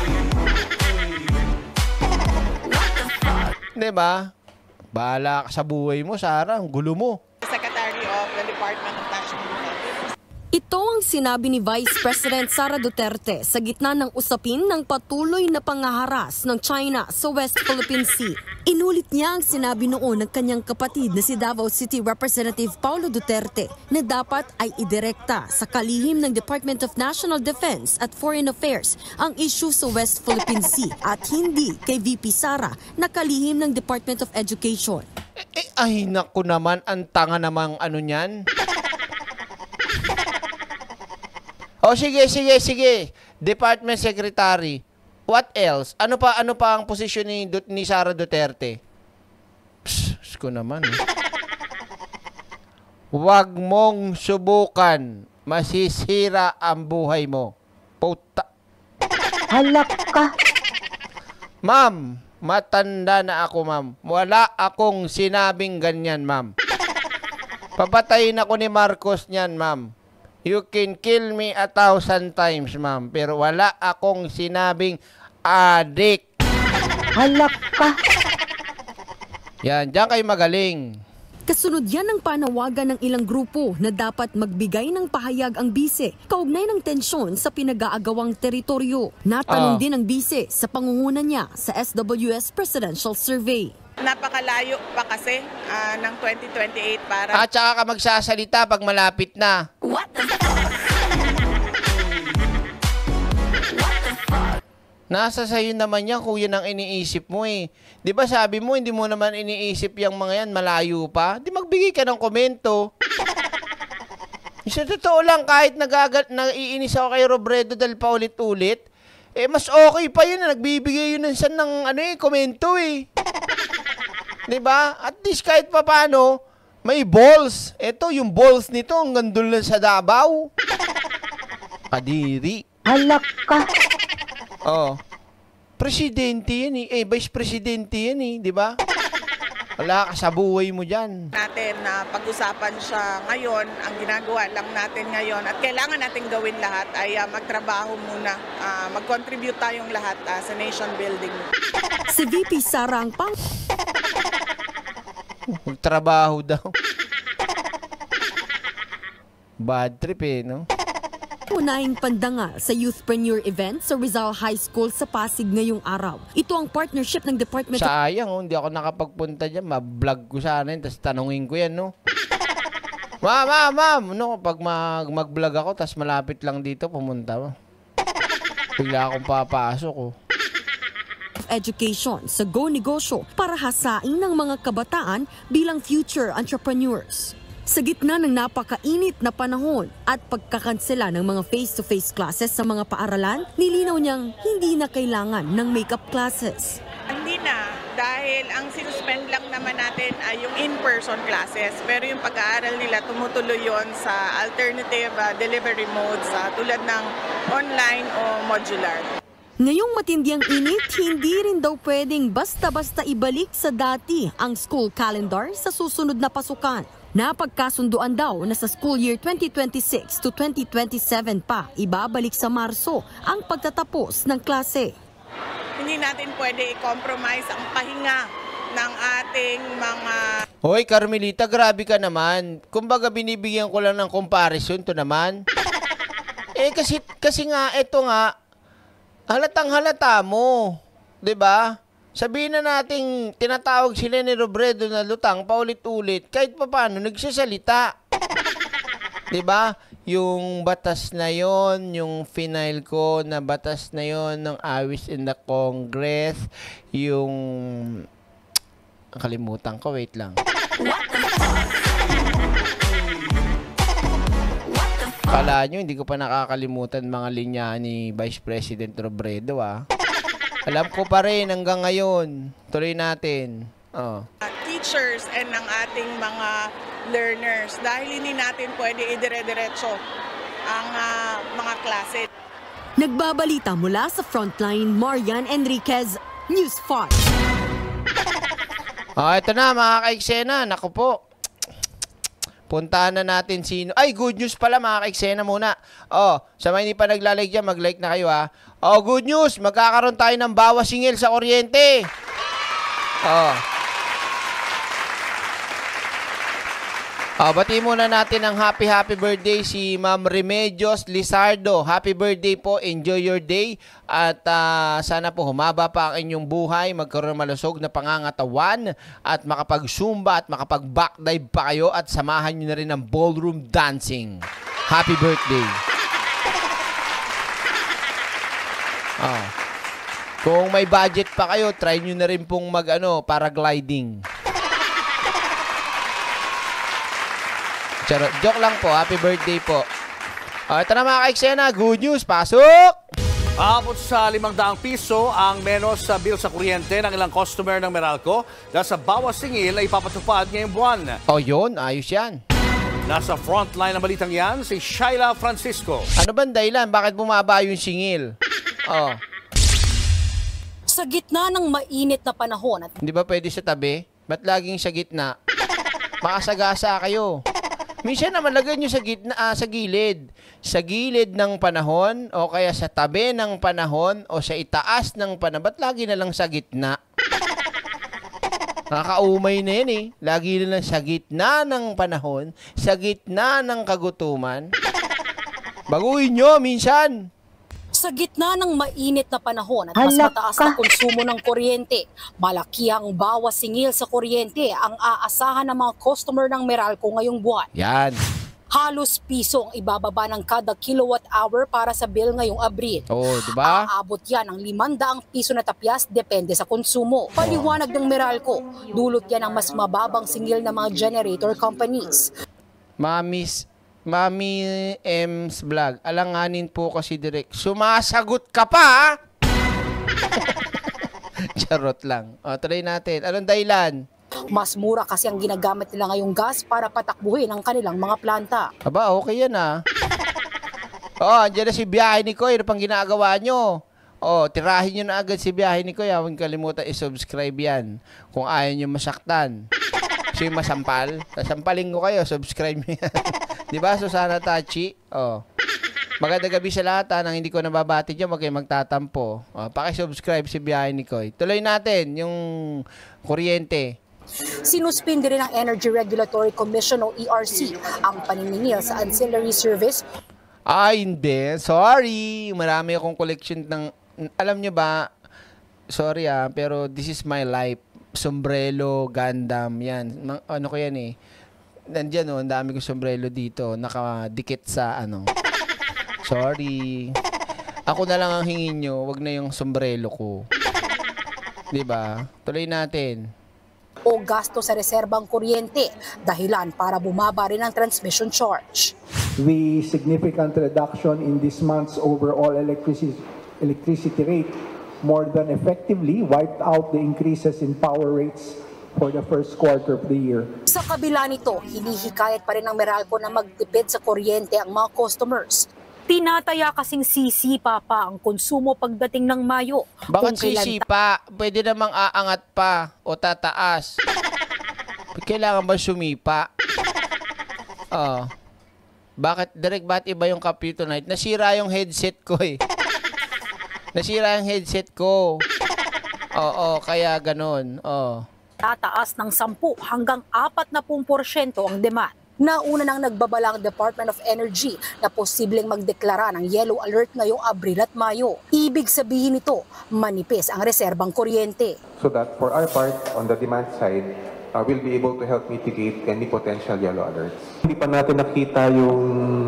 Diba? Bahala ka sa buhay mo, Sarah. Ang gulo mo. Secretary of the Department of National Defense. Ito ang sinabi ni Vice President Sara Duterte sa gitna ng usapin ng patuloy na pangaharas ng China sa West Philippine Sea. Inulit niya ang sinabi noon ng kanyang kapatid na si Davao City Representative Paulo Duterte na dapat ay idirekta sa kalihim ng Department of National Defense at Foreign Affairs ang issue sa West Philippine Sea at hindi kay V P Sara na kalihim ng Department of Education. Eh, ay, naku naman, ang tanga namang ano niyan. O sige, sige, sige. Department Secretary. What else? Ano pa ano pa ang posisyon ni, ni Sara Duterte? Psst, ko naman. Eh. Huwag mong subukan. Masisira ang buhay mo. Puta. Halak ka. Ma'am, matanda na ako, ma'am. Wala akong sinabing ganyan, ma'am. Papatayin ako ni Marcos niyan, ma'am. You can kill me a thousand times, ma'am. Pero wala akong sinabing adik. Halak ka. Yan, diyan kayo magaling. Kasunod yan ang panawagan ng ilang grupo na dapat magbigay ng pahayag ang bise kaugnay ng tensyon sa pinag-aagawang teritoryo. Natanong Ah. din ang bise sa pangunguna niya sa S W S Presidential Survey. Napakalayo pa kasi ah, ng twenty twenty-eight para... At saka ka magsasalita pag malapit na. What the fuck? What the fuck? Nasa sayo naman yan kung yan ang iniisip mo eh. Di ba sabi mo, hindi mo naman iniisip yung mga yan, malayo pa? Di magbigay ka ng komento. Sa totoo lang, kahit nagagat, naiinis ako kay Robredo dahil paulit-ulit, eh mas okay pa yun na nagbibigay yun ng, ng ano eh, komento eh. Di ba? At least kahit pa paano, may balls. Ito, yung balls nito, ang gandun lang sa Davao. Kadiri. Halak ka. Oh. Presidente yan eh. Eh, vice presidente yan eh. Di ba? Wala ka sa buhay mo dyan. natin na pag-usapan siya ngayon. Ang ginagawa lang natin ngayon at kailangan natin gawin lahat ay uh, magtrabaho muna. Uh, mag-contribute tayong lahat uh, sa nation building. Si V P Sara ang pang... Magtrabaho daw. Bad trip eh, no? Unahing pandangal sa Youthpreneur event sa Rizal High School sa Pasig ngayong araw. Ito ang partnership ng Department of... Sayang, oh, hindi ako nakapagpunta dyan. Ma-vlog ko sana yun, tapos tanungin ko yan, no? Ma'am, ma'am, ma'am. No, pag mag- mag-vlog ako, tapos malapit lang dito, pumunta mo. Bigla akong papasok, oh. Education sa Go Negosyo para hasain ng mga kabataan bilang future entrepreneurs. Sa gitna ng napakainit na panahon at pagkakansela ng mga face-to-face classes sa mga paaralan, nilinaw niyang hindi na kailangan ng makeup classes. Hindi na, dahil ang sinuspend lang naman natin ay yung in-person classes. Pero yung pag-aaral nila tumutuloy yon sa alternative uh, delivery modes uh, tulad ng online o modular. Ngayong matinding init, hindi rin daw pwedeng basta-basta ibalik sa dati ang school calendar sa susunod na pasukan. Napagkasunduan daw na sa school year twenty twenty-six to twenty twenty-seven pa ibabalik sa Marso ang pagtatapos ng klase. Hindi natin pwede i-compromise ang pahinga ng ating mga... Hoy, Carmelita, grabe ka naman. Kumbaga binibigyan ko lang ng comparison to naman. Eh kasi, kasi nga, eto nga, halatang halata mo. 'Di ba? Sabihin na nating tinatawag sila ni Robredo na lutang paulit-ulit kahit pa paano nagsasalita. 'Di ba? Yung batas na yon, yung final ko na batas na yon ng awis in the Congress, yung kalimutan ko, wait lang. Kala nyo, hindi ko pa nakakalimutan mga linya ni Vice President Robredo, ah. Alam ko pa rin hanggang ngayon. Tuloy natin. Oh. Key teachers and ng ating mga learners dahil hindi natin pwede idire-diretso ang uh, mga klase. Nagbabalita mula sa Frontline, Marian Enriquez, News five. Oh, ito na mga ka-eksena. Naku po. Puntahan na natin sino. Ay, good news pala mga ka-eksena muna. Oh, sa mga hindi pa naglalike dyan, mag-like na kayo ha. Oh, good news. Magkakaroon tayo ng bawas singil sa kuryente. Oh. Oh, bati muna natin ng happy happy birthday si Ma'am Remedios Lizardo. Happy birthday po. Enjoy your day. At uh, sana po humaba pa ang inyong buhay, magkaroon ng malusog na pangangatawan at makapag-zumba at makapag-backdive pa kayo at samahan nyo na rin ng ballroom dancing. Happy birthday. Oh. Kung may budget pa kayo, try nyo na rin pong mag ano, paragliding. Charot. Joke lang po. Happy birthday po. O, ito na mga ka-eksena. Good news. Pasok! Aabot sa limang daang piso ang menos sa bill sa kuryente ng ilang customer ng Meralco dahil sa bawas singil ay ipapatupad ngayong buwan. O yun, ayos yan. Nasa frontline ng balitang yan, si Shaila Francisco. Ano ba dahilan? Bakit bumaba yung singil? O. Sa gitna ng mainit na panahon at... Hindi ba pwede sa tabi? Ba't laging sa gitna? Makasagasa kayo. Minsan naman lagyan nyo sa gitna, ah, sa gilid. Sa gilid ng panahon o kaya sa tabi ng panahon o sa itaas ng panahon. Ba't lagi na lang sa gitna? Nakakaumay na yan eh. Lagi na lang sa gitna ng panahon, sa gitna ng kagutuman. Baguhin nyo minsan. Sa gitna ng mainit na panahon at mas mataas na konsumo ng kuryente, malaki ang bawas singil sa kuryente ang aasahan ng mga customer ng Meralco ngayong buwan. Yan. Halos piso ang ibababa ng kada kilowatt hour para sa bill ngayong Abril. Oh, diba? Aabot yan ng limandang piso na tapyas depende sa konsumo. Paliwanag ng Meralco, dulot yan ang mas mababang singil ng mga generator companies. Mamis, Mami M's Vlog, alanganin po kasi direct. Sumasagot ka pa, charot lang. O, tuloy natin. Anong dahilan? Mas mura kasi ang ginagamit nila ngayong gas para patakbuhin ang kanilang mga planta. Aba, okay yan ah. Oh, andyan na si biyahe ni Koy. Ano pang ginagawa nyo? Oh, tirahin nyo na agad si biyahe ni Koy. Huwag kalimutan i-subscribe yan kung ayaw nyo masaktan. So yung masampal, sasampalin ko kayo, subscribe nyo yan. Diba, Susana Tachi? Oh. Magandang gabi sa lahat ha, nang hindi ko nababati dyan, wag kayo magtatampo. Oh, pakisubscribe si biyahe ni Koy. Tuloy natin yung kuryente. Sinuspindi rin ng Energy Regulatory Commission o E R C ang paniningil sa ancillary service. Ay, hindi. Sorry. Marami akong collection ng... Alam nyo ba, sorry ah, pero this is my life. Sombrero, Gundam, yan. Ano ko yan eh. Nandiyan o, oh, ang dami kong sombrero dito. Nakadikit sa ano. Sorry. Ako na lang ang hingin nyo. Wag na yung sombrero ko. Diba? Tuloy natin. O gasto sa reserbang kuryente. Dahilan para bumaba rin ang transmission charge. The significant reduction in this month's overall electricity, electricity rate more than effectively wiped out the increases in power rates for the first quarter of the year. Sa kabila nito, hinihikayat pa rin ng Meralco na magtipid sa kuryente ang mga customers. Tinataya kasing sisipa pa ang konsumo pagdating ng Mayo. Bakit sisipa? Pwede namang aangat pa o tataas. Kailangan ba sumipa? Oh. Bakit, direct, ba't iba yung Kapito Night? Nasira yung headset ko eh. Nasira yung headset ko. Oo, kaya ganun. Oo. Tataas ng sampu hanggang apat na porsyento ang demand. Nauna nang nagbabala ang Department of Energy na posibleng magdeklara ng yellow alert ngayong Abril at Mayo. Ibig sabihin nito, manipis ang reserbang kuryente. So that for our part, on the demand side, uh, we'll be able to help mitigate any potential yellow alerts. Hindi pa natin nakita yung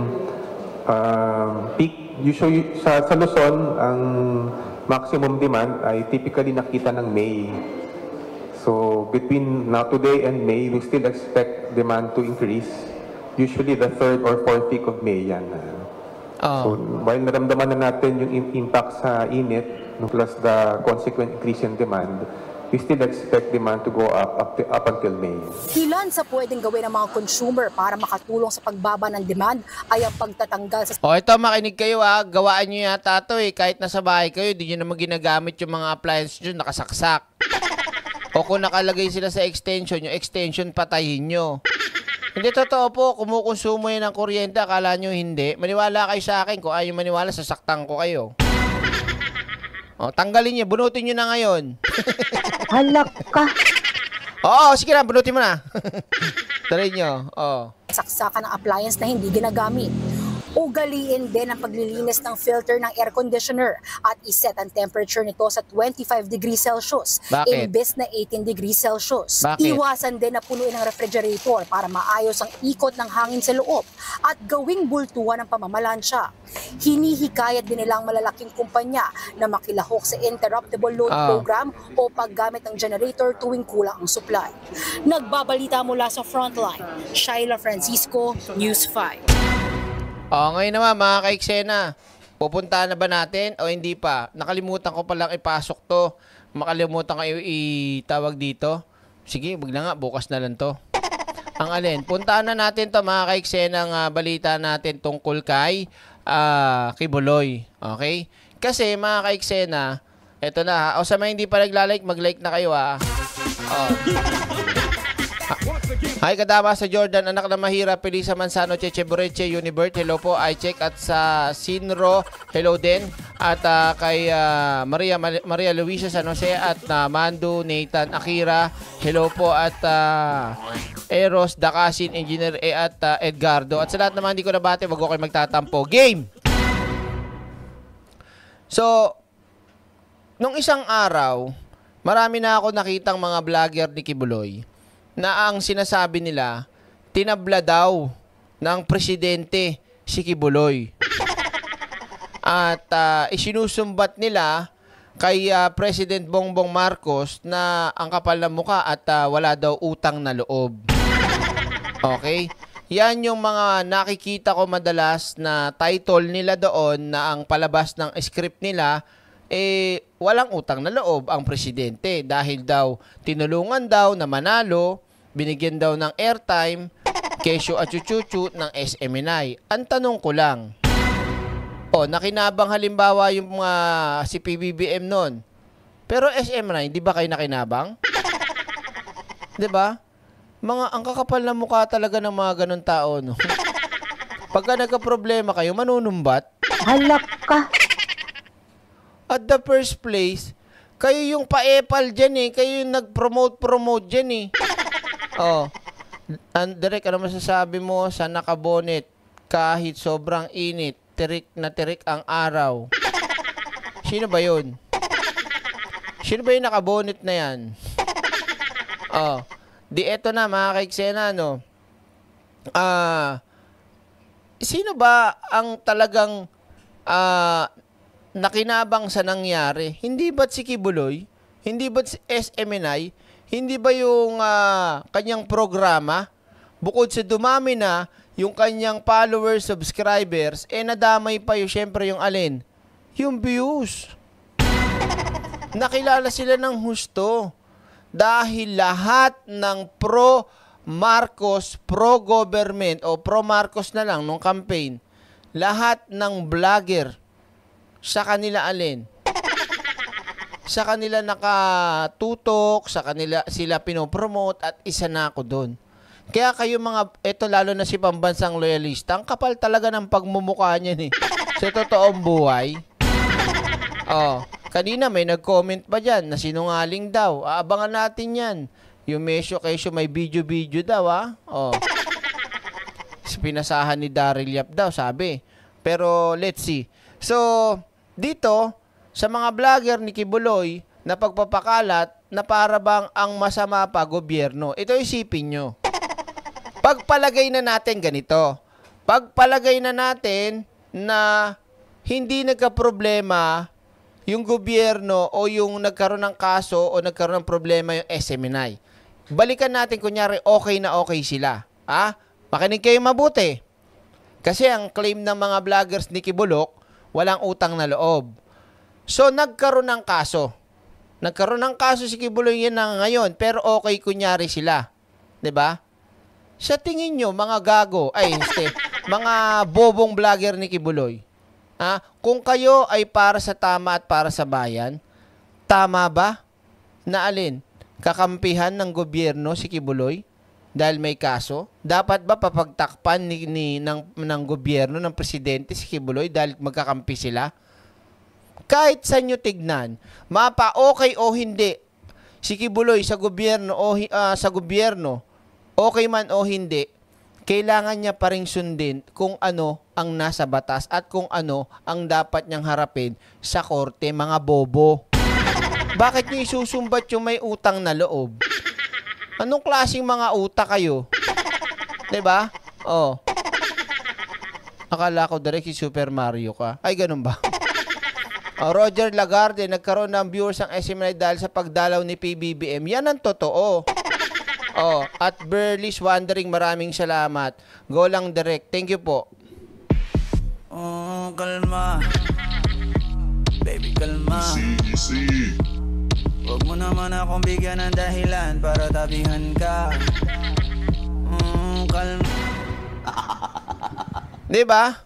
uh, peak. Usually sa, sa Luzon, ang maximum demand ay typically nakita ng May. So between now today and May, we still expect demand to increase. Usually the third or fourth week of May yan. Oh. So while naramdaman na natin yung impact sa init plus the consequent increase in demand, we still expect demand to go up up, to, up until May. Ilan sa pwedeng gawin ng mga consumer para makatulong sa pagbaba ng demand ay ang pagtatanggal sa... O ito, makinig kayo ha. Gawaan nyo yata ito eh. Kahit nasa bahay kayo, di nyo naman ginagamit yung mga appliances nyo, nakasaksak. O kung nakalagay sila sa extension, yung extension patayin nyo. Hindi totoo po, kumukonsumo yan ng kuryente, akala nyo hindi. Maniwala kayo sa akin, kung ayaw maniwala, sasaktan ko kayo. O, tanggalin nyo, bunutin nyo na ngayon. Halak ka. Oo, sige na, bunutin mo na. Try nyo, oo. Saksakan ng appliance na hindi ginagamit. Ugaliin din ang paglilinis ng filter ng air conditioner at iset ang temperature nito sa twenty-five degrees Celsius Bakit? imbes na eighteen degrees Celsius. Bakit? Iwasan din na punuin ang refrigerator para maayos ang ikot ng hangin sa loob at gawing bultuhan ang pamamalansya. Hinihikayat din nilang malalaking kumpanya na makilahok sa interruptible load Ah. program o paggamit ng generator tuwing kulang ang supply. Nagbabalita mula sa Frontline, Shaila Francisco, News five. O, ngayon naman mga kaiksena, pupunta na ba natin o hindi pa? Nakalimutan ko palang ipasok to. Makalimutan ko i- itawag dito. Sige, wag na nga, bukas na lang to. Ang alin, puntaan na natin to mga kaiksena ng uh, balita natin tungkol kay uh, Kibuloy. Okay? Kasi mga kaiksena, eto na ha. O sa mga hindi pa naglalike, mag-like na kayo ha. O. Hi, kadama sa Jordan, anak na mahirap, Pelisa Manzano, Cheche Boreche, Unibert, hello po, I-check at sa Sinro, hello din, at uh, kay uh, Maria Maria Luisa San Jose at uh, Mando, Nathan Akira, hello po, at uh, Eros, Dakasin, Engineer E at uh, Edgardo, at sa lahat naman hindi ko nabati, wag ko kayo magtatampo. Game! So, nung isang araw, marami na ako nakitang mga vlogger ni Kibuloy na ang sinasabi nila, tinabla daw ng presidente si Kibuloy. At uh, isinusumbat nila kay uh, President Bongbong Marcos na ang kapal ng muka at uh, wala daw utang na loob. Okay? Yan yung mga nakikita ko madalas na title nila doon na ang palabas ng script nila eh walang utang na loob ang presidente dahil daw tinulungan daw na manalo, binigyan daw ng airtime, kesyo at chuchuchu ng S M N I. Ang tanong ko lang, o nakinabang halimbawa yung mga si P B B M nun, pero S M N I, di ba kayo nakinabang? Di ba? Mga, ang kakapal na mukha talaga ng mga ganun tao, no? Pagka nagka-problema kayo, manunumbat. Halak ka. At the first place, kayo yung pa-epal dyan eh. Kayo yung nag-promote-promote dyan eh. Oh. And, Derek, ano masasabi mo sa nakabonet kahit sobrang init, tirik na tirik ang araw? Sino ba yun? Sino ba yung nakabonet na yan? Oh. Di eto na mga kaiksena, no? Ah, sino ba ang talagang ah, nakinabang sa nangyari? Hindi ba't si Kibuloy? Hindi ba't si S M N I? Hindi ba yung uh, kanyang programa? Bukod sa dumami na yung kanyang followers, subscribers, eh nadamay pa yung syempre yung alin? Yung views. Nakilala sila ng husto. Dahil lahat ng pro-Marcos, pro-government o pro-Marcos na lang nung campaign, lahat ng vlogger sa kanila alin? Sa kanila nakatutok, sa kanila sila pinopromote at isa na ako doon. Kaya kayo mga, eto lalo na si pambansang loyalista, ang kapal talaga ng pagmumukha niyan eh. Sa totoong buhay. Oh, kanina may nag-comment pa dyan na sinungaling daw. Aabangan natin yan. Yung Mesyo Kesyo may video-video daw ah. Oh. Pinasahan ni Daryl Yap daw sabi. Pero let's see. So, dito, sa mga vlogger ni Kibuloy na pagpapakalat na para bang ang masama pa gobyerno. Ito isipin nyo. Pagpalagay na natin ganito. Pagpalagay na natin na hindi nagka-problema yung gobyerno o yung nagkaroon ng kaso o nagkaroon ng problema yung S M N I. Balikan natin kunyari okay na okay sila. Ha? Makinig kayo mabuti. Kasi ang claim ng mga vloggers ni Kibulok, walang utang na loob. So, nagkaroon ng kaso. Nagkaroon ng kaso si Kibuloy yan na ngayon, pero okay kunyari sila. 'Di ba? Sa tingin nyo, mga gago, ay, este, mga bobong vlogger ni Kibuloy, ha? Kung kayo ay para sa tama at para sa bayan, tama ba na alin? Kakampihan ng gobyerno si Kibuloy dahil may kaso? Dapat ba papagtakpan ni, ni, ng, ng gobyerno, ng presidente si Kibuloy dahil magkakampi sila? Kahit sa nyo tignan, mapa okay o hindi, si Kibuloy sa gobyerno o uh, sa gobyerno, okay man o hindi, kailangan niya pa ring sundin kung ano ang nasa batas at kung ano ang dapat niyang harapin sa korte, mga bobo. Bakit niyo isusumbat yung may utang na loob? Anong klaseng mga utak kayo? 'Di ba? Oh. Akala ko direct si Super Mario ka. Ay, ganun ba? Oh, Roger Lagarde, nagkaroon ng viewers ang S M N I dahil sa pagdalaw ni P B B M. Yan ang totoo. Oh, at Burley's Wondering, maraming salamat. Go lang direct. Thank you po. Oh, kalma. Baby, kalma. Easy, easy. Huwag mo naman akong bigyan ng dahilan para tabihan ka. Mm, kalma. Diba?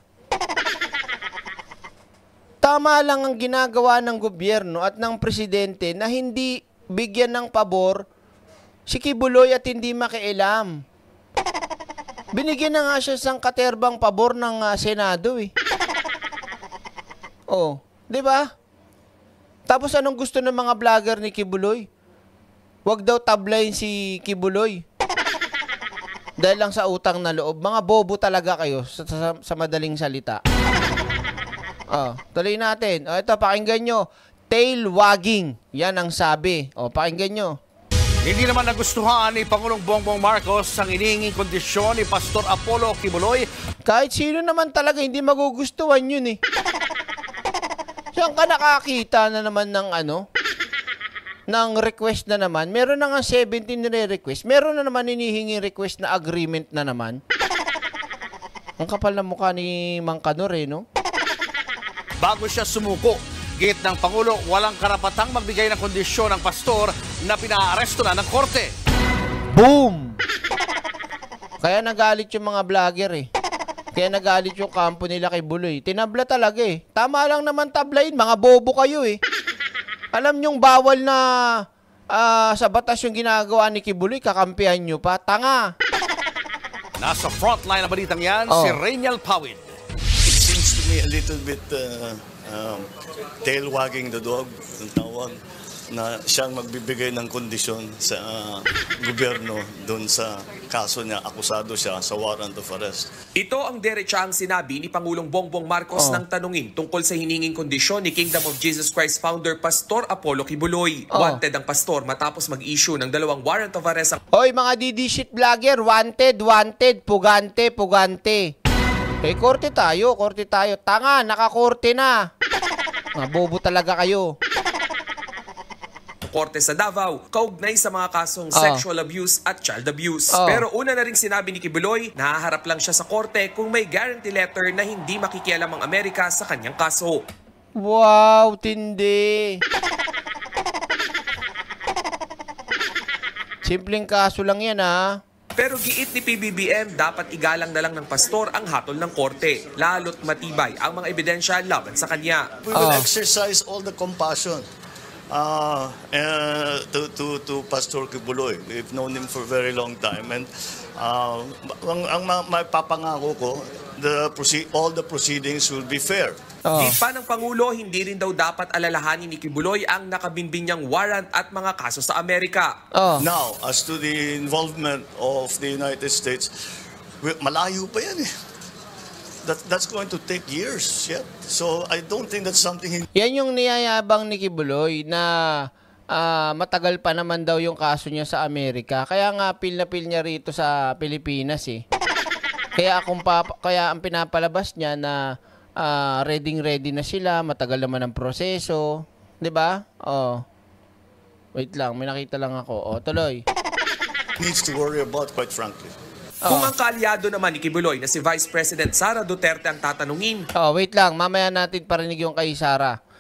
Tama lang ang ginagawa ng gobyerno at ng presidente na hindi bigyan ng pabor si Kibuloy at hindi makialam. Binigyan na nga siya ng katerbang pabor ng uh, Senado eh. Oh, 'di ba? Tapos anong gusto ng mga vlogger ni Kibuloy? Huwag daw tablayin si Kibuloy. Dahil lang sa utang na loob. Mga bobo talaga kayo sa, sa, sa madaling salita. Oh, tuloy natin. Oh, ito, pakinggan nyo. Tail wagging. Yan ang sabi. Oh, pakinggan nyo. Hindi naman nagustuhan ni Pangulong Bongbong Marcos ang inihinging kondisyon ni Pastor Apollo Kibuloy. Kahit sino naman talaga hindi magugustuhan yun eh. Saan ka nakakita na naman ng ano? Ng request na naman. Meron na nga seventeen nire-request. Meron na naman hinihinging request na agreement na naman. Ang kapal na mukha ni Mang Kanor eh, no? Bago siya sumuko, git ng Pangulo, walang karapatang magbigay ng kondisyon ng pastor na pinaaresto na ng korte. Boom! Kaya nagalit yung mga vlogger eh. Kaya nagalit yung kampo nila kay Buloy. Tinabla talaga eh. Tama lang naman tablayin, mga bobo kayo eh. Alam nyong bawal na uh, sa batas yung ginagawa ni Kibuloy, kakampihan nyo pa. Tanga! Nasa frontline na balitang yan, oh. Si Rainiel Pawid. It seems to me a little bit uh, um, tail wagging the dog, ang tawag, na siyang magbibigay ng kondisyon sa uh, gobyerno doon sa kaso niya, akusado siya sa warrant of arrest. Ito ang diretsahang sinabi ni Pangulong Bongbong Marcos oh. nang tanungin tungkol sa hininging kondisyon ni Kingdom of Jesus Christ founder Pastor Apollo Kibuloy. Oh. Wanted ang pastor matapos mag-issue ng dalawang warrant of arrest. Hoy mga D D shit vlogger, wanted, wanted, pugante, pugante. Eh, korte tayo, korte tayo. Tanga, nakakorte na. Mga bobo talaga kayo. Korte sa Davao, kaugnay sa mga kasong oh. sexual abuse at child abuse. Oh. Pero una na rin sinabi ni Kibuloy, nahaharap lang siya sa korte kung may guarantee letter na hindi makikialam ang Amerika sa kanyang kaso. Wow, tindi. Simpleng kaso lang yan ha. Pero giit ni P B B M, dapat igalang na lang ng pastor ang hatol ng korte. Lalo't matibay ang mga ebidensya laban sa kanya. We will oh. exercise all the compassion. Uh, uh, to, to, to Pastor Kibuloy. We've known him for a very long time. And uh, ang, ang mapapangako ko, the all the proceedings will be fair. Oh. Di pa ng Pangulo, hindi rin daw dapat alalahanin ni Kibuloy ang nakabinbin niyang warrant at mga kaso sa Amerika. Oh. Now, as to the involvement of the United States, malayo pa yan eh. That, that's going to take years yet. So I don't think that's something... Yan yung niyayabang ni Kibuloy na uh, matagal pa naman daw yung kaso niya sa Amerika. Kaya nga pil na pil niya rito sa Pilipinas eh. Kaya, kung pa, kaya ang pinapalabas niya na uh, ready-ready na sila, matagal naman ang proseso. 'Di ba? Oh. Wait lang, may nakita lang ako. Oh, tuloy. Needs to worry about, quite frankly. Oh. Kung ang kaalyado naman ni Kibuloy na si Vice President Sara Duterte ang tatanungin. Oh, wait lang. Mamaya natin parinig yung kay Sara.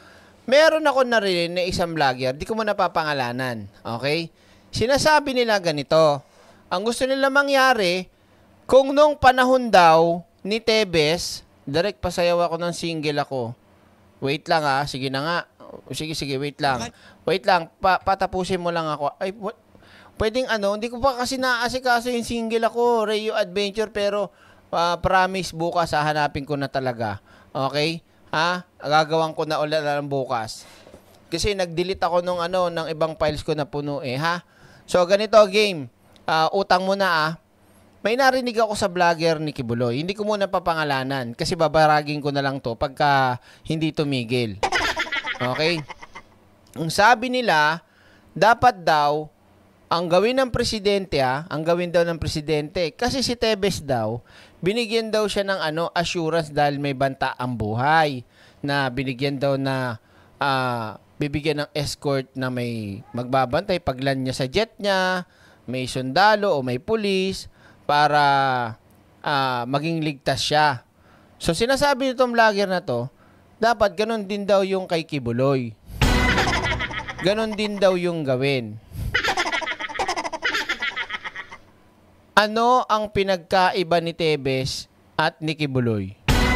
meron ako narinig na isang vlogger, di ko mo napapangalanan, okay? Sinasabi nila ganito, ang gusto nila mangyari, kung nung panahon daw ni Tebes, direct pasayaw ako ng single ako. Wait lang ah, sige na nga. Sige, sige, wait lang. Wait lang, pa patapusin mo lang ako. Ay, pwedeng ano, hindi ko pa kasi naasikaso yung single ako, Rayo Adventure, pero uh, promise bukas, hahanapin ko na talaga. Okay? Ha? Gagawin ko na ulit lang bukas. Kasi nag-delete ako nung ano, ng ibang files ko na puno eh, ha? So, ganito game. Uh, utang mo na ah. May narinig ako sa vlogger ni Kibuloy. Hindi ko muna papangalanan kasi babaragin ko na lang to pagka hindi tumigil. Okay? Ang sabi nila, dapat daw, ang gawin ng presidente ah, ang gawin daw ng presidente, kasi si Tebes daw, binigyan daw siya ng ano, assurance dahil may banta ang buhay. Na binigyan daw na, uh, bibigyan ng escort na may magbabantay paglan niya sa jet niya, may sundalo o may pulis, para uh, maging ligtas siya. So, sinasabi nitong vlogger na to, dapat ganun din daw yung kay Kibuloy. Ganun din daw yung gawin. Ano ang pinagkaiba ni Tebes at ni Kibuloy?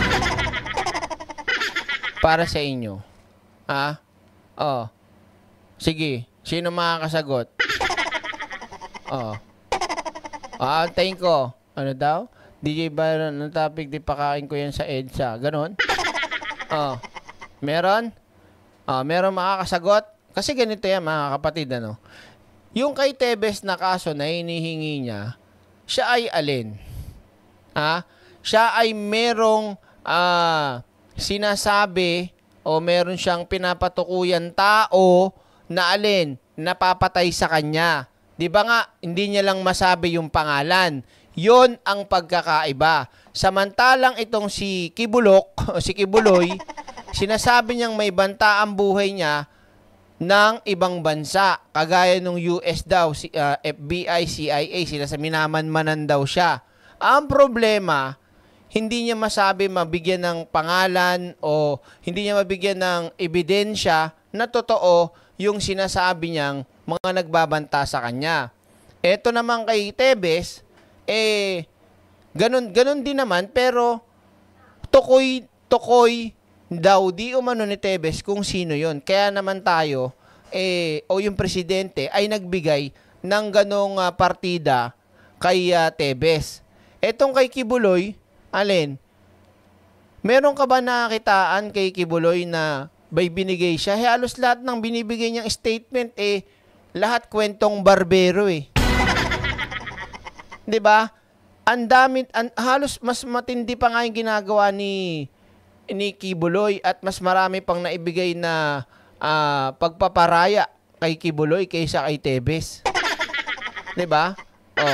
Para sa inyo. Ha? Oh. Sige. Sino makakasagot? Oh. Ah, antayin ko. Ano daw? D J Byron, ang topic, di pakain ko yan sa EDSA. Ganon? Oh. Meron? Oh, meron makakasagot? Kasi ganito yan, mga kapatid, ano? Yung kay Tebes na kaso na hinihingi niya, siya ay alin? Ha? Siya ay merong ah, sinasabi o meron siyang pinapatukuyan tao na alin? Napapatay sa kanya. Di ba nga, hindi niya lang masabi yung pangalan. Yon ang pagkakaiba. Samantalang itong si Kibulok, si Kibuloy, sinasabi niyang may banta ang buhay niya ng ibang bansa. Kagaya ng U S daw, si, uh, F B I, C I A, sila sa minamanmanan daw siya. Ang problema, hindi niya masabi mabigyan ng pangalan o hindi niya mabigyan ng ebidensya na totoo yung sinasabi niyang mga nagbabanta sa kanya. Eto naman kay Tebes, eh, ganun, ganun din naman, pero tukoy, tukoy daw di umano ni Tebes kung sino yon. Kaya naman tayo, eh, o yung presidente ay nagbigay ng ganong uh, partida kay uh, Tebes. Etong kay Kibuloy, alin, meron ka ba nakitaan kay Kibuloy na may binigay siya? Eh, halos lahat ng binibigay niyang statement, eh, lahat kwentong barbero eh. 'Di ba? Ang dami, an, halos mas matindi pa nga yung ginagawa ni ni Kibuloy at mas marami pang naibigay na uh, pagpaparaya kay Kibuloy kaysa kay Tebes. 'Di ba? Oh.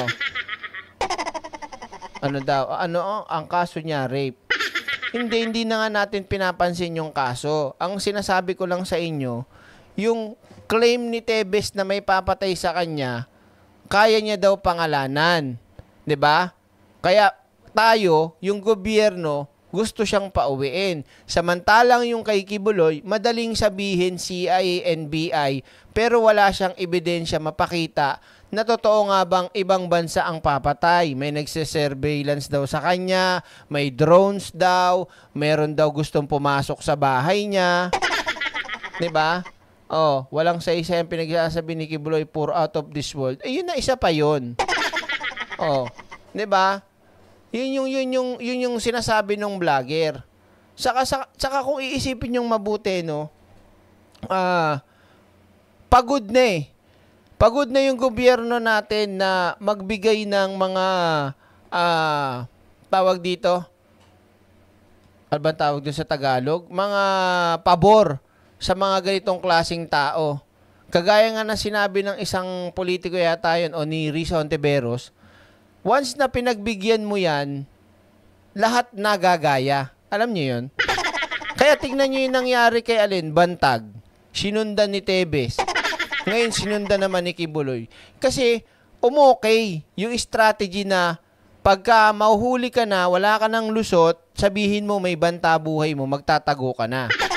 Ano daw? Ano oh, ang kaso niya, rape. Hindi hindi na nga natin pinapansin yung kaso. Ang sinasabi ko lang sa inyo, yung claim ni Tebes na may papatay sa kanya, kaya niya daw pangalanan. 'Di ba? Kaya tayo, yung gobyerno, gusto siyang pauwiin. Samantalang yung kay Kibuloy, madaling sabihin C I A, N B I, pero wala siyang ebidensya mapakita na totoo nga bang ibang bansa ang papatay. May nagse-surveillance daw sa kanya, may drones daw, meron daw gustong pumasok sa bahay niya. 'Di ba? Oh, walang sa isa yung pinagsasabi ni Kibuloy, pour out of this world. Eh, yun na isa pa yun. Oh, 'di ba? Yun yung yun yung yun yung sinasabi ng vlogger. Saka, saka saka kung iisipin yung mabuti, no. Ah, uh, pagod na eh. Pagod na yung gobyerno natin na magbigay ng mga ah uh, tawag dito. Ano ba tawag doon sa Tagalog? Mga pabor sa mga ganitong klaseng tao. Kagaya nga na sinabi ng isang politiko yata yun, o ni Risa Ontiveros, once na pinagbigyan mo yan, lahat nagagaya. Alam niyo yun? Kaya tignan niyo yung nangyari kay Alin, Bantag. Sinundan ni Tebes. Ngayon sinundan naman ni Kibuloy. Kasi umokay yung strategy na pagka mahuhuli ka na, wala ka ng lusot, sabihin mo may banta buhay mo, magtatago ka na.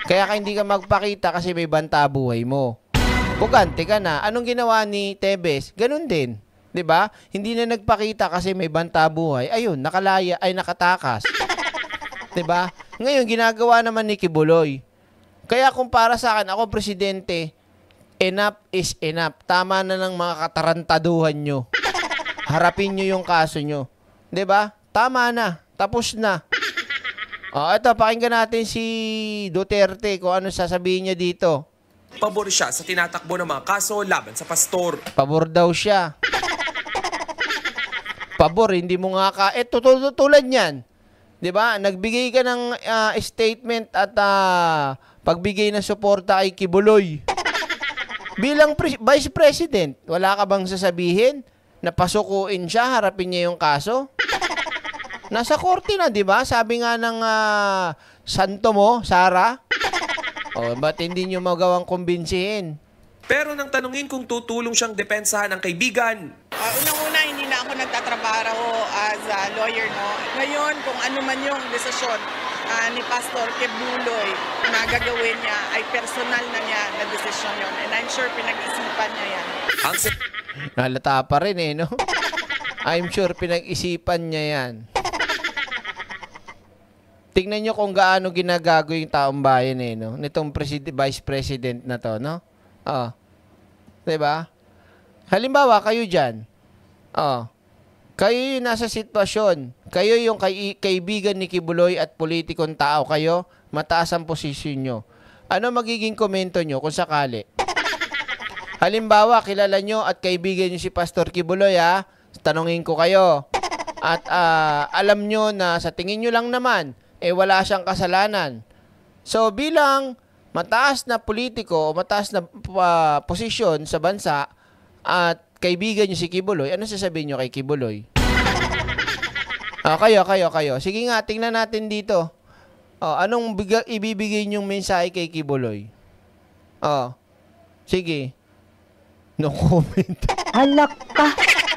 Kaya ka hindi ka magpakita kasi may banta buhay mo. Bugante ka na. Anong ginawa ni Tebes? Ganun din. 'Di ba? Hindi na nagpakita kasi may banta buhay. Ayun, nakalaya ay nakatakas. 'Di ba? Ngayon ginagawa naman ni Kibuloy. Kaya kung para sa akin ako presidente, enough is enough. Tama na ng mga katarantaduhan nyo. Harapin nyo yung kaso nyo. 'Di ba? Tama na. Tapos na. Oh, ito, pakinggan natin si Duterte kung ano sasabihin niya dito. Pabor siya sa tinatakbo ng mga kaso laban sa pastor. Pabor daw siya. Pabor, hindi mo nga ka... Eh, tulad niyan. 'Di ba? Nagbigay ka ng uh, statement at uh, pagbigay ng suporta kay Kibuloy. Bilang pre- Vice President, wala ka bang sasabihin na pasukuin siya, harapin niya yung kaso? Nasa korte na, di ba? Sabi nga ng uh, santo mo, Sara. O, ba't hindi nyo magawang kumbinsihin? Pero nang tanungin kung tutulong siyang depensahan ng kaibigan. Uh, Unang-una, hindi na ako nagtatrabaho as a lawyer, no? Ngayon, kung ano man yung desisyon uh, ni Pastor Kibuloy na gagawin niya, ay personal na niya na desisyon yun. And I'm sure pinag-isipan niya yan. Ang Nalata pa rin eh, no? I'm sure pinag-isipan niya yan. Tingnan nyo kung gaano ginagago yung taong bayan eh, no? Nitong president, vice president na to, no? Oh. Diba? Halimbawa, kayo dyan. Oh. Kayo yung nasa sitwasyon. Kayo yung kay kaibigan ni Kibuloy at politikong tao. Kayo, mataas ang posisyon nyo. Ano magiging komento nyo kung sakali? Halimbawa, kilala nyo at kaibigan nyo si Pastor Kibuloy, ha? Tanungin ko kayo. At uh, alam nyo na sa tingin nyo lang naman, eh wala siyang kasalanan. So, bilang mataas na politiko o mataas na uh, posisyon sa bansa at kaibigan nyo si Kibuloy, ano sasabihin nyo kay Kibuloy? Ah, kayo, kayo, kayo. Sige nga, tingnan natin dito. Oh, anong biga, ibibigay nyong mensahe kay Kibuloy? Oh, sige. No comment. Halak ka.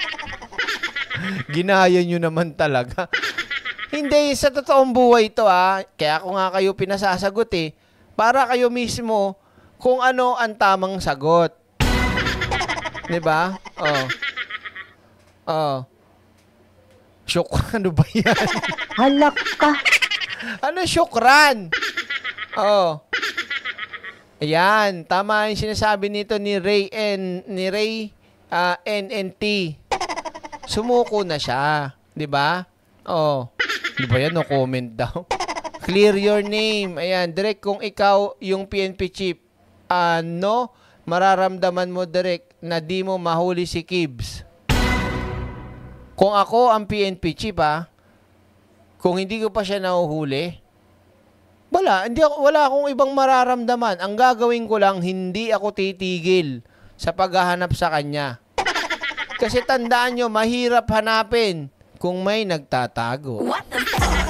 Ginaya nyo naman talaga. Hindi, sa totoong buhay ito ah. Kaya ako nga kayo pinasasagot eh. Para kayo mismo kung ano ang tamang sagot. Diba? Oh. Oh. Syukran, ano ba yan? Halak ka. Ano syukran? Oh. Ayan, tama yung sinasabi nito ni Ray N, ni Ray uh, N N T. Sumuko na siya, 'di ba? Oh. 'Di ba yan, no comment daw? Clear your name. Ayan, direct kung ikaw yung P N P chief, ano mararamdaman mo direct na di mo mahuli si Kibs? Kung ako ang P N P chief, ha, kung hindi ko pa siya nahuhuli, wala, hindi ako, wala akong ibang mararamdaman. Ang gagawin ko lang, hindi ako titigil sa paghahanap sa kanya. Kasi tandaan nyo, mahirap hanapin kung may nagtatago. What the fuck?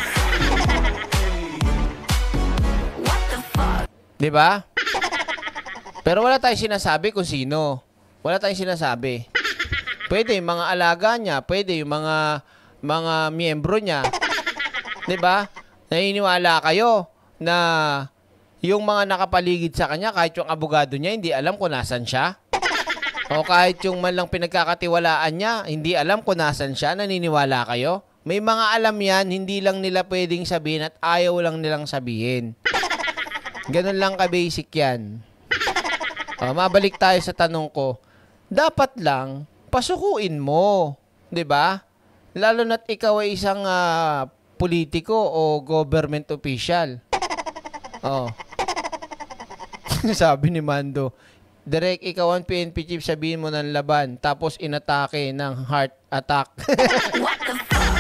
What the fuck? Diba? Pero wala tayong sinasabi kung sino. Wala tayong sinasabi. Pwede yung mga alaga niya, pwede yung mga mga miyembro niya. Diba? Naniniwala kayo na yung mga nakapaligid sa kanya, kahit yung abogado niya, hindi alam kung nasan siya? O kahit yung man lang pinagkakatiwalaan niya, hindi alam kung nasan siya, naniniwala kayo? May mga alam yan, hindi lang nila pwedeng sabihin at ayaw lang nilang sabihin. Ganun lang ka-basic yan. O, mabalik tayo sa tanong ko. Dapat lang, pasukuin mo. 'Di ba? Lalo na't ikaw ay isang uh, politiko o government official. Oh. Sabi ni Mando, direct ikaw ang P N P chief, sabihin mo ng laban, tapos inatake ng heart attack. What the fuck?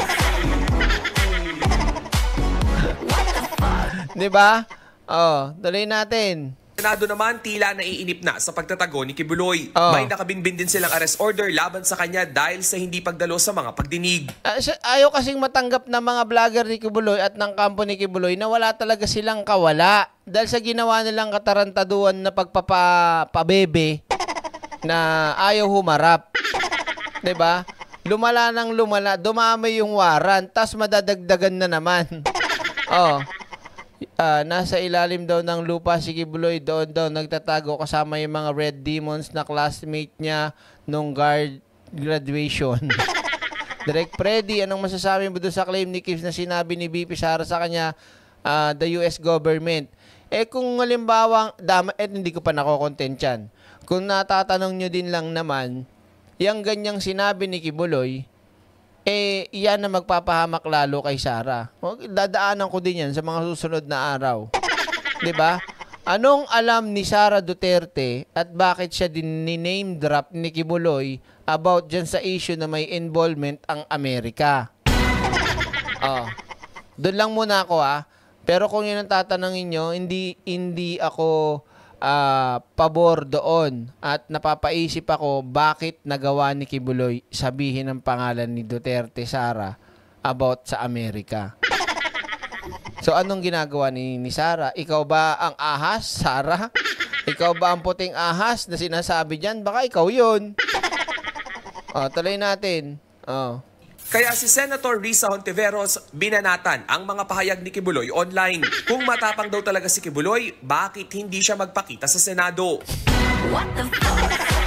What the fuck? Diba? Oh, tuloy natin. Senado naman tila naiinip na sa pagtatago ni Kibuloy. Oh. May nakabinbin din silang arrest order laban sa kanya dahil sa hindi pagdalo sa mga pagdinig. Uh, ayaw kasing matanggap ng mga vlogger ni Kibuloy at ng kampo ni Kibuloy na wala talaga silang kawala. Dahil sa ginawa nilang katarantaduan na pagpapabebe na ayaw humarap. 'Di ba? Lumala nang lumala, dumamay yung warrant, tas madadagdagan na naman. Oh. Uh, nasa ilalim daw ng lupa si Kibuloy, doon daw nagtatago kasama yung mga Red Demons na classmate niya nung guard graduation. Direk Freddy, anong masasabi mo doon sa claim ni Kims na sinabi ni B P Sara sa kanya, uh, the U S government? Eh kung halimbawa, dama, eh hindi ko pa nakokontent yan. Kung natatanong nyo din lang naman, yung ganyang sinabi ni Kibuloy, eh, yan na magpapahamak lalo kay Sara. Dadaanan ko din yan sa mga susunod na araw. 'Di ba? Anong alam ni Sara Duterte at bakit siya din ni-name drop ni Kibuloy about dyan sa issue na may involvement ang Amerika? Oh. Doon lang muna ako ah. Pero kung yun ang tatanungin nyo, hindi, hindi ako Uh, pabor doon at napapaisip ako bakit nagawa ni Kibuloy sabihin ang pangalan ni Duterte Sara about sa Amerika. So anong ginagawa ni, ni Sara? Ikaw ba ang ahas, Sara? Ikaw ba ang puting ahas na sinasabi dyan? Baka ikaw yun. Oh, tuloy natin. Oh. Kaya si Senator Risa Hontiveros binanatan ang mga pahayag ni Kibuloy online. Kung matapang daw talaga si Kibuloy, bakit hindi siya magpakita sa Senado? What the fuck?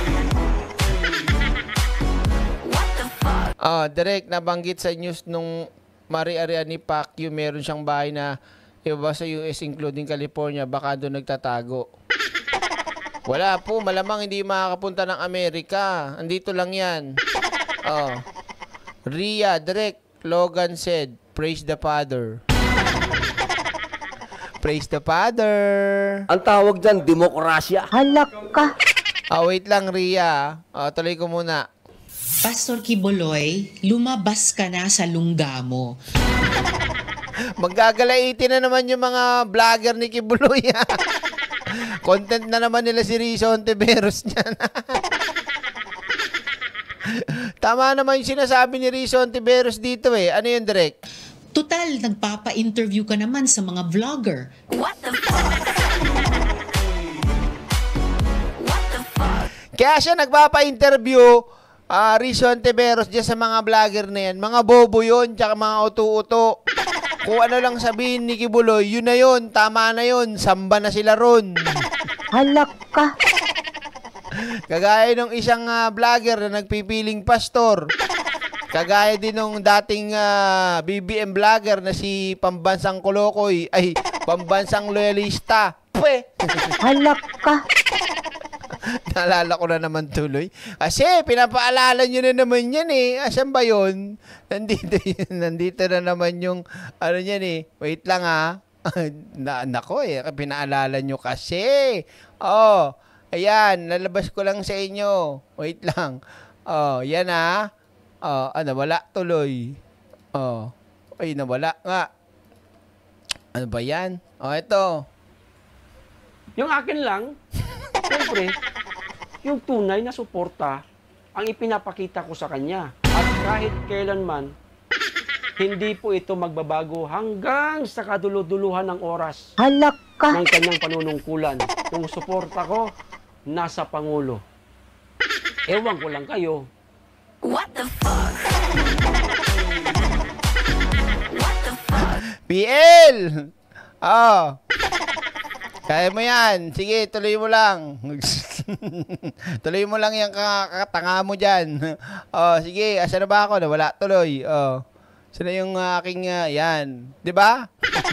What the fuck? Ah, direct nabanggit sa news nung Mari-Arian ni Pacquiao, meron siyang bahay na iba sa U S including California, baka doon nagtatago. Wala po, malamang hindi makakapunta ng Amerika. Andito lang yan. Oh. Ria, direct, Logan said, praise the Father. Praise the Father. Ang tawag dyan, demokrasya. Halak ka. Ah, wait lang, Ria. Ah, tuloy ko muna. Pastor Kibuloy, lumabas ka na sa lungga mo. Maggagalaitin na naman yung mga vlogger ni Kibuloy. Content na naman nila si Risa Hontiveros niyan. Tama naman yung sinasabi ni Risa Hontiveros dito eh. Ano yun, direct? Total, nagpapa-interview ka naman sa mga vlogger. What the fuck? What the fuck? Kaya siya nagpapa-interview, uh, Risa Hontiveros dyan sa mga vlogger na yan. Mga bobo yun, tsaka mga uto-uto. Kung ano lang sabihin ni Kibuloy, yun na yun, tama na yun, samba na sila ron. Halak ka. Kagaya ng isang uh, vlogger na nagpipiling pastor. Kagaya din ng dating uh, B B M vlogger na si Pambansang Kolokoy. Ay, Pambansang Loyalista. Pwe! Halak ka. Naalala ko na naman tuloy. Kasi pinapaalala nyo na naman yan eh. Asan ba yun? Nandito yun. Nandito na naman yung ano yan eh. Wait lang ha. na, nako eh. Pinaalala nyo kasi. Oh. Ayan, lalabas ko lang sa inyo. Wait lang. Oh, yan ah. Oh, ah, nawala tuloy. Oh. Ay, nawala nga. Ano ba yan? Oh, ito. Yung akin lang, siyempre, yung tunay na suporta ang ipinapakita ko sa kanya. At kahit kailanman, hindi po ito magbabago hanggang sa kaduluduluhan ng oras. Halak ka. Ng kanyang panunungkulan. Kung suporta ko, nasa Pangulo. Ewan ko lang kayo. What the fuck? What the fuck? P L! Oh. Kaya mo yan. Sige, tuloy mo lang. Tuloy mo lang yung kakatanga mo dyan. Oh, sige, asa na ba ako? Nawala tuloy. Oh. Sino yung uh, aking, uh, yan. Diba?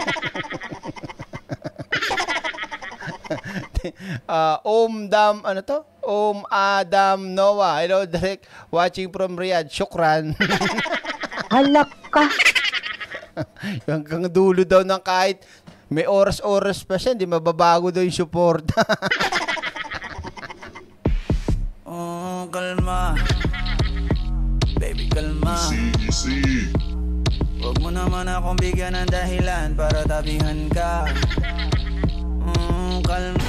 uh, Om Dam, ano to? Om Adam Noah. Hello, direct. Watching from Riyadh. Shukran. Halak ka. Hanggang dulo daw ng kahit may oras-oras pa siya, hindi mababago daw yung support. Oh, kalma. Baby, kalma. Easy, easy. Huwag mo naman akong bigyan ng dahilan para tabihan ka. Mm, kalma.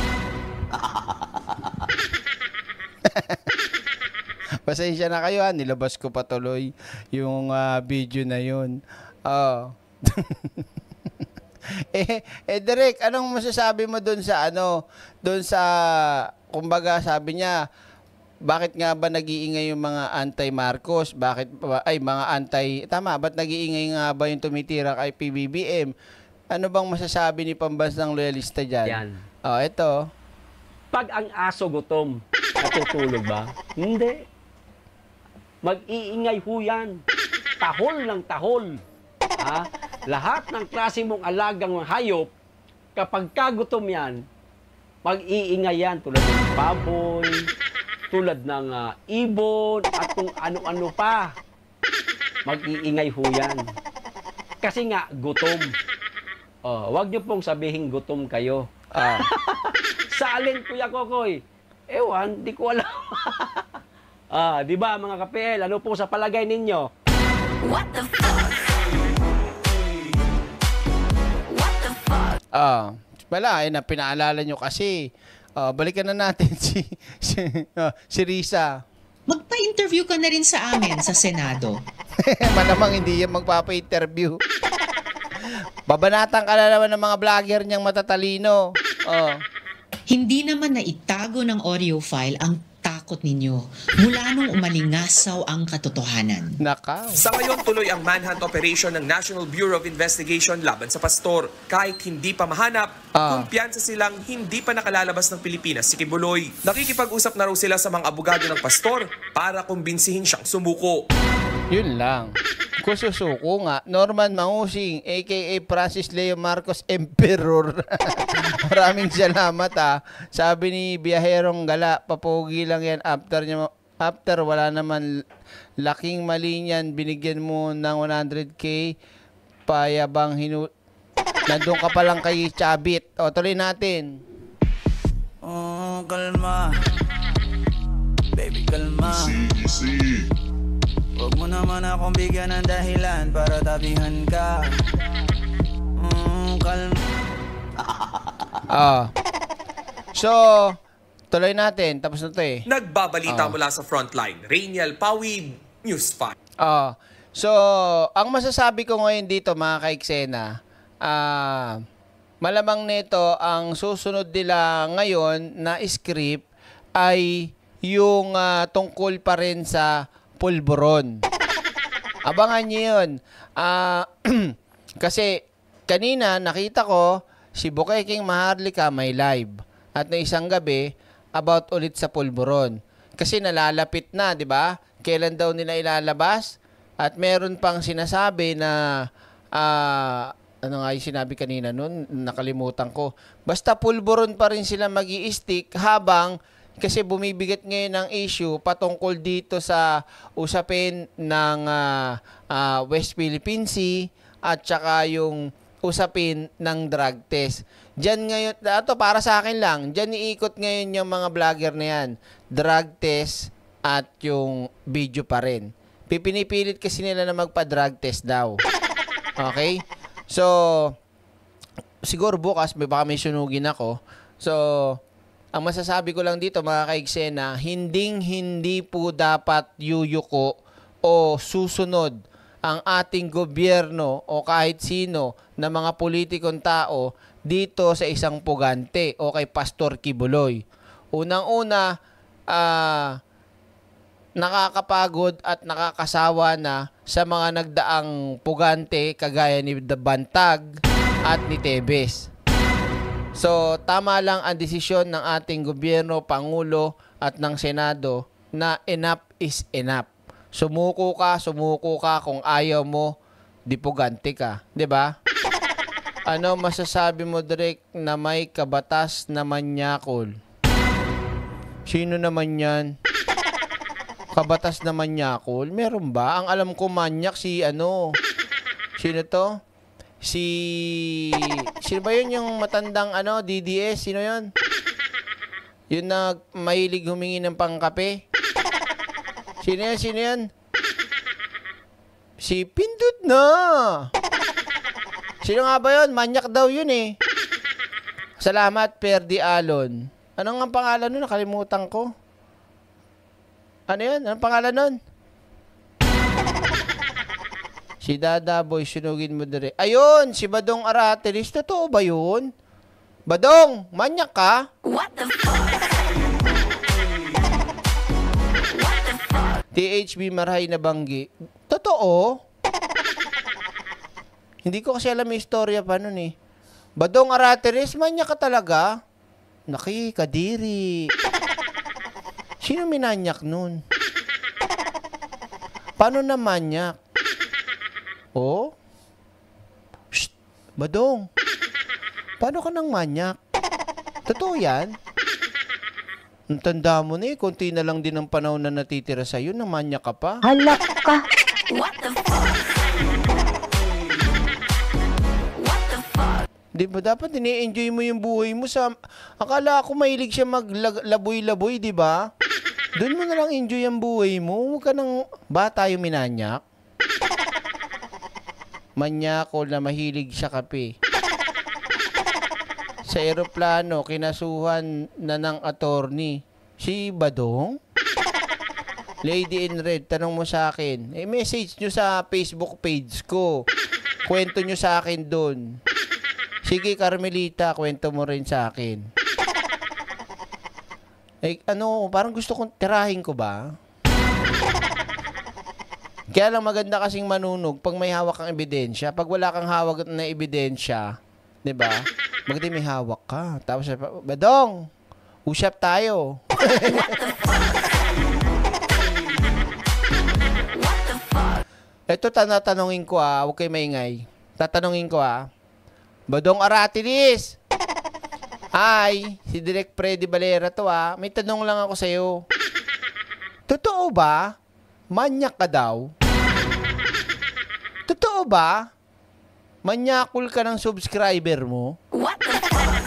Pasensya na kayo ha, nilabas ko pa tuloy yung uh, video na yun. Oh. eh, eh, Derek, anong masasabi mo dun sa ano, dun sa, kumbaga sabi niya, bakit nga ba nag-iingay yung mga anti-Marcos? Bakit, ay, mga anti, tama, ba't nag-iingay nga ba yung tumitira kay P B B M? Ano bang masasabi ni pambansang loyalista dyan? Yan. Oh, ito. Pag ang aso gutom, natutulog ba? Hindi. Mag-iingay ho yan. Tahol ng tahol. Ha? Lahat ng klase mong alagang hayop, kapag kagutom yan, mag-iingay yan tulad ng baboy, tulad ng uh, ibon, at kung ano-ano pa. Mag-iingay ho yan. Kasi nga, gutom. Oh, wag niyo pong sabihin gutom kayo. Ah. Sa alin, Kuya Kokoy? Ewan, di ko alam. Ah, di ba mga kapel, ano po sa palagay ninyo? What the fuck? What the fuck? Ah, wala, eh, na pinaalala nyo kasi. Ah, balikan na natin si, si, ah, si Risa. Magpa-interview ka na rin sa amin sa Senado. Malamang hindi yan magpapa-interview. Babanatan ka na naman ng mga vlogger niyang matatalino. Oh. Hindi naman naitago ng audio file ang takot ninyo mula nung umalingasaw ang katotohanan. Nakaw. Sa ngayon, tuloy ang manhunt operation ng National Bureau of Investigation laban sa pastor. Kahit hindi pa mahanap, Ah. kumpiyansa silang hindi pa nakalalabas ng Pilipinas si Kibuloy. Nakikipag-usap na raw sila sa mga abogado ng pastor para kumbinsihin siyang sumuko. Yun lang. Kung susuko nga, Norman Mangusing, a k a. Francis Leo Marcos Emperor. Maraming salamat ah. Sabi ni Biyaherong Gala, papogi lang yan after niya, after wala naman laking mali niyan, binigyan mo ng one hundred K, payabang hinu... Nandun ka pa lang kay Chabit. O, tuloy natin. Oh, kalma. Baby, kalma. Easy, easy. Huwag mo naman akong bigyan ng dahilan para tabihan ka. Mm, kalma. Ah. So, tuloy natin. Tapos na ito eh. Nagbabalita Ah. mula sa frontline. Rainiel Pawi, News five. Ah. So, ang masasabi ko ngayon dito mga kaiksena, ah, malamang nito ang susunod nila ngayon na script ay yung ah, tungkol pa rin sa pulburon. Abangan nyo yun. Ah, kasi kanina nakita ko si Bukeking Maharlika may live. At na isang gabi about ulit sa pulburon. Kasi nalalapit na, di ba? Kailan daw nila ilalabas? At meron pang sinasabi na ah, ano nga yung sinabi kanina nun? Nakalimutan ko. Basta pulburon pa rin sila mag-i-stick habang kasi bumibigat ngayon ng issue patungkol dito sa usapin ng uh, uh, West Philippine Sea at saka yung usapin ng drug test. Diyan ngayon, ito para sa akin lang, diyan iikot ngayon yung mga vlogger na yan. Drug test at yung video pa rin. Pipinipilit kasi nila na magpa-drug test daw. Okay? So, siguro bukas may baka may sunugin ako. So, ang masasabi ko lang dito mga kaiksena, hinding-hindi po dapat yuyuko o susunod ang ating gobyerno o kahit sino na mga politikong tao dito sa isang pugante o kay Pastor Kibuloy. Unang-una, ah, nakakapagod at nakakasawa na sa mga nagdaang pugante kagaya ni Bantag at ni Tebes. So, tama lang ang desisyon ng ating gobyerno, Pangulo at ng Senado na enough is enough. Sumuko ka, sumuko ka kung ayaw mo, di pugante ka. 'Di ba? Ano masasabi mo, Direk, na may kabatas na manyakol? Sino naman yan? Kabatas na manyakol? Meron ba? Ang alam ko manyak si ano? Sino to? Si... Sino ba yun yung matandang ano, D D S? Sino yun? Yun na mahilig humingi ng pangkape? Sino yan? Sino yan? Si Pindut na! Sino nga ba yun? Manyak daw yun eh. Salamat, Perdi Alon. Ano nga pangalan nun? Nakalimutan ko. Ano yun? Anong pangalan nun? Si Dada Boy, sunugin mo dire. Ayun, si Badong Aratelis. Totoo ba yun? Badong, manyak ka? What the fuck? T H B Marhay na Banggi. Totoo? Hindi ko kasi alam yung istorya pa nun eh. Badong Arateres, manyak ka talaga? Naki, kadiri. Sino minanyak nun? Paano na manyak? Oh? Shh, Badong. Paano ka nang manyak? Totoo yan? Ang tanda mo na eh, konti na lang din ang panahon na natitira sa'yo, na manyak ka pa. Halak ka. What the fuck? What the fuck? Di ba dapat ini-enjoy mo yung buhay mo sa... Akala ko mahilig siya maglaboy-laboy, di ba? Doon mo na lang enjoy ang buhay mo. Huwag ka nang... Ba tayo minanyak? Manyako na mahilig sa kape. Sa eroplano, kinasuhan na ng attorney. Si Badong? Lady in Red, tanong mo sa akin. Eh, message nyo sa Facebook page ko. Kwento nyo sa akin doon. Sige, Carmelita, kwento mo rin sa akin. Eh, ano, parang gusto kong tirahin ko ba? Kaya lang maganda kasing manunog pag may hawak kang ebidensya. Pag wala kang hawak na ebidensya, di ba? Maganda may hawak ka. Tapos, Badong, usap tayo. Ito, tanatanungin ko ah. Huwag kayo maingay. Tatanungin ko ah. Badong Aratilis! Hi, si Direk Freddy Valera to ah. May tanong lang ako sa'yo. Totoo ba? Manyak ka daw? Totoo ba? Manyakul ka ng subscriber mo? What the fuck?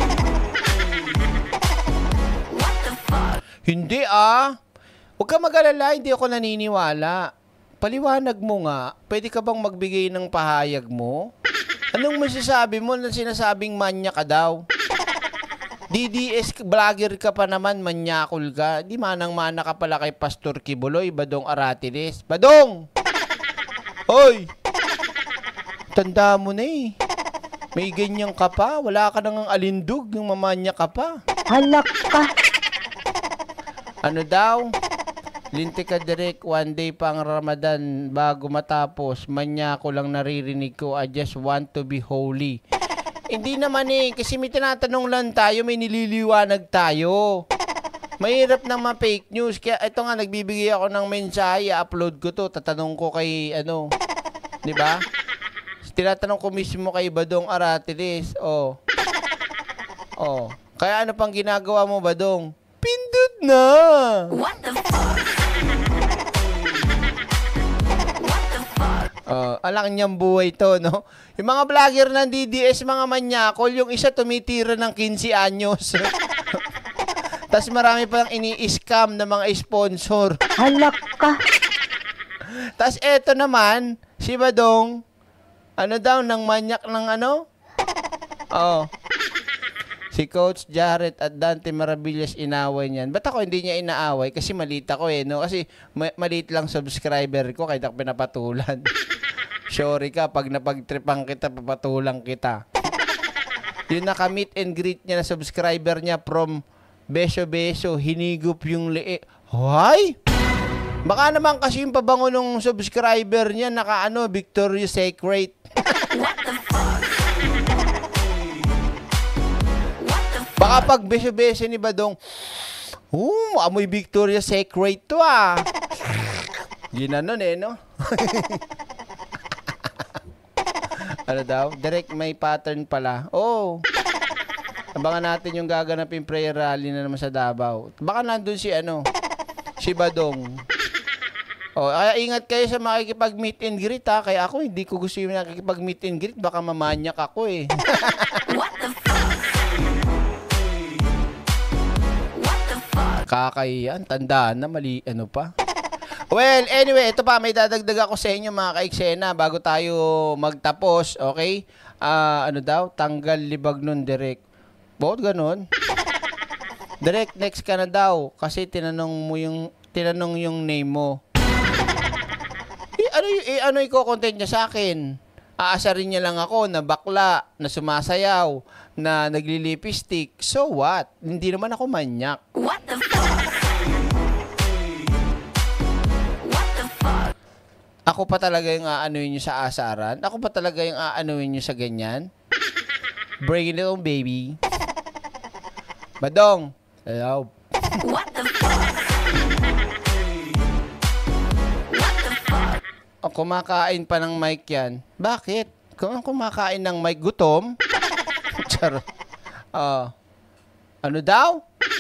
What the fuck? Hindi ah. Huwag ka mag-alala, hindi ako naniniwala. Paliwanag mo nga, pwede ka bang magbigay ng pahayag mo? Anong masasabi mo na sinasabing manyak ka daw? D D S vlogger ka pa naman, manyakul ka. Di manang-mana ka pala kay Pastor Kibuloy, Badong Aratiles. Badong! Hoy! Tanda mo na eh. May ganyan ka pa. Wala ka nang alindog yung mamanya ka pa. Halak ka. Ano daw? Linti ka direct, one day pang Ramadan bago matapos. Manya ko lang naririnig ko. I just want to be holy. Hindi naman eh. Kasi may tinatanong lang tayo. May nililiwanag tayo. Mahirap nang ma-fake news. Kaya ito nga, nagbibigay ako ng mensahe. Upload ko to. Tatanong ko kay ano. Diba? Tinatanong ko mismo kay Badong Aratiles. Oh. Oh. Kaya ano pang ginagawa mo, Badong? Pindot na! What the fuck? What the fuck? Oh, alang niyang buhay to, no? Yung mga vlogger ng D D S, mga manyakol, yung isa tumitira ng fifteen anyos. Tapos marami pang ini-scam ng mga sponsor. Halak ka. Tapos eto naman, si Badong, ano daw, ng manyak ng ano? Oh. Si Coach Jared at Dante Maravillas inaway niyan. Ba't ako hindi niya inaaway? Kasi maliit ako eh, no? Kasi ma- maliit lang subscriber ko, kaya ako pinapatulan. Sorry ka, pag napagtripang kita, papatulang kita. Yung naka-meet and greet niya na subscriber niya from beso-beso, hinigup yung lee. Hoy! Baka naman kasi yung pabango ng subscriber niya, naka-ano, Victoria's Secret. What the fuck? Baka pag beso-beso ni Badong, oh, amoy Victoria's Secret to ah. Ginanon eh, no? Ano daw? Direct may pattern pala. Oh. Abangan natin yung gaganapin prayer rally na naman sa Davao. Baka nandun si ano, si Badong. Oh, kaya ingat kayo sa makikipag-meet and greet ha. Kaya ako hindi ko gusto yung nakikipag-meet and greet. Baka mamanyak ako eh. What the fuck? What the fuck? Kakayan, tandaan na mali ano pa. Well, anyway, ito pa, may dadagdag ako sa inyo mga ka-eksena bago tayo magtapos, okay? Ah, uh, ano daw? Tanggal libag nun, Direk. Bakit ganun? Direk, next ka na daw kasi tinanong mo yung tinanong yung name mo. Eh, ano y- eh, ano i-content niya sa akin? Aasarin niya lang ako na bakla, na sumasayaw, na naglilipistik. So what? Hindi naman ako manyak. What the fuck? What the fuck? Ako pa talaga yung aanuin nyo sa asaran? Ako pa talaga yung aanuin nyo sa ganyan? Bring it on, baby. Badong. Hello. What the fuck? What the fuck? O, kumakain pa ng mic yan. Bakit? Kung kumakain ng mic, gutom? Charot. Oh. Ano daw?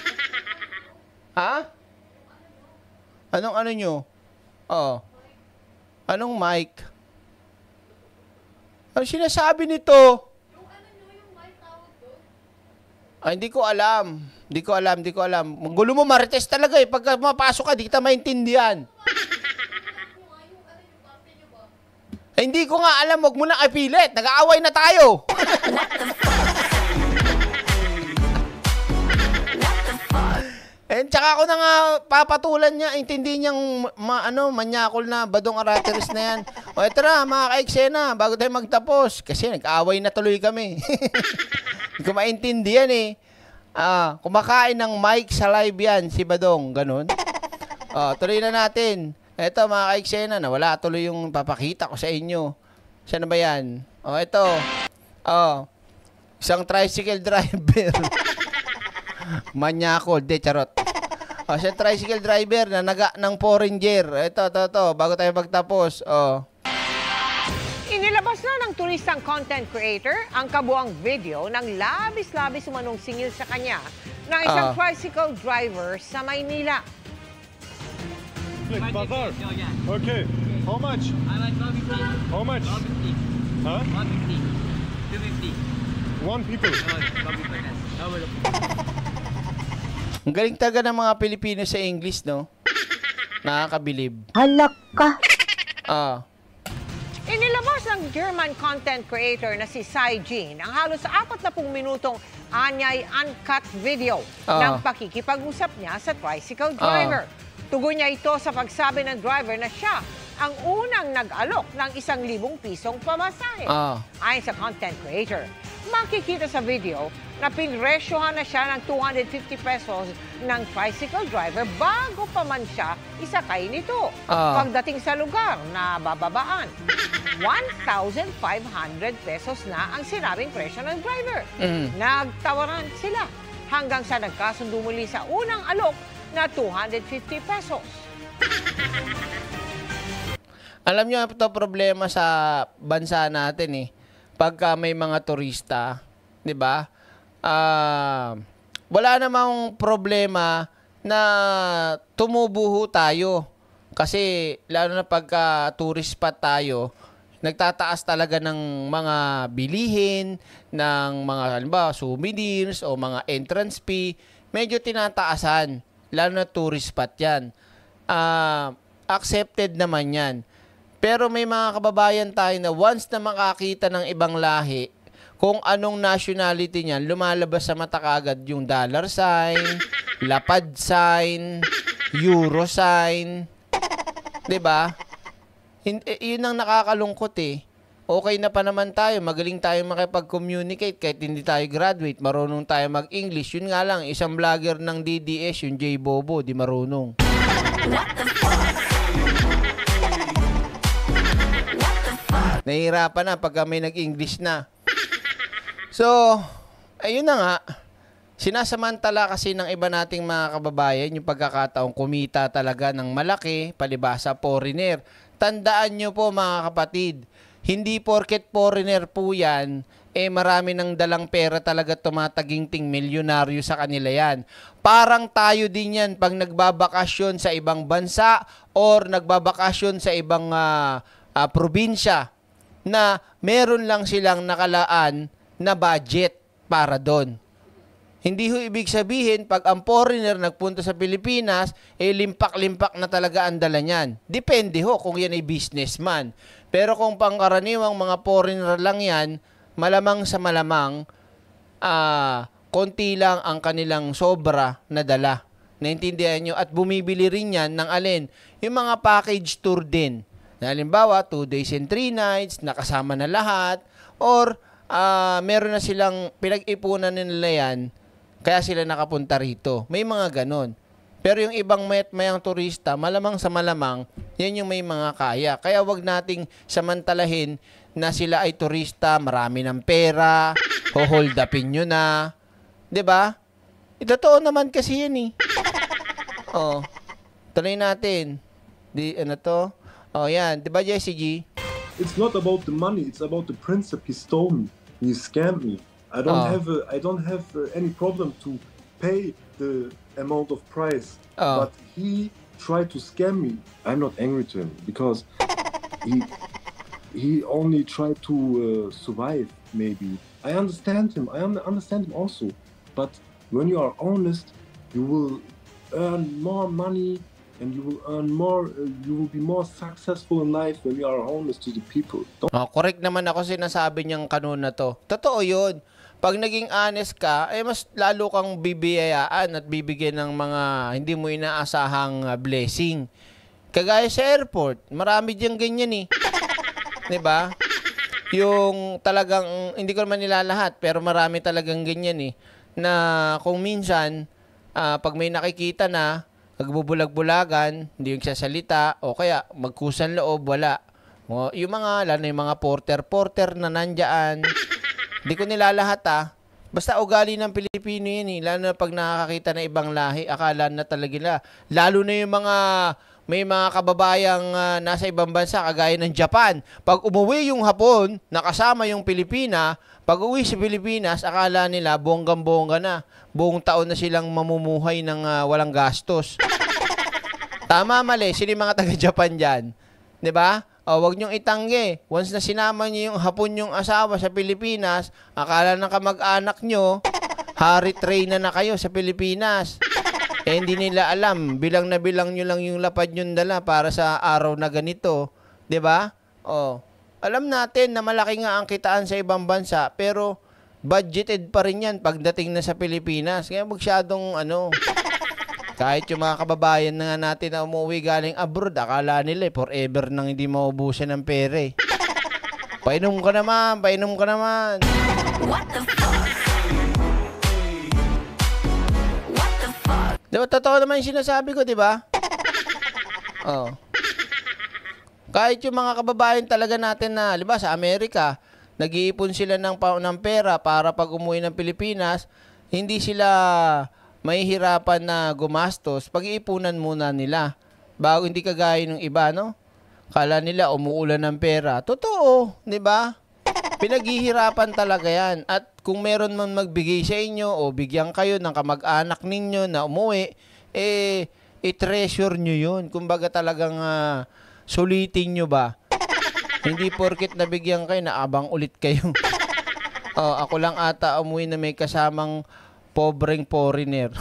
Ha? Anong ano nyo? Oh. Anong mic? Ano sinasabi nito? Ay, hindi ko alam. Hindi ko alam, hindi ko alam. Gulo mo, Marites talaga eh. Pagka mapasok ka, di kita maintindihan. Ay, hindi ko nga alam. Huwag mo na kapilit. Nag-aaway na tayo. Eh, tsaka ako na nga papatulan niya. Intindi niyang ma, ano, manyakol na badong arateris na yan. O, eto na, mga ka-eksena, bago tayo magtapos. Kasi nag-aaway na tuloy kami. Hindi ko maintindihan eh. Ah, kumakain ng mic sa live yan, si Badong. Ganun. O, tuloy na natin. Eto, mga ka-eksena, nawala tuloy yung papakita ko sa inyo. Saan na ba yan? O, eto. O, isang tricycle driver. Manyakol, de charot. O, siya tricycle driver na naga ng foreigner. Ito, ito, ito. Bago tayo magtapos. O. Inilabas na ng turistang content creator ang kabuang video ng labis-labis umanong singil sa kanya ng isang Ah. tricycle driver sa Maynila. Like bazaar. Okay. How much? I like one fifty. How much? one fifty. Huh? one fifty. two fifty. One people. Ang galing talaga ng mga Pilipino sa English, no? Nakakabilib. Halak ka. Ah. Inilabas ng German content creator na si Sai Jin ang halos apat na pung minutong anyay uncut video Ah. ng pakikipag-usap niya sa tricycle driver. Tugon niya ito sa pagsabi ng driver na siya ang unang nag-alok ng isang libong pisong pamasahe. Ah. Ayon sa content creator, makikita sa video na pinresyohan na siya ng two hundred fifty pesos ng tricycle driver bago pa man siya isakay nito. Ah. Pagdating sa lugar na bababaan, one thousand five hundred pesos na ang sinabing presyo ng driver. Mm. Nagtawaran sila hanggang sa nagkasundo muli sa unang alok na two hundred fifty pesos. Alam nyo, ito problema sa bansa natin eh. Pagka may mga turista, di ba? Ah, wala namang problema na tumubuho tayo. Kasi lalo na pagka tourist spot tayo, nagtataas talaga ng mga bilihin, ng mga halimbawa souvenirs o mga entrance fee, medyo tinataasan. Lalo na tourist spot yan. Ah, accepted naman yan. Pero may mga kababayan tayo na once na makakita ng ibang lahi, kung anong nationality niyan, lumalabas sa mata kagad yung dollar sign, lapad sign, euro sign. 'Di ba? Yun ang nakakalungkot eh. Okay na pa naman tayo, magaling tayo makipag-communicate kahit hindi tayo graduate, marunong tayo mag-English. Yun nga lang, isang vlogger ng D D S, yung J Bobo, di marunong. Nahihirapan na pagka may nag-English na. So, ayun na nga. Sinasamantala kasi ng iba nating mga kababayan yung pagkakataong kumita talaga ng malaki, palibasa foreigner. Tandaan nyo po mga kapatid, hindi porket foreigner po yan, eh marami ng dalang pera talaga tumataginting milyonaryo sa kanila yan. Parang tayo din yan pag nagbabakasyon sa ibang bansa or nagbabakasyon sa ibang uh, uh, probinsya na meron lang silang nakalaan na budget para doon. Hindi ho ibig sabihin pag ang foreigner nagpunta sa Pilipinas, eh limpak-limpak na talaga ang dala niyan. Depende ho kung yan ay businessman. Pero kung pangkaraniwang mga foreigner lang yan, malamang sa malamang, ah, konti lang ang kanilang sobra na dala. Naintindihan nyo? At bumibili rin yan ng alin? Yung mga package tour din. Na halimbawa, two days and three nights, nakasama na lahat, or uh, meron na silang pinag-ipunan nila yan, kaya sila nakapunta rito. May mga ganon. Pero yung ibang mayat-mayang turista, malamang sa malamang, yan yung may mga kaya. Kaya wag nating samantalahin na sila ay turista, marami ng pera, Ho-hold upin nyo na. 'Di ba? Totoo naman kasi yan eh. Oh. Tuloy natin. Di, ano to? Oh, yan. 'Di ba, Jessie G? It's not about the money, it's about the principle. He stole me. He scammed me. I don't Oh. have a, I don't have uh, any problem to pay the amount of price. Oh. But he tried to scam me. I'm not angry to him because he he only tried to uh, survive maybe. I understand him. I un- understand him also. But when you are honest, you will earn more money and you will earn more, uh, you will be more successful in life when you are honest to the people. Don't Oh, correct naman ako sinasabi niyang kanuna to. Totoo yun. Pag naging honest ka, eh mas lalo kang bibiyayaan at bibigyan ng mga hindi mo inaasahang uh, blessing. Kagaya sa airport, marami diyang ganyan eh. 'Di ba? Yung talagang, hindi ko naman nilalahat, pero marami talagang ganyan eh. Na kung minsan, uh, pag may nakikita na, nagbubulag-bulagan, hindi yung sasalita, o kaya magkusan loob, wala. O, yung mga, lalo yung mga porter-porter na nandyan, hindi ko nilalahat ah. Basta ugali ng Pilipino yan eh. Lalo na pag nakakakita ng ibang lahi, akala na talaga nila. Lalo na yung mga, may mga kababayang uh, nasa ibang bansa, kagaya ng Japan. Pag umuwi yung Hapon, nakasama yung Pilipina, pag uwi sa Pilipinas, akala nila bonggang-bongga na. Buong taon na silang mamumuhay ng uh, walang gastos. Tama, mali. Sila yung mga taga-Japan dyan. 'Di ba? O, wag niyong itanggi. Once na sinama niyo yung Hapon yung asawa sa Pilipinas, akala ng kamag-anak niyo, hari train na na kayo sa Pilipinas. Eh, hindi nila alam. Bilang na bilang nyo lang yung lapad nyo dala para sa araw na ganito. 'Di ba? O, alam natin na malaki nga ang kitaan sa ibang bansa, pero budgeted pa rin yan pagdating na sa Pilipinas. Kaya magsyadong ano, kahit yung mga kababayan na nga natin na umuwi galing abroad, akala nila eh, forever nang hindi maubusan ng pere. Painom ka naman, painom ka naman. What the fuck? What the fuck? Diba, totoo naman yung sinasabi ko, di ba? Oh. Kahit yung mga kababayan talaga natin na, di ba, sa Amerika, nag-iipon sila ng, ng pera para pag umuwi ng Pilipinas, hindi sila mahihirapan na gumastos. Pag-iipunan muna nila. Bago, hindi kagaya ng iba, no? Kala nila umuulan ng pera. Totoo, di ba? Pinaghihirapan talaga yan. At kung meron man magbigay sa inyo o bigyan kayo ng kamag-anak ninyo na umuwi, eh, i-treasure nyo yun. Kumbaga talagang uh, sulitin nyo ba? Hindi porket nabigyan kayo, naabang ulit kayo. Oh, ako lang ata umuwi na may kasamang pobreng foreigner.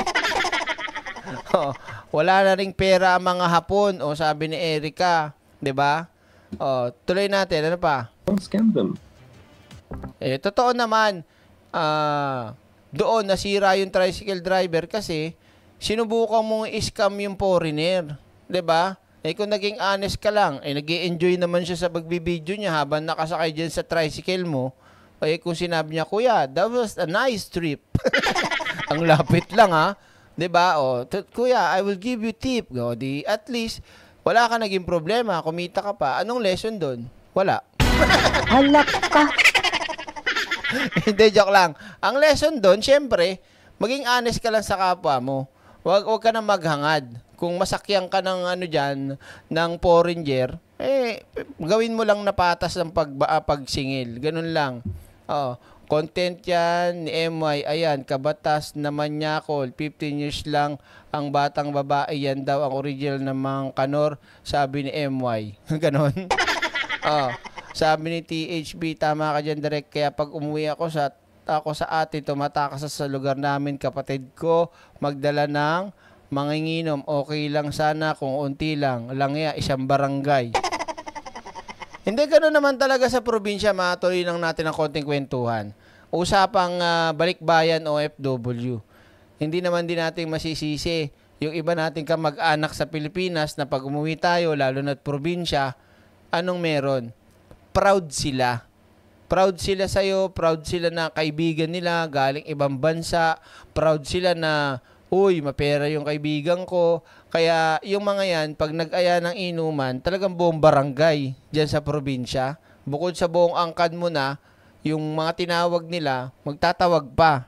Oh, wala na ring pera ang mga Hapon, o oh, sabi ni Erica, 'di ba? Oh, tuloy natin, ano pa? Don't scam them. Eh, totoo naman, ah, uh, doon nasira yung tricycle driver kasi sinubukan mong i-scam yung foreigner, 'di ba? Eh kung naging honest ka lang, eh nag-i-enjoy naman siya sa pagbibideo niya habang nakasakay dyan sa tricycle mo. Eh kung sinabi niya, kuya, that was a nice trip. Ang lapit lang ha. 'Di ba? O, kuya, I will give you tip. O, di, at least, wala ka naging problema, kumita ka pa. Anong lesson doon? Wala. Halak ka. Hindi, joke lang. Ang lesson doon, syempre, maging honest ka lang sa kapwa mo. Wag, wag ka na maghangad. Kung masakyan ka ng ano dyan, ng foreigner, eh, gawin mo lang na patas ng pag, uh, pagsingil. Ganun lang. Oh, content yan ni M Y. Ayan, kabatas naman niya ko. fifteen years lang ang batang babae. Yan daw ang original ng mga kanor. Sabi ni M Y. Ganon. Oh, sabi ni T H B, tama ka dyan, direct. Kaya pag umuwi ako sa ako sa ate, tumatakas sa lugar namin, kapatid ko, magdala ng manginginom. Okay lang sana kung unti lang. Langya, isang barangay. Hindi, gano'n naman talaga sa probinsya. Matuloy lang natin ang konting kwentuhan. Usapang uh, balikbayan o F W. Hindi naman din natin masisisi yung iba nating kamag-anak sa Pilipinas na pag umuwi tayo, lalo na't probinsya, anong meron? Proud sila. Proud sila sa'yo, proud sila na kaibigan nila, galing ibang bansa, proud sila na, uy, mapera yung kaibigan ko. Kaya yung mga yan, pag nag-aya ng inuman, talagang buong barangay dyan sa probinsya. Bukod sa buong angkan mo na, yung mga tinawag nila, magtatawag pa.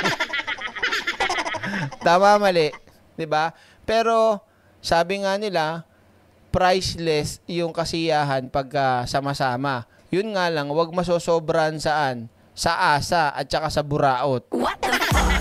Tama, mali. 'Di ba? Pero, sabi nga nila, priceless yung kasiyahan pagka sama-sama. Yun nga lang, wag masosobran saan? Sa asa at saka sa buraot. What the fuck?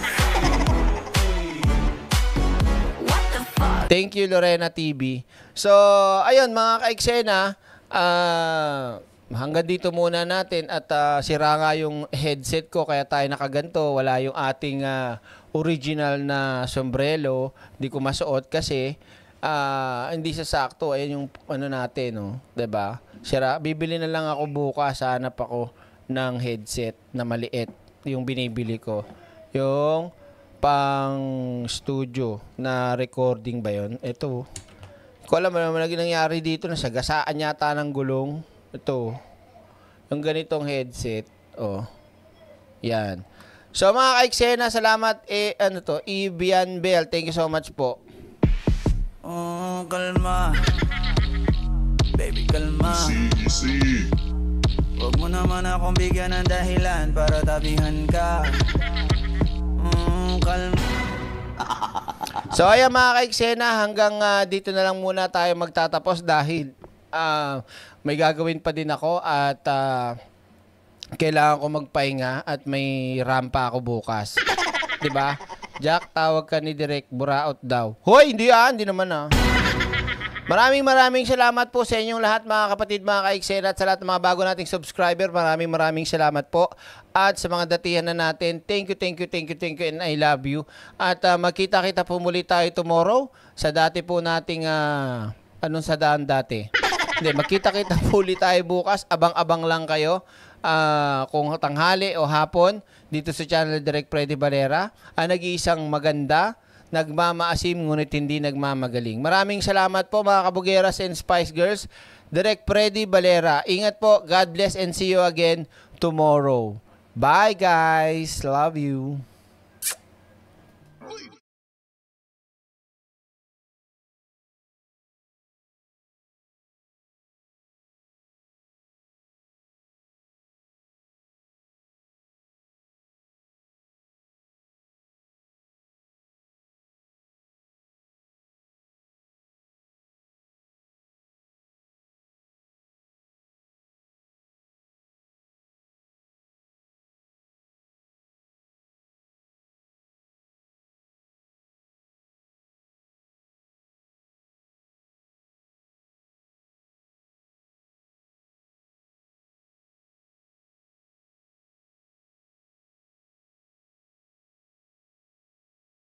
What the fuck? Thank you, Lorena T V. So, ayun mga ka-eksena, ah... Uh, hanggang dito muna natin at uh, sira nga yung headset ko kaya tayo nakaganto. Wala yung ating uh, original na sombrero. Hindi ko masuot kasi uh, hindi sa sakto. Ayan yung ano natin, no? Diba? Sira, bibili na lang ako bukas. Hanap ako ng headset na maliit. Yung binibili ko. Yung pang studio na recording ba yun? Ito. Ko alam mo naman nangyari dito. Nasagasaan yata ng gulong. Ito, yung ganitong headset, oh, yan. So mga ka-eksena, salamat, eh, ano to, Ibian Bell, thank you so much po. Oh, kalma, baby, kalma. Easy, easy. Huwag mo naman akong bigyan ng dahilan para tabihan ka. Mm, kalma. So ayan mga ka-eksena, hanggang uh, dito na lang muna tayo magtatapos dahil Uh, may gagawin pa din ako at uh, kailangan ko magpahinga at may rampa ako bukas. Diba? Jack, tawag ka ni Direk Buraot daw. Hoy, hindi ah, hindi naman ah. Maraming maraming salamat po sa inyong lahat mga kapatid, mga ka-eksena at sa lahat ng mga bago nating subscriber. Maraming maraming salamat po. At sa mga datihan na natin, thank you, thank you, thank you, thank you, and I love you. At uh, magkita-kita po muli tayo tomorrow sa dati po nating, uh, anong sa daan dati? Hindi, magkita-kita muli tayo bukas. Abang-abang lang kayo uh, kung tanghali o hapon dito sa channel Direk Freddy Valera. Ang nag-iisang maganda, nagmamaasim, ngunit hindi nagmamagaling. Maraming salamat po mga kabugeras and Spice Girls. Direk Freddy Valera. Ingat po. God bless and see you again tomorrow. Bye guys. Love you.